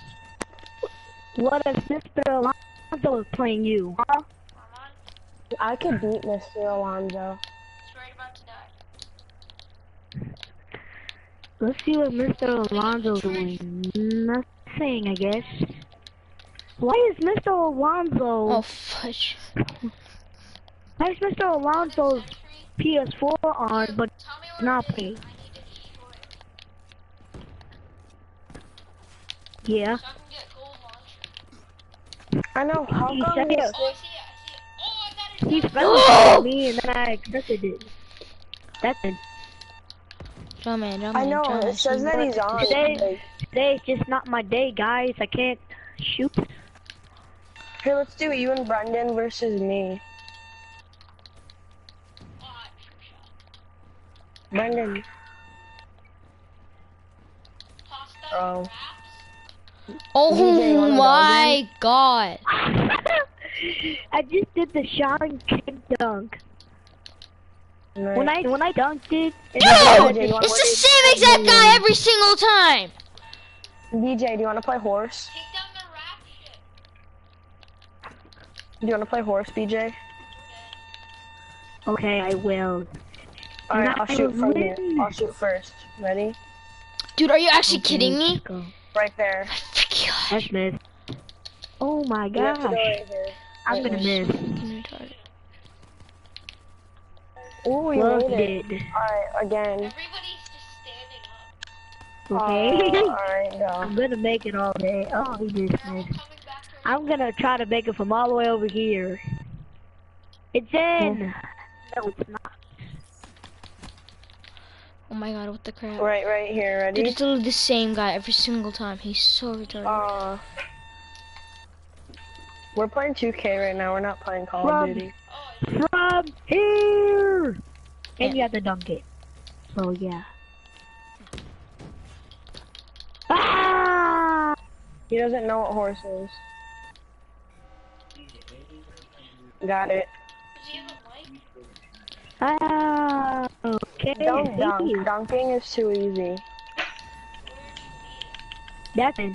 What if Mr. Alonso is playing you, huh? Armand, I could beat Mr. Alonso. it's right about to die. Let's see what Mr. Alonso's doing. Nothing, I guess. Why is Mr. Alonso? Oh fudge. Why is Mr. Alonso's PS4 on, but Tell me where not it is. playing? I need to destroy it. Yeah. So I can get gold launcher. I know. How Oh, come I see it, I see it. Oh, I got it. He's done. friendly with me, and then I accepted it. That's it. Drumman. I know. It says that he's on. Today's just not my day, guys. I can't shoot. Here, let's do you and Brendan versus me. Oh, I trick shot. Brendan. Pasta Oh. and wraps. Oh DJ, you wanna go my god. I just did the Sean kick dunk. When I dunked it, Dude! It's the same exact guy every single time! BJ, do you want to play horse? Take down the wrap shit. Do you want to play horse, BJ? Okay, I will. Alright, I'll shoot from here. I'll shoot first. Ready? Dude, are you actually kidding me? Right there. That's miss. Oh my You have to go gosh. right here. I'm gonna miss. Fucking retarded. Ooh, we Well made it. did. Alright, again. Everybody's just standing up. Okay. Alright, go. I'm gonna make it all day. Oh, he just They're all missed. coming back to I'm gonna try to make it from all the way over here. It's in. No, it's not. Oh my god, what the crap? Right here, Dude, ready? it's literally the same guy every single time. He's so retarded. We're playing 2K right now, we're not playing Call of Duty. From here! Yeah. And you have to dunk it. So yeah. Ah! He doesn't know what horse is. Got it. Does he have a mic? Ah! Okay. Don't Thank you. dunk. Dunking is too easy. That's it.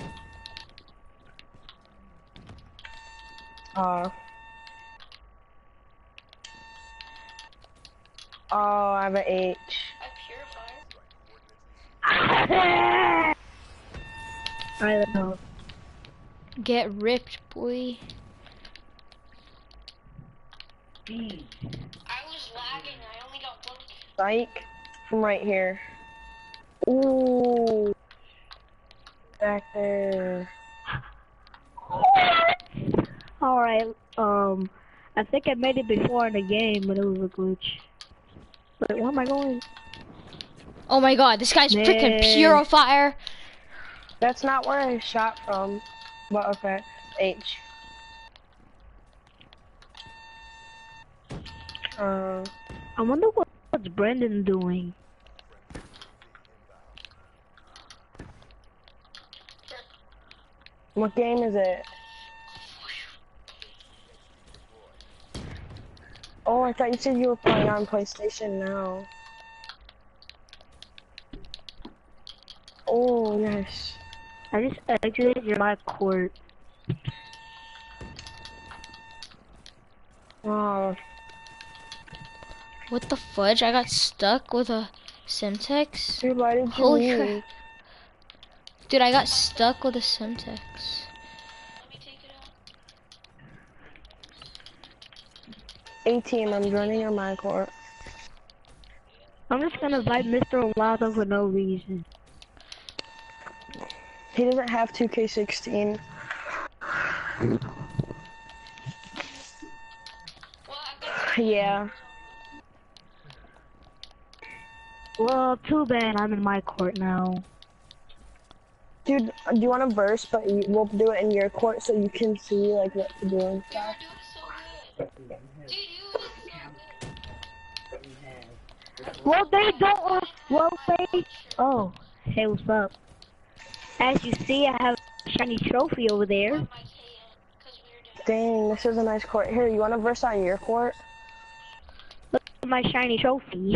Oh, I have an H. I purifier. I don't know. Get ripped, boy. I was lagging. I only got one. Psych. From right here. Ooh. Back there. Alright, I think I made it before in the game, but it was a glitch. Wait, where am I going? Oh my god, this guy's freaking Man. purifier. That's not where I shot from. But okay. H. I wonder what's Brendan doing. What game is it? Oh, I thought you said you were playing on PlayStation now. Oh, yes. I just exited my court. Wow. What the fudge? I got stuck with a Semtex. Dude, why did you Holy leave? crap. Dude, I got stuck with a Semtex. Let me take it out. 18, I'm running on my court. I'm just gonna invite Mr. Ronaldo for no reason. He doesn't have 2K16. Well, I've got Yeah. Well, too bad I'm in my court now. Dude, do you want a verse, but we'll do it in your court so you can see like what to do and You're stuff. doing so good. Dude, you did so good. Well, they don't. Well, they. Oh, hey, what's up? As you see, I have a shiny trophy over there. My KN, because we were doing Dang, this is a nice court. Here, you want a verse on your court? Look at my shiny trophy.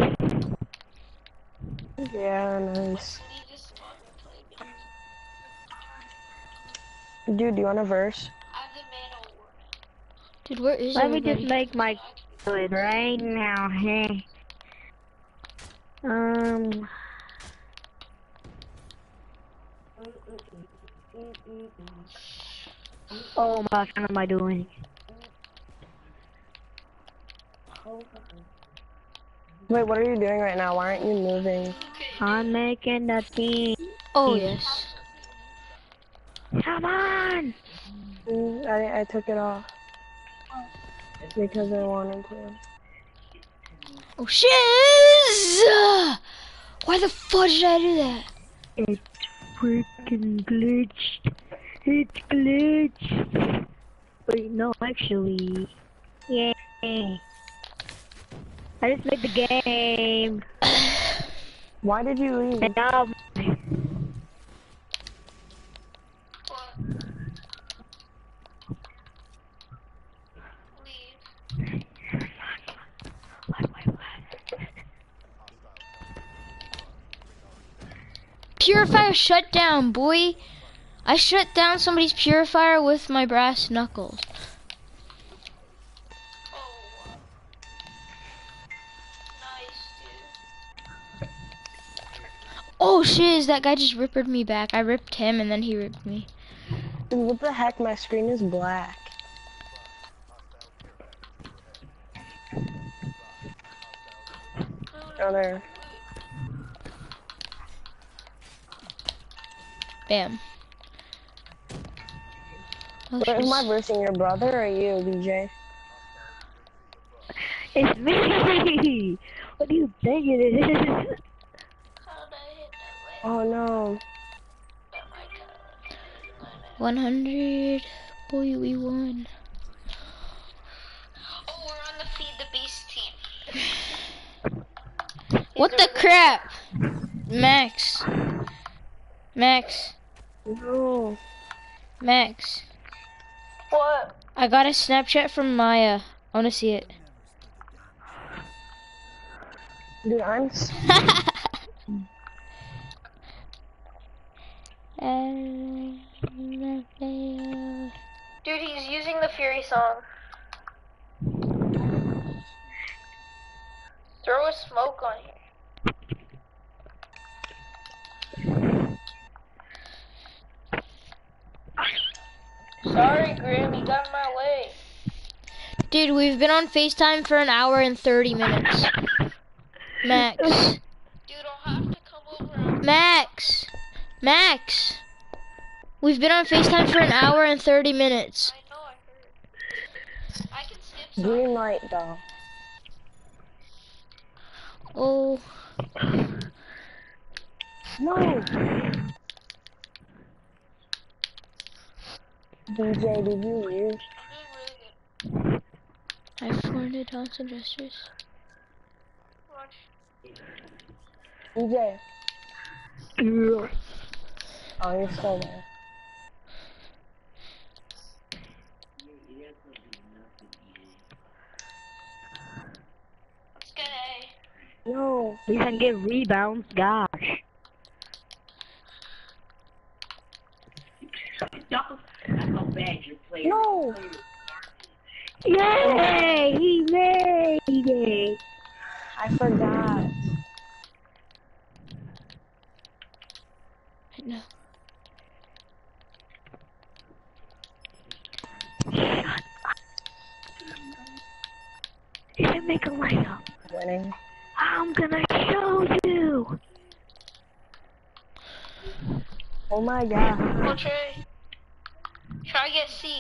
Yeah, nice. leave this spot and play. Dude, do you want a verse? I have the mana war now. Dude, where is Let me everybody? just make my good right now. Hey. Oh my gosh, what am I doing? Wait, what are you doing right now? Why aren't you moving? I'm making the team. Oh, yes. Come on! I took it off. Because I wanted to. Oh, shiz! Why the fudge did I do that? It's freaking glitched. It's glitched. Wait, no, actually. Yay. I just made the game. Why did you leave? And now, Leave. Purifier shut down, boy. I shut down somebody's purifier with my brass knuckles. Oh. Nice, dude. Oh, shiz, that guy just rippered me back. I ripped him and then he ripped me. Dude, what the heck? My screen is black. Oh, there. Bam. Oh, Wait, am I shiz. versing your brother or you, BJ? it's me! What do you think it is? Oh no. 100. Boy, we won. Oh, we're on the Feed the Beast team. What the crap? Max. Max. No. Max. What? I got a Snapchat from Maya. I wanna see it. Dude, I'm Dude, he's using the Fury song. Throw a smoke on here. Sorry, Grim, you got in my way. Dude, we've been on FaceTime for an hour and 30 minutes. Max. Dude, I'll have to come over. Max. Max. We've been on FaceTime for an hour and 30 minutes. I know, I heard. I can skip some. green light though. Oh. No. DJ, did you lose? I'm doing really good. I have 400 taunts and gestures. Watch. DJ. Oh, you're still there. Let's get A. No. At least I can get rebounds. Gosh. No. Yay! He made it. I forgot. No. You should make a layup. Winning. I'm gonna show you. Oh my god. We'll try. Try to get C.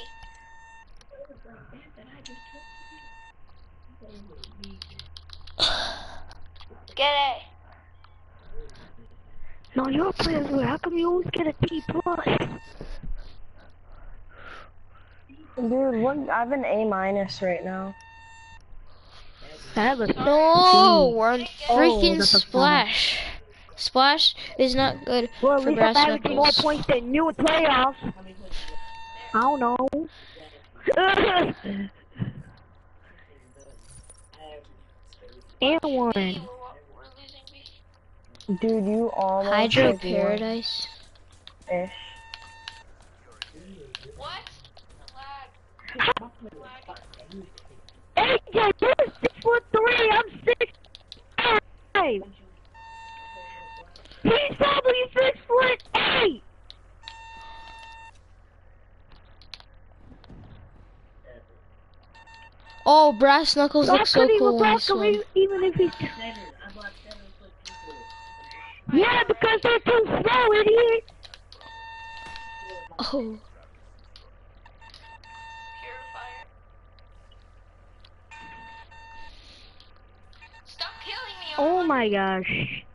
Get A. No, you're playing good. How come you always get a B plus? Dude, what? I have an A minus right now. I have a No, we're on Oh, freaking that's a Splash. Splash is not good Well, at for least I'm brass averaging more knuckles. points than you in playoffs. I don't know. And one. We're losing B. Dude, you almost Hydro like, won. Paradise. Ish. What? Lag. Hey, yeah, you're 6'3". I'm 6'5". He's probably 6'8". Oh, brass knuckles So I look so couldn't even cool in block this him one. even if he's... Yeah, because they're too slow, idiot. Oh. Purifier. Stop killing me. Oh Armand. my gosh.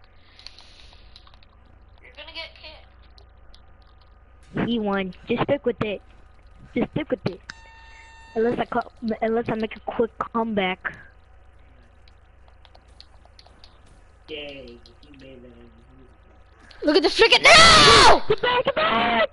You're gonna get kicked. He won. Just stick with it. Just stick with it. Unless I make a quick comeback. Look at the freaking no! Get back, get back!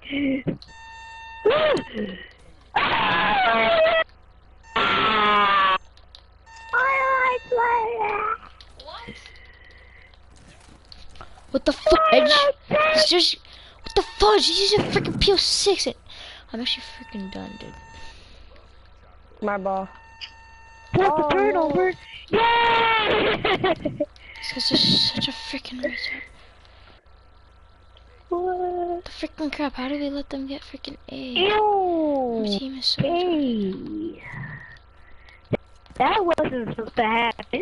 What the fudge? It's just what the fudge? He's using freaking PO6. I'm actually freaking done, dude. My ball. Plus Oh, the turnover. Yay! This guy's just such a freaking retard. What? The freaking crap! How do we let them get freaking A? Ew! Our team is so retarded. Hey! That wasn't supposed to happen.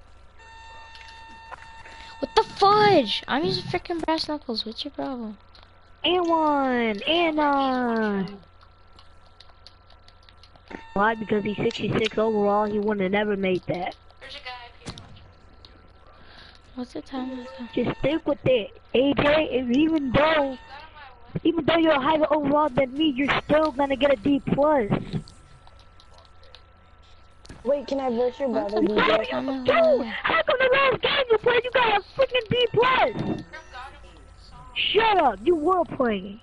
What the fudge? I'm using freaking brass knuckles. What's your problem? And one! And why? Because he's 66 overall, he would have never made that. There's a guy up here. What's the time? Just stick with it, AJ. Even though you're higher overall than me, you're still gonna get a D plus. Wait, can I verse your What's brother, the DJ? time? Dude, how come the last game you played, you got a freaking D plus? Shut up, you were playing.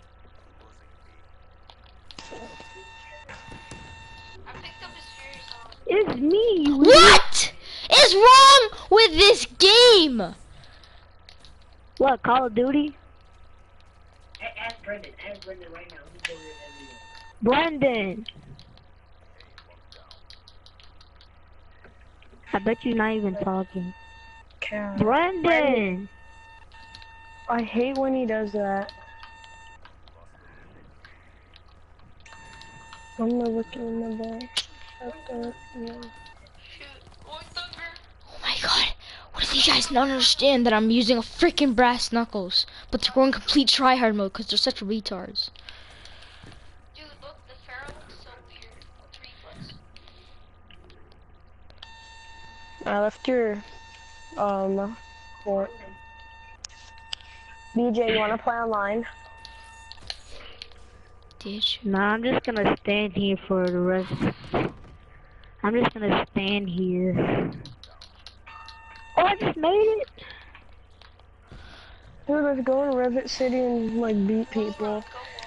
I picked up his Fury song. It's me, you What is wrong with this game? What, Call of Duty? Ask Brendan right now. He's doing it every day. Brendan. I bet you're not even talking. Cat. Brendan! I hate when he does that. I'm not looking in the back. Shoot. Going Thunder. Oh my god. What do you guys not understand that I'm using a freaking brass knuckles, but they're going complete tryhard mode because they're such retards. Dude, look, the Pharaoh looks so weird. What's reflex? I left your court. BJ, you wanna play online? Did you? Nah, I'm just gonna stand here for the rest. I'm just gonna stand here. Oh, I just made it! Dude, let's go in Rivet City and like beat people.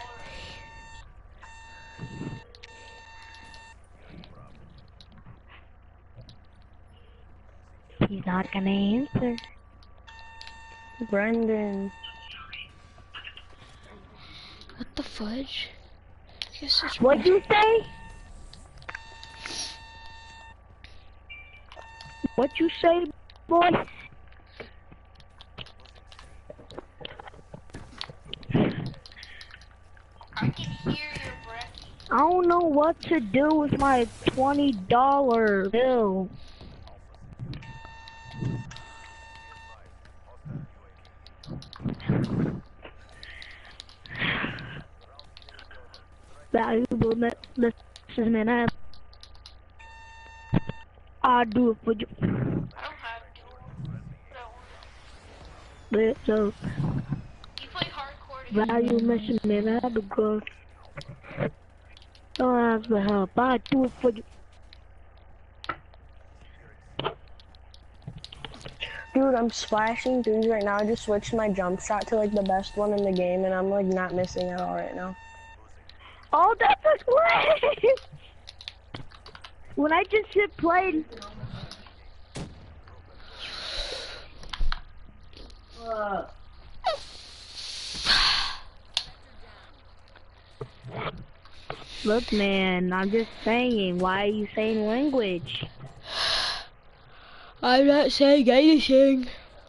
He's not gonna answer. Brendan. What the fudge? You're such What'd you say? What you say, boy? I can hear your breath. I don't know what to do with my $20 bill. Valuable listeners, I'll do it for you. I don't have to. But I want to. So, You play hardcore together. value listeners, because don't ask for help. I'll do it for you. Dude, I'm splashing threes right now. I just switched my jump shot to like the best one in the game, and I'm like not missing at all right now. Oh, that's a great! When I just hit play. Look, man, I'm just saying, why are you saying language? I'm not saying anything.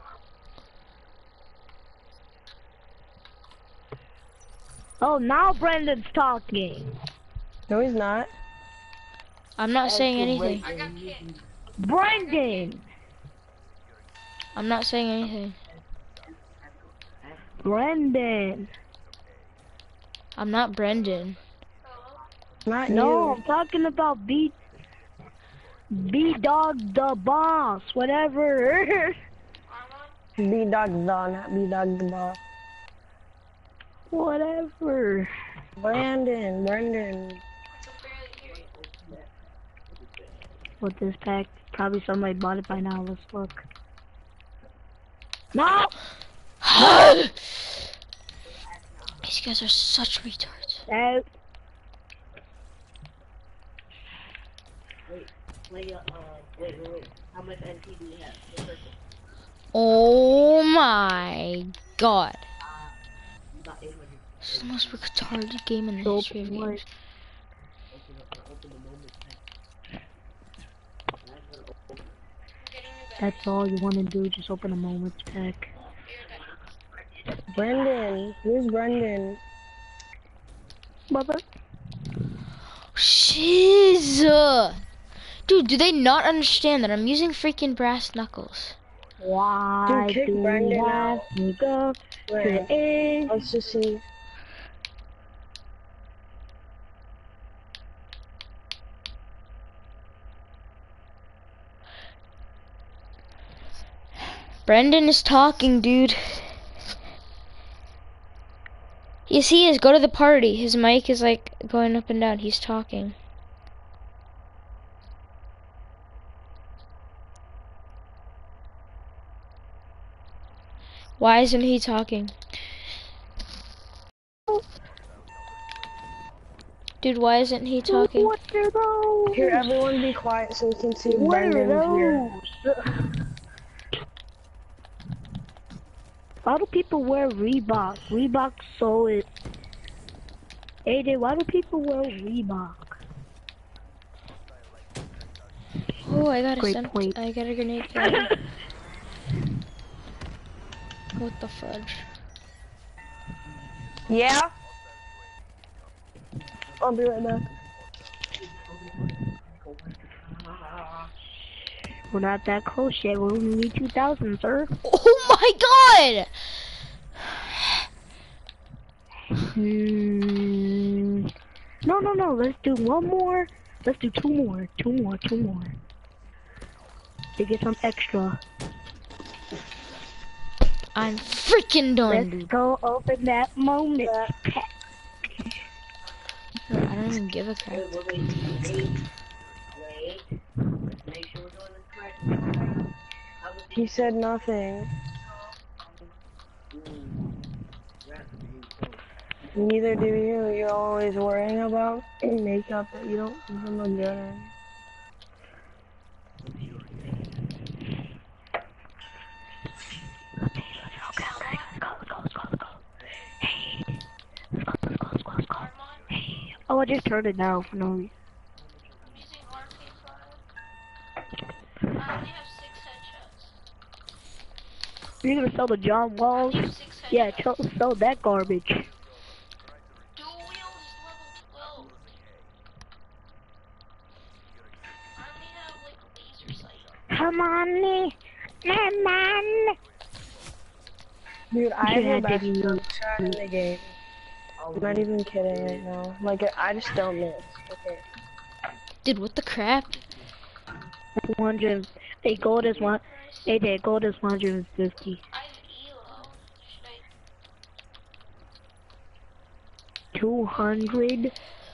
Oh, now Brendan's talking. No, he's not. I'm not saying anything. I got kicked. Brendan! I'm not saying anything. Brendan! I'm not Brendan. Not No, you. I'm talking about B-Dog the boss, whatever. B-Dog the, not B-Dog the ball. Whatever. Brendan. I can barely hear you. With this pack, probably somebody bought it by now. Let's look. No! These guys are such retards. Out. Wait. How much NP do you have? Oh my god. About 800. This is the most retarded game in the So history of what? games. Open the moment pack. I'm getting new That's all you want to do, just open a moments pack. Brendan. Where's Brendan? Mother. Shiz! Dude, do they not understand that I'm using freaking brass knuckles? Why Dude, kick do Brendan we have out. to go to Where? the end? Let's just see. Brendan is talking, dude. Yes, he is. Go to the party. His mic is like going up and down. He's talking. Why isn't he talking? Dude, why isn't he talking? What are those? Here, everyone be quiet so we can see if What are Brendan's here. those? Why do people wear Reebok? Reebok so it. AJ, why do people wear Reebok? Oh, I got a Great point. I got a grenade cannon. What the fudge? Yeah? I'll be right back. We're not that close yet. We're only 2,000, sir. Oh my god! No. Let's do one more. Let's do two more. Two more. To get some extra. I'm freaking done, Let's dude. go open that moment pack. I don't even give a crap. He said nothing. Neither do you. You're always worrying about makeup that you don't even look good in. Oh, I just turned it down for no reason. I'm using RK5. I only have 6 headshots. You're gonna sell the John Walls? I only have 6 headshots. Yeah, sell that garbage. Dual wheels is level 12. I only have like laser sight. Come on, me. Come on. Dude, I have the had to best be jump shot in the game. I'm not even kidding right now. Like, I just don't miss. Okay. Dude, what the crap? 100. Hey, gold is one. Hey, there, gold is 150. I have ELO. Should I? 200.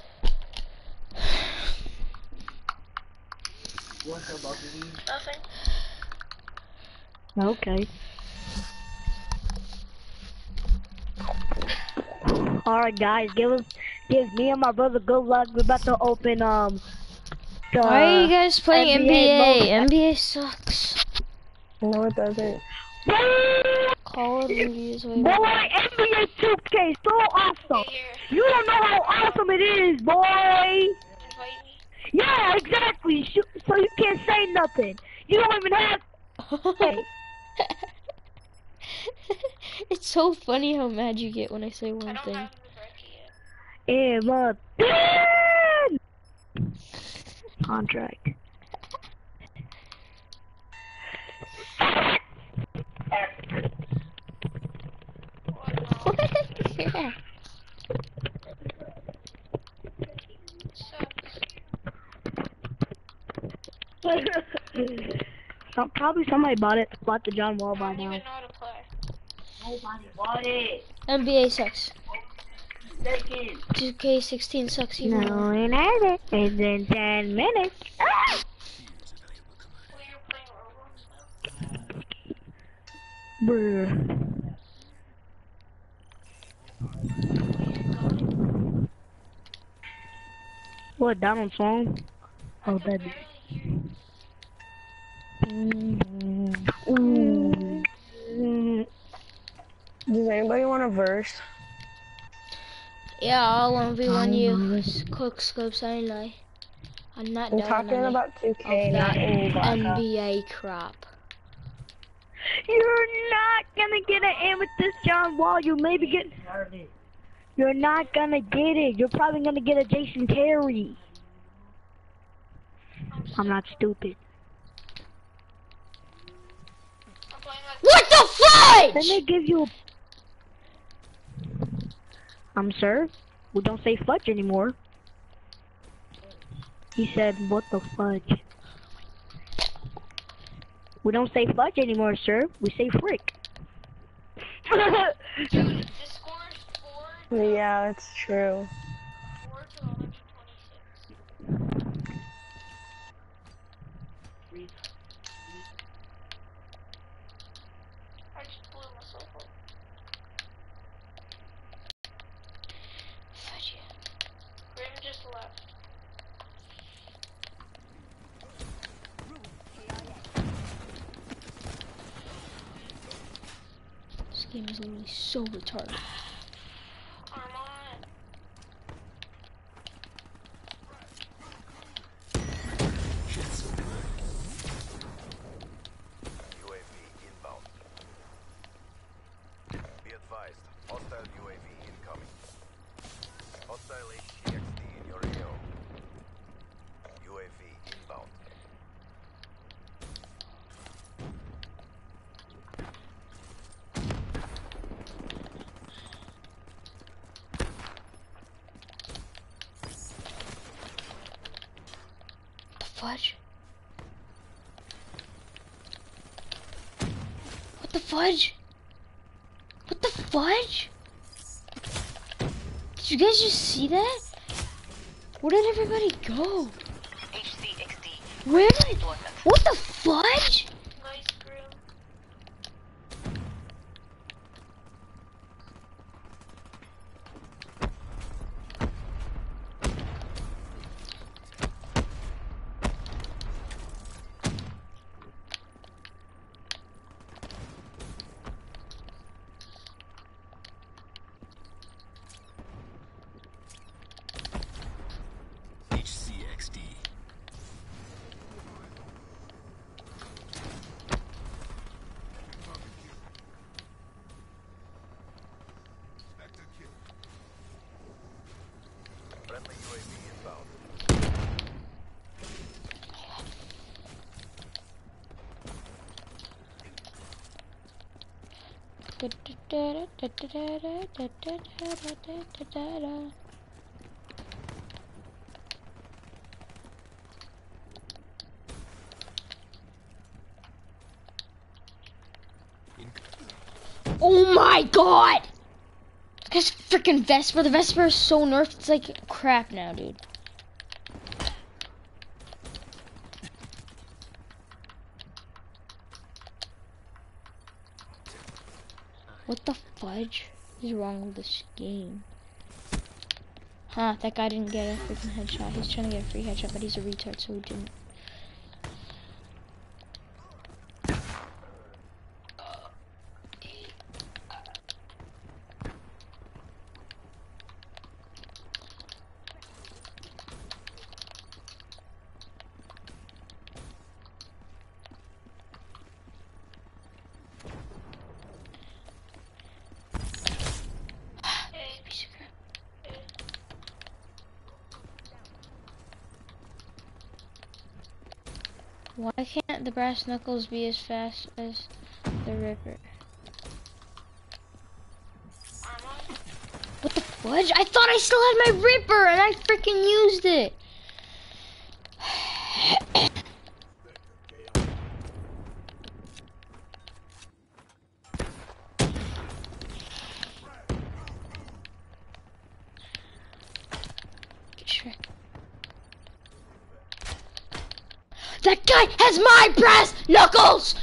Nothing. Okay. Alright, guys, give me and my brother good luck. We're about to open the Why are you guys playing NBA NBA? NBA sucks. No, it doesn't. Call of Duty is way Boy, better. NBA 2K so awesome. Here, You don't know how awesome it is, boy. invite me. Yeah, exactly. So you can't say nothing. You don't even have. Hey. It's so funny how mad you get when I say I one don't thing. have the record yet. Everton! Contract. Yeah. Probably somebody bought the John Wall by I don't now. even know how to play. Nobody bought it. NBA sucks. Second. 2K16 sucks even more. No, it hasn't. It's been 10 minutes. Ah! Well, you're playing Roblox now. Bruh. What, Donald song? Oh, that. Does anybody want a verse? Yeah, I'll 1v1 you. Quick scopes, I lie. I'm not I'm down talking on about it. 2K, Of not that any Black Ops. NBA crap. You're not gonna get an aim with this John Wall. You maybe get. You're not gonna get it. You're probably gonna get a Jason Terry. I'm not stupid. I'm playing like What the Then they fudge? give you. Sir. We don't say fudge anymore. He said, "What the fudge?" We don't say fudge anymore, sir. We say frick. The score is 4 to Yeah, that's true. 126. I just blew myself up. Fudge you. Grim just left. This game is literally so retarded. Armand. UAV inbound. Be advised, hostile UAV incoming. Hostile HCXD in your AO. UAV inbound. The fudge? What the fudge? What the fudge? Did you guys just see that? Where did everybody go? HCXD. Where did... What the fudge? Nice, Grim. HCXD. Friendly UAV inbound. Oh my god! This freaking Vesper, the Vesper is so nerfed, it's like crap now, dude. What the fudge is wrong with this game? Huh, that guy didn't get a freaking headshot. He's trying to get a free headshot, but he's a retard, so he didn't. Piece of crap. Why can't the brass knuckles be as fast as the Ripper? Armand. What the fudge? I thought I still had my Ripper and I freaking used it. Get Shrek. That guy has my brass knuckles!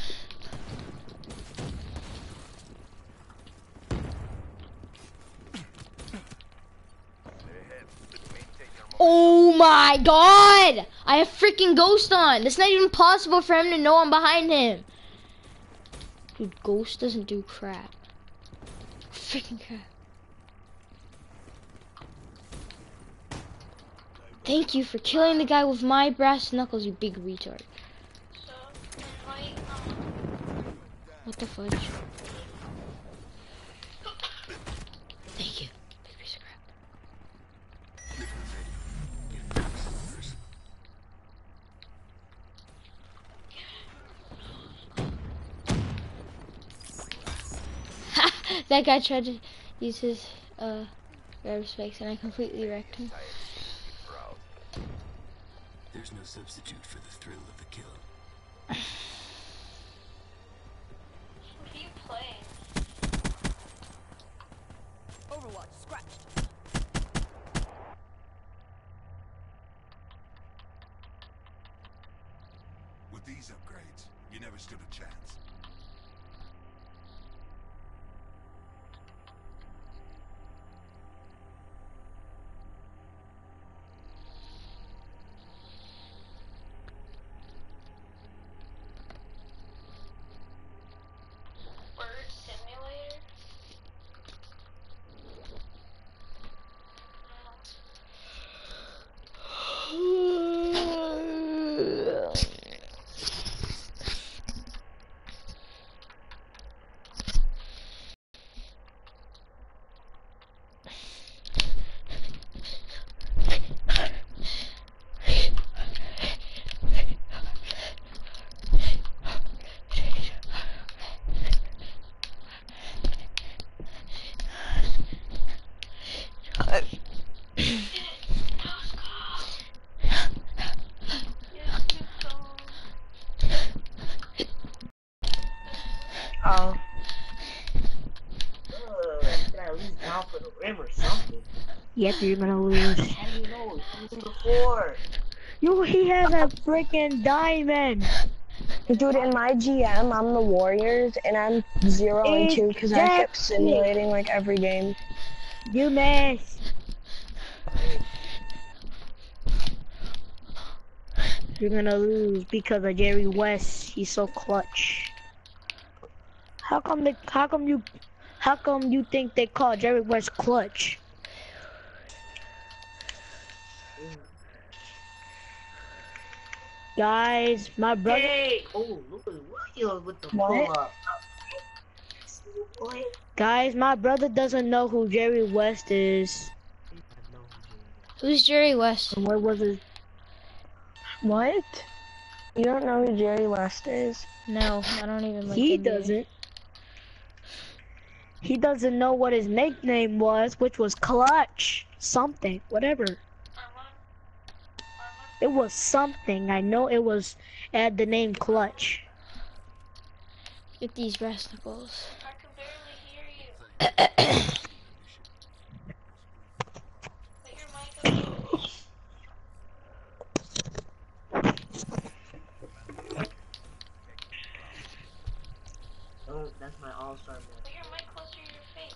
Oh my god! I have freaking Ghost on! It's not even possible for him to know I'm behind him. Dude, Ghost doesn't do crap. Freaking crap. Thank you for killing the guy with my brass knuckles, you big retard. So, invite, What the fudge? Thank you. Big piece of crap. That guy tried to use his aerospace and I completely wrecked him. There's no substitute for the thrill of the kill. stood a chance. Bird simulator? Oh. Can I at least down for the rim or something? Yep, you're gonna lose. How do you know? It's before. Yo, he has a freaking diamond. Dude, in my GM, I'm the Warriors, and I'm 0-2 because I kept Exactly. simulating like every game. You miss. You're gonna lose because of Jerry West. He's so clutch. How come you think they call Jerry West clutch? Guys, my brother. Hey! Oh, look at Williams with the What? pull up. Boy. Guys, my brother doesn't know who Jerry West is. Who's Jerry West? And what was his? What? You don't know who Jerry West is? No, I don't even like He NBA. doesn't. He doesn't know what his nickname was, which was Clutch. Something, whatever. It was something. I know it was at the name Clutch. Get these brass knuckles. I can barely hear you. Put your mic up to your face. Oh, that's my all-star man. Put your mic closer to your face.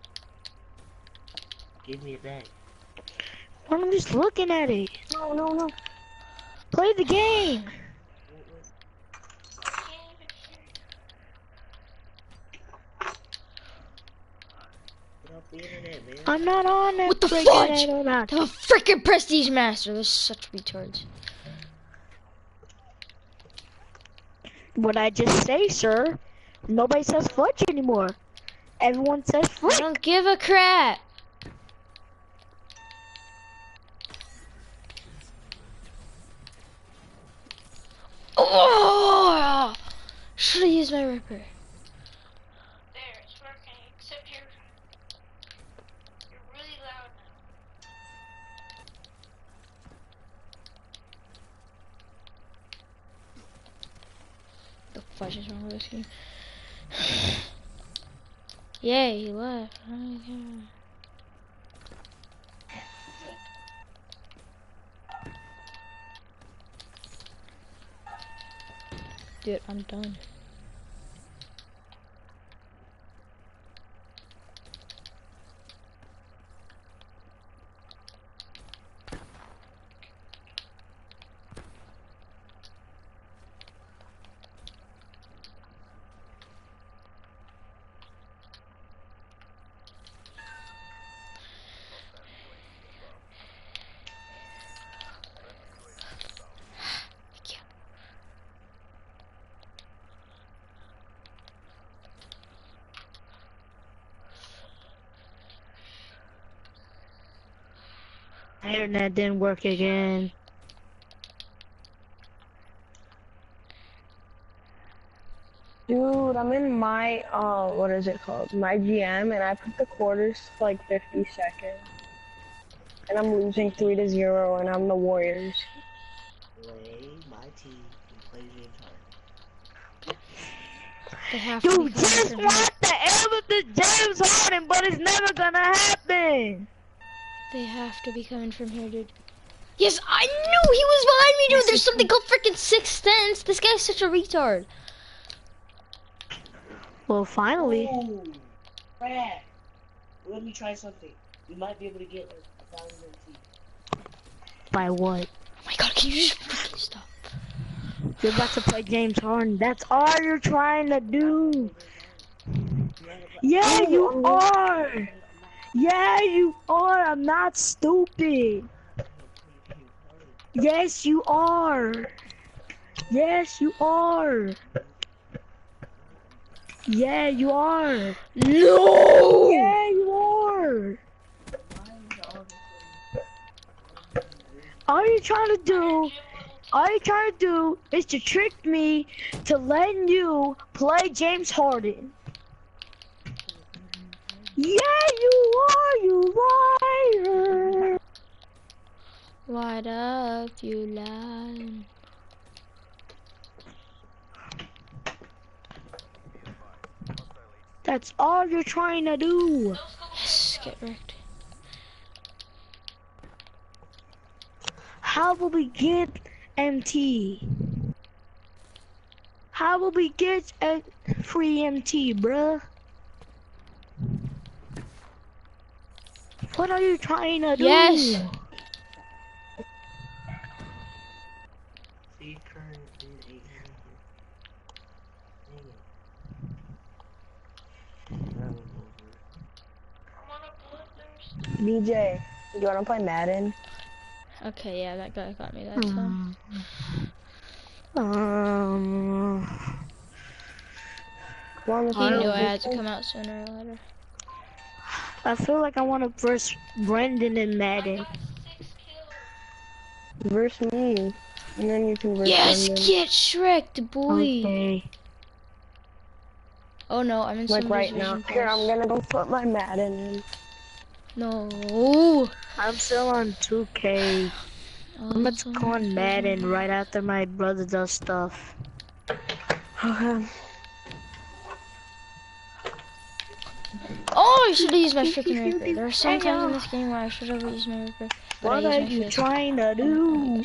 Give me a bag. I'm just looking at it. No. Play the game. I can't even hear you. Get off the internet, man. I'm not on it. What the freaking fudge? internet. I'm a freaking prestige master. They're such retards. What I just say, sir? Nobody says fudge anymore. Everyone says I frick. don't give a crap. Oh! Should have used my ripper. There, it's working. Except you're really loud now. The fudge is wrong with this game. Yay, he left. Dude, I'm done. My internet didn't work again. Dude, I'm in my, what is it called? My GM, and I put the quarters to like 50 seconds. And I'm losing 3-0, and I'm the Warriors. Play my team and play the entire. They have to You be just coming from want the Everton James Harden, but it's never gonna happen. They have to be coming from here, dude. Yes, I knew he was behind me, dude. There's something called freaking Sixth Sense. This guy's such a retard. Well, finally. Ooh, crap. Let me try something. You might be able to get like 1,000 MT. By what? Oh my god, can you just fucking stop? You're about to play James Harden. That's all you're trying to do. Yeah, you are. Yeah, you are. I'm not stupid. Yes, you are. Yes, you are. Yeah, you are. No! Yeah, you are. All you're trying to do, is to trick me to letting you play James Harden. Yeah, you are, you liar. Light up, you lie. That's all you're trying to do. Yes, get wrecked. How will we get MT? How will we get a free MT, bruh? What are you trying to do? Yes! Seed current in 800. Dang it. BJ, you wanna play Madden? Okay, yeah, that guy got me that time. Um, Come on, He knew I let's had to play. come out sooner or later. I feel like I want to verse Brendan and Madden. Verse me. And then you can verse Yes, Brendan. get Shrek, boy! Okay. Oh no, I'm in Like somebody's right now. vision Here, I'm plus. gonna go put my Madden in. No! I'm still on 2K. I'm about to go on Madden right after my brother does stuff. Okay. Oh, I should have used my freaking Reaper. There are some times in this game where I should have used my Reaper, but What I are used my you fist. trying to do?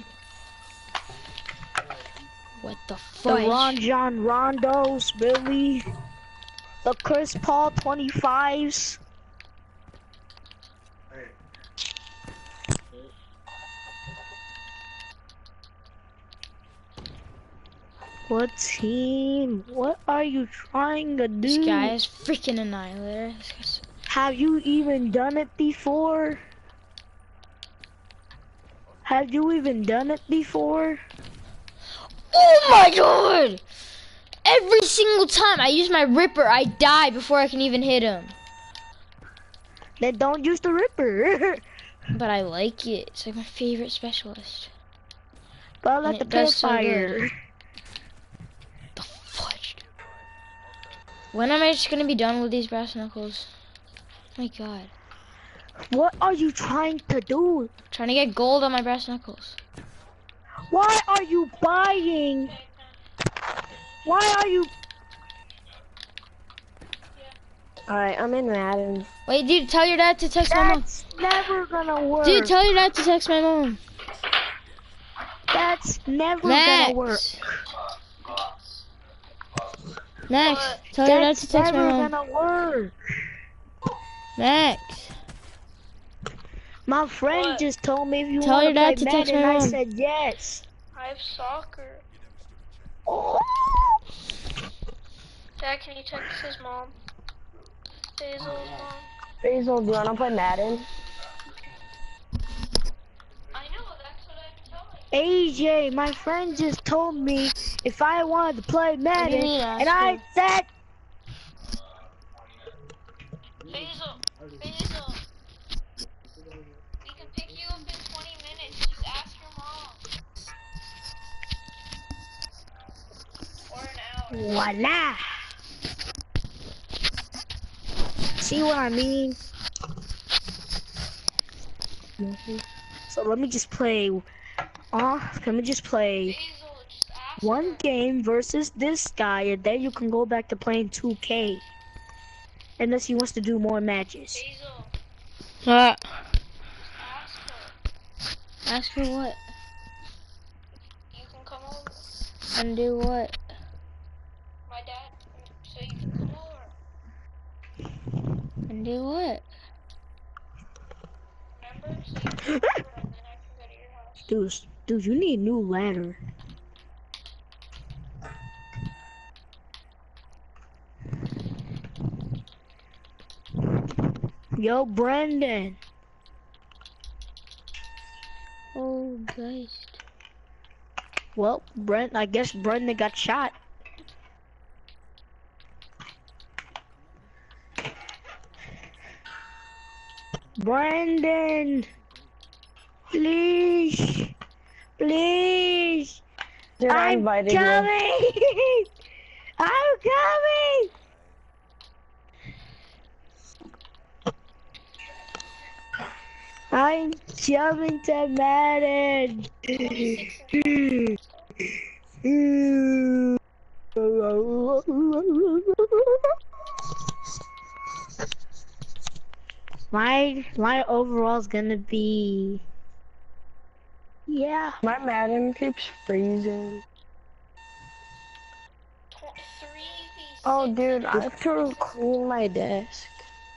What the The fudge? Ron John Rondos, really? The Chris Paul 25s? What team? What are you trying to This guy do? is freaking annihilator. This guy's... Have you even done it before? Have you even done it before? Oh my god! Every single time I use my Ripper, I die before I can even hit him. Then don't use the Ripper. But I like it. It's like my favorite specialist. But I And like the it does so Purifier. good. The fudge. When am I just gonna be done with these brass knuckles? Oh my god. What are you trying to do? Trying to get gold on my brass knuckles. Why are you buying? Why are you? Alright, I'm in Madden. Wait, dude, tell your dad to text my mom. That's never gonna work. Dude, tell your dad to text my mom. That's never gonna work. Max, tell your dad to That's text my never mom. gonna work. Max, My friend What? just told me if you Tell want your to play dad to text Madden, my I mom. said yes. I have soccer. Oh. Dad, can you text his mom? Hazel's mom. Basil, do you wanna play Madden? I know, that's what I'm telling you. AJ, my friend just told me if I wanted to play Madden, mean, and I said, Hazel, Hazel. We can pick you up in 20 minutes. Just ask your mom. Or an hour. voila. See what I mean? So let me just play. Let me just play Hazel, just ask one her. game versus this guy, and then you can go back to playing 2K. Unless he wants to do more matches. Hazel, What? ask her. Ask her what? You can come over. And do what? My dad, so you can come over. Do what? Remember? So you come over and then I can go to your house. Dude, you need a new ladder. Yo, Brendan. Oh, guys. Well, I guess Brendan got shot. Brendan, please, please, Dude, I I'm invited you. coming. I'm coming. I'm coming to Madden. 26 and 12. My overall's gonna be, yeah. My Madden keeps freezing. 3v6. Oh, dude, and I have to clean my desk.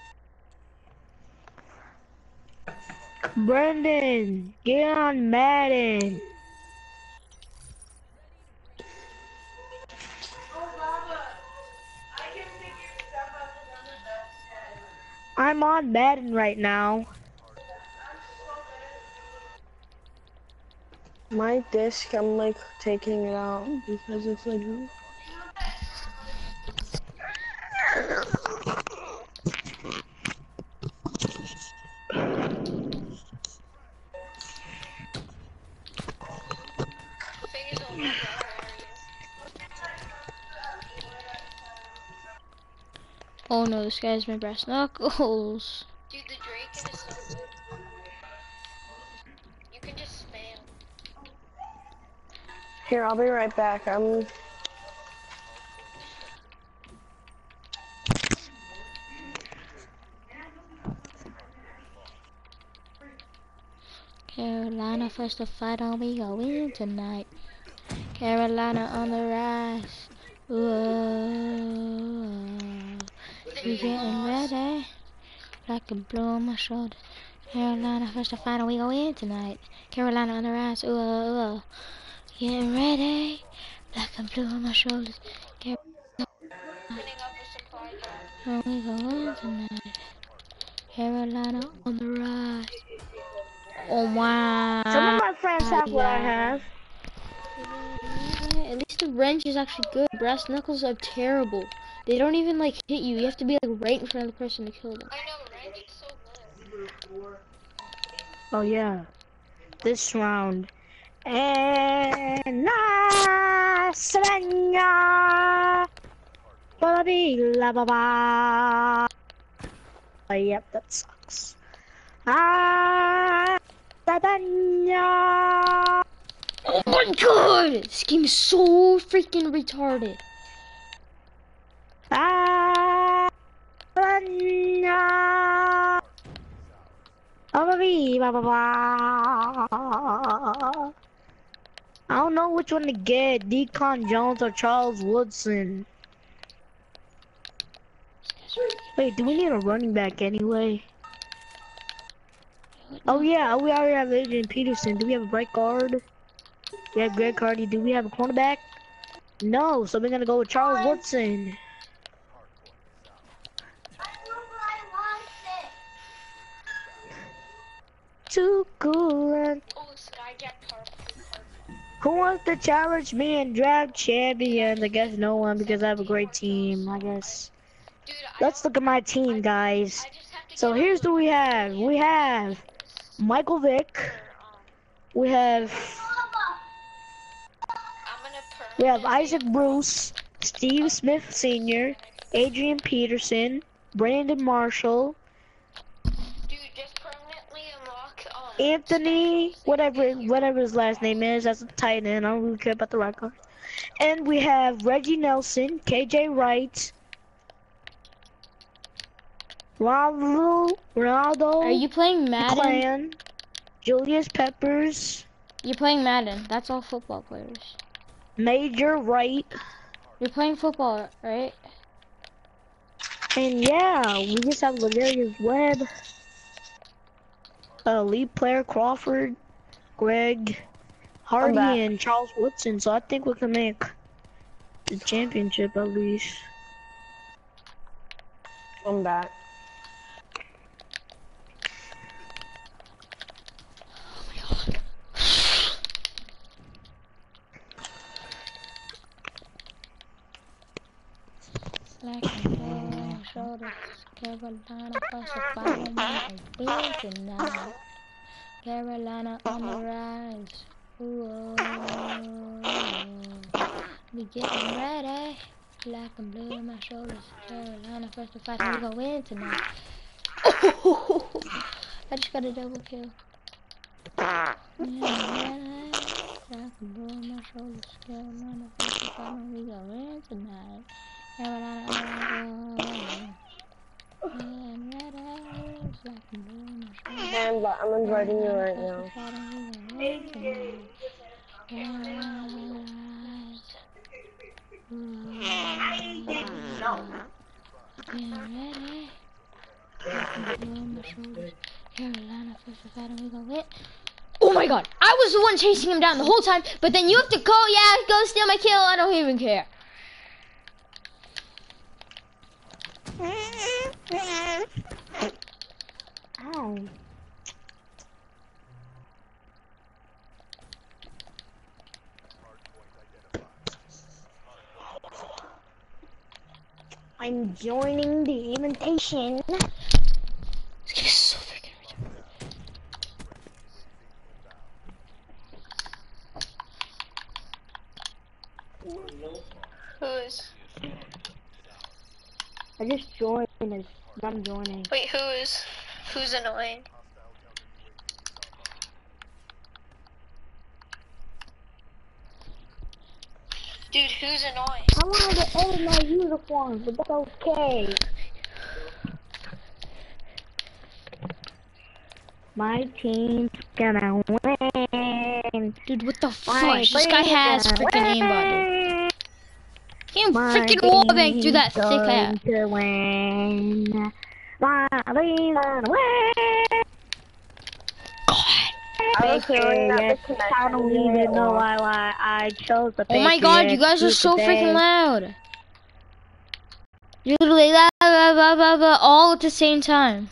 Brendan, get on Madden. I'm on Madden right now. My disc, I'm like taking it out because it's like. Faisal, my bro, how are you? Oh no, this guy's my brass knuckles. Dude, the Draken is so good. You can just spam. Here, I'll be right back. Carolina first to fight on, we go in tonight. Carolina on the rise. Whoa. We getting ready. Like a blow on my shoulder. Carolina first to fight on, we go in tonight. Carolina on the rise. Whoa. Getting ready. Like a blow on my shoulders. Opening up a supply drop. On we go in tonight. Carolina on the rise. Oh Some of my. my friends have what I have. At least the wrench is actually good. Brass knuckles are terrible. They don't even like hit you. You have to be like right in front of the person to kill them. I know, Wrench is so good. Oh yeah, this round. And Nasranya. La ba ba. Yep, that sucks. Nasranya. Oh my god! This game is so freaking retarded. Nasranya. Ba ba ba. I don't know which one to get, Deacon Jones or Charles Woodson. Wait, do we need a running back anyway? Oh yeah, we already have Adrian Peterson. Do we have a right guard? We have Greg Hardy. Do we have a cornerback? No, so we're gonna go with Charles Woodson. Too cool and Oh, Skyjack Tarp. who wants to challenge me and draft champions? I guess no one because I have a great team, I guess. Dude, Let's look at my team, guys. I just have to So get here's who we have. We have Michael Vick. We have Isaac Bruce, Steve Smith Sr., Adrian Peterson, Brandon Marshall, Dude, just permanently unlock Anthony, whatever his last name is, that's a tight end. I don't really care about the record. And we have Reggie Nelson, KJ Wright, Ronaldo. Are you playing Madden? Clan, Julius Peppers. You're playing Madden. That's all football players. Major Wright. You're playing football, right? And yeah, we just have Ladarius Webb, lead player Crawford, Greg, I'm Hardy, back. and Charles Woodson. So I think we can make the championship at least. I'm back. Like my shoulders, Carolina plus a 5 on my win tonight. Carolina on the rise. Ooh, we getting ready. Black and blue on my shoulders. Carolina first to fight, and we gonna win tonight. Oh, I just got a double kill. Black and blue on my shoulders. Carolina first to fight, and we gonna win tonight. Carolina on the rise. Getting ready. Black and blue on my shoulders. And I'm inviting you right Carolina now. first to fight, and we gonna win tonight. Carolina. No. Getting ready. Blue on my shoulders. Carolina first to fight, and we gonna win. Oh my god, I was the one chasing him down the whole time, but then you have to go, yeah, go steal my kill, I don't even care. Ow. I'm joining the invitation. This game is so freaking retarded. Who's? I just joined and I'm joining. Wait, who's annoying? Dude, who's annoying? I wanted to edit my uniform, but that's okay. My team's gonna win. Dude, what the My fudge? This guy team's has gonna freaking aimbot, dude. win. Can't My freaking wallbang through that thick team's hat. going to win. My team's gonna win. I was hearing that the Yes, connection I don't didn't even know work. why I chose the Oh my god, you guys are so freaking loud. You're literally blah, blah, blah, blah, blah, all at the same time.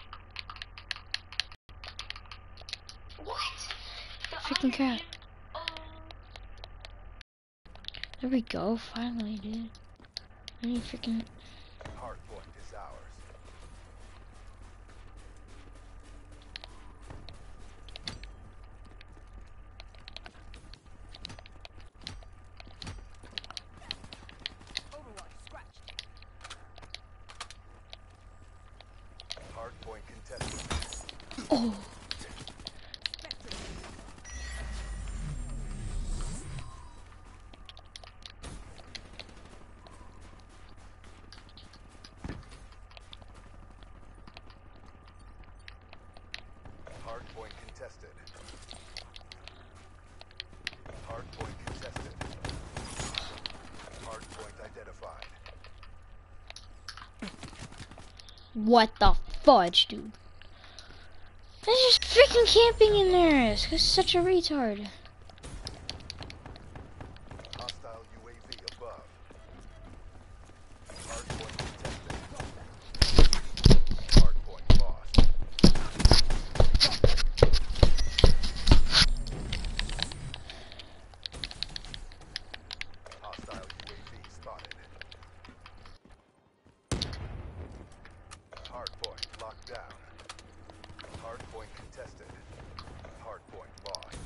What? Freaking crap. There we go, finally, dude. I need freaking... Hardpoint is ours. Hardpoint contested. Oh. Hardpoint contested. Hardpoint contested. Hardpoint identified. What the fudge, dude? There's just freaking camping in there. This guy's such a retard. Hostile UAV above. Hardpoint contested. Hardpoint lost. Hostile UAV spotted. Hardpoint locked down. Hardpoint contested. Hardpoint lost.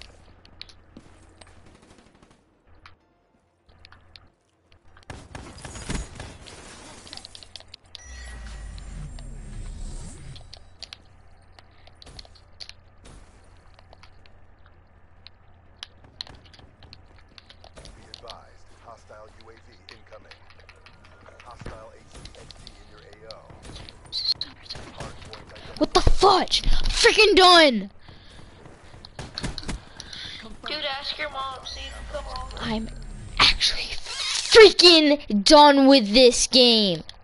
Be advised, hostile UAV incoming. Hostile HCXD in your AO. Hardpoint identified. What the fudge? I'm freaking done. Dude, ask your mom, see if you come over. I'm actually freaking done with this game.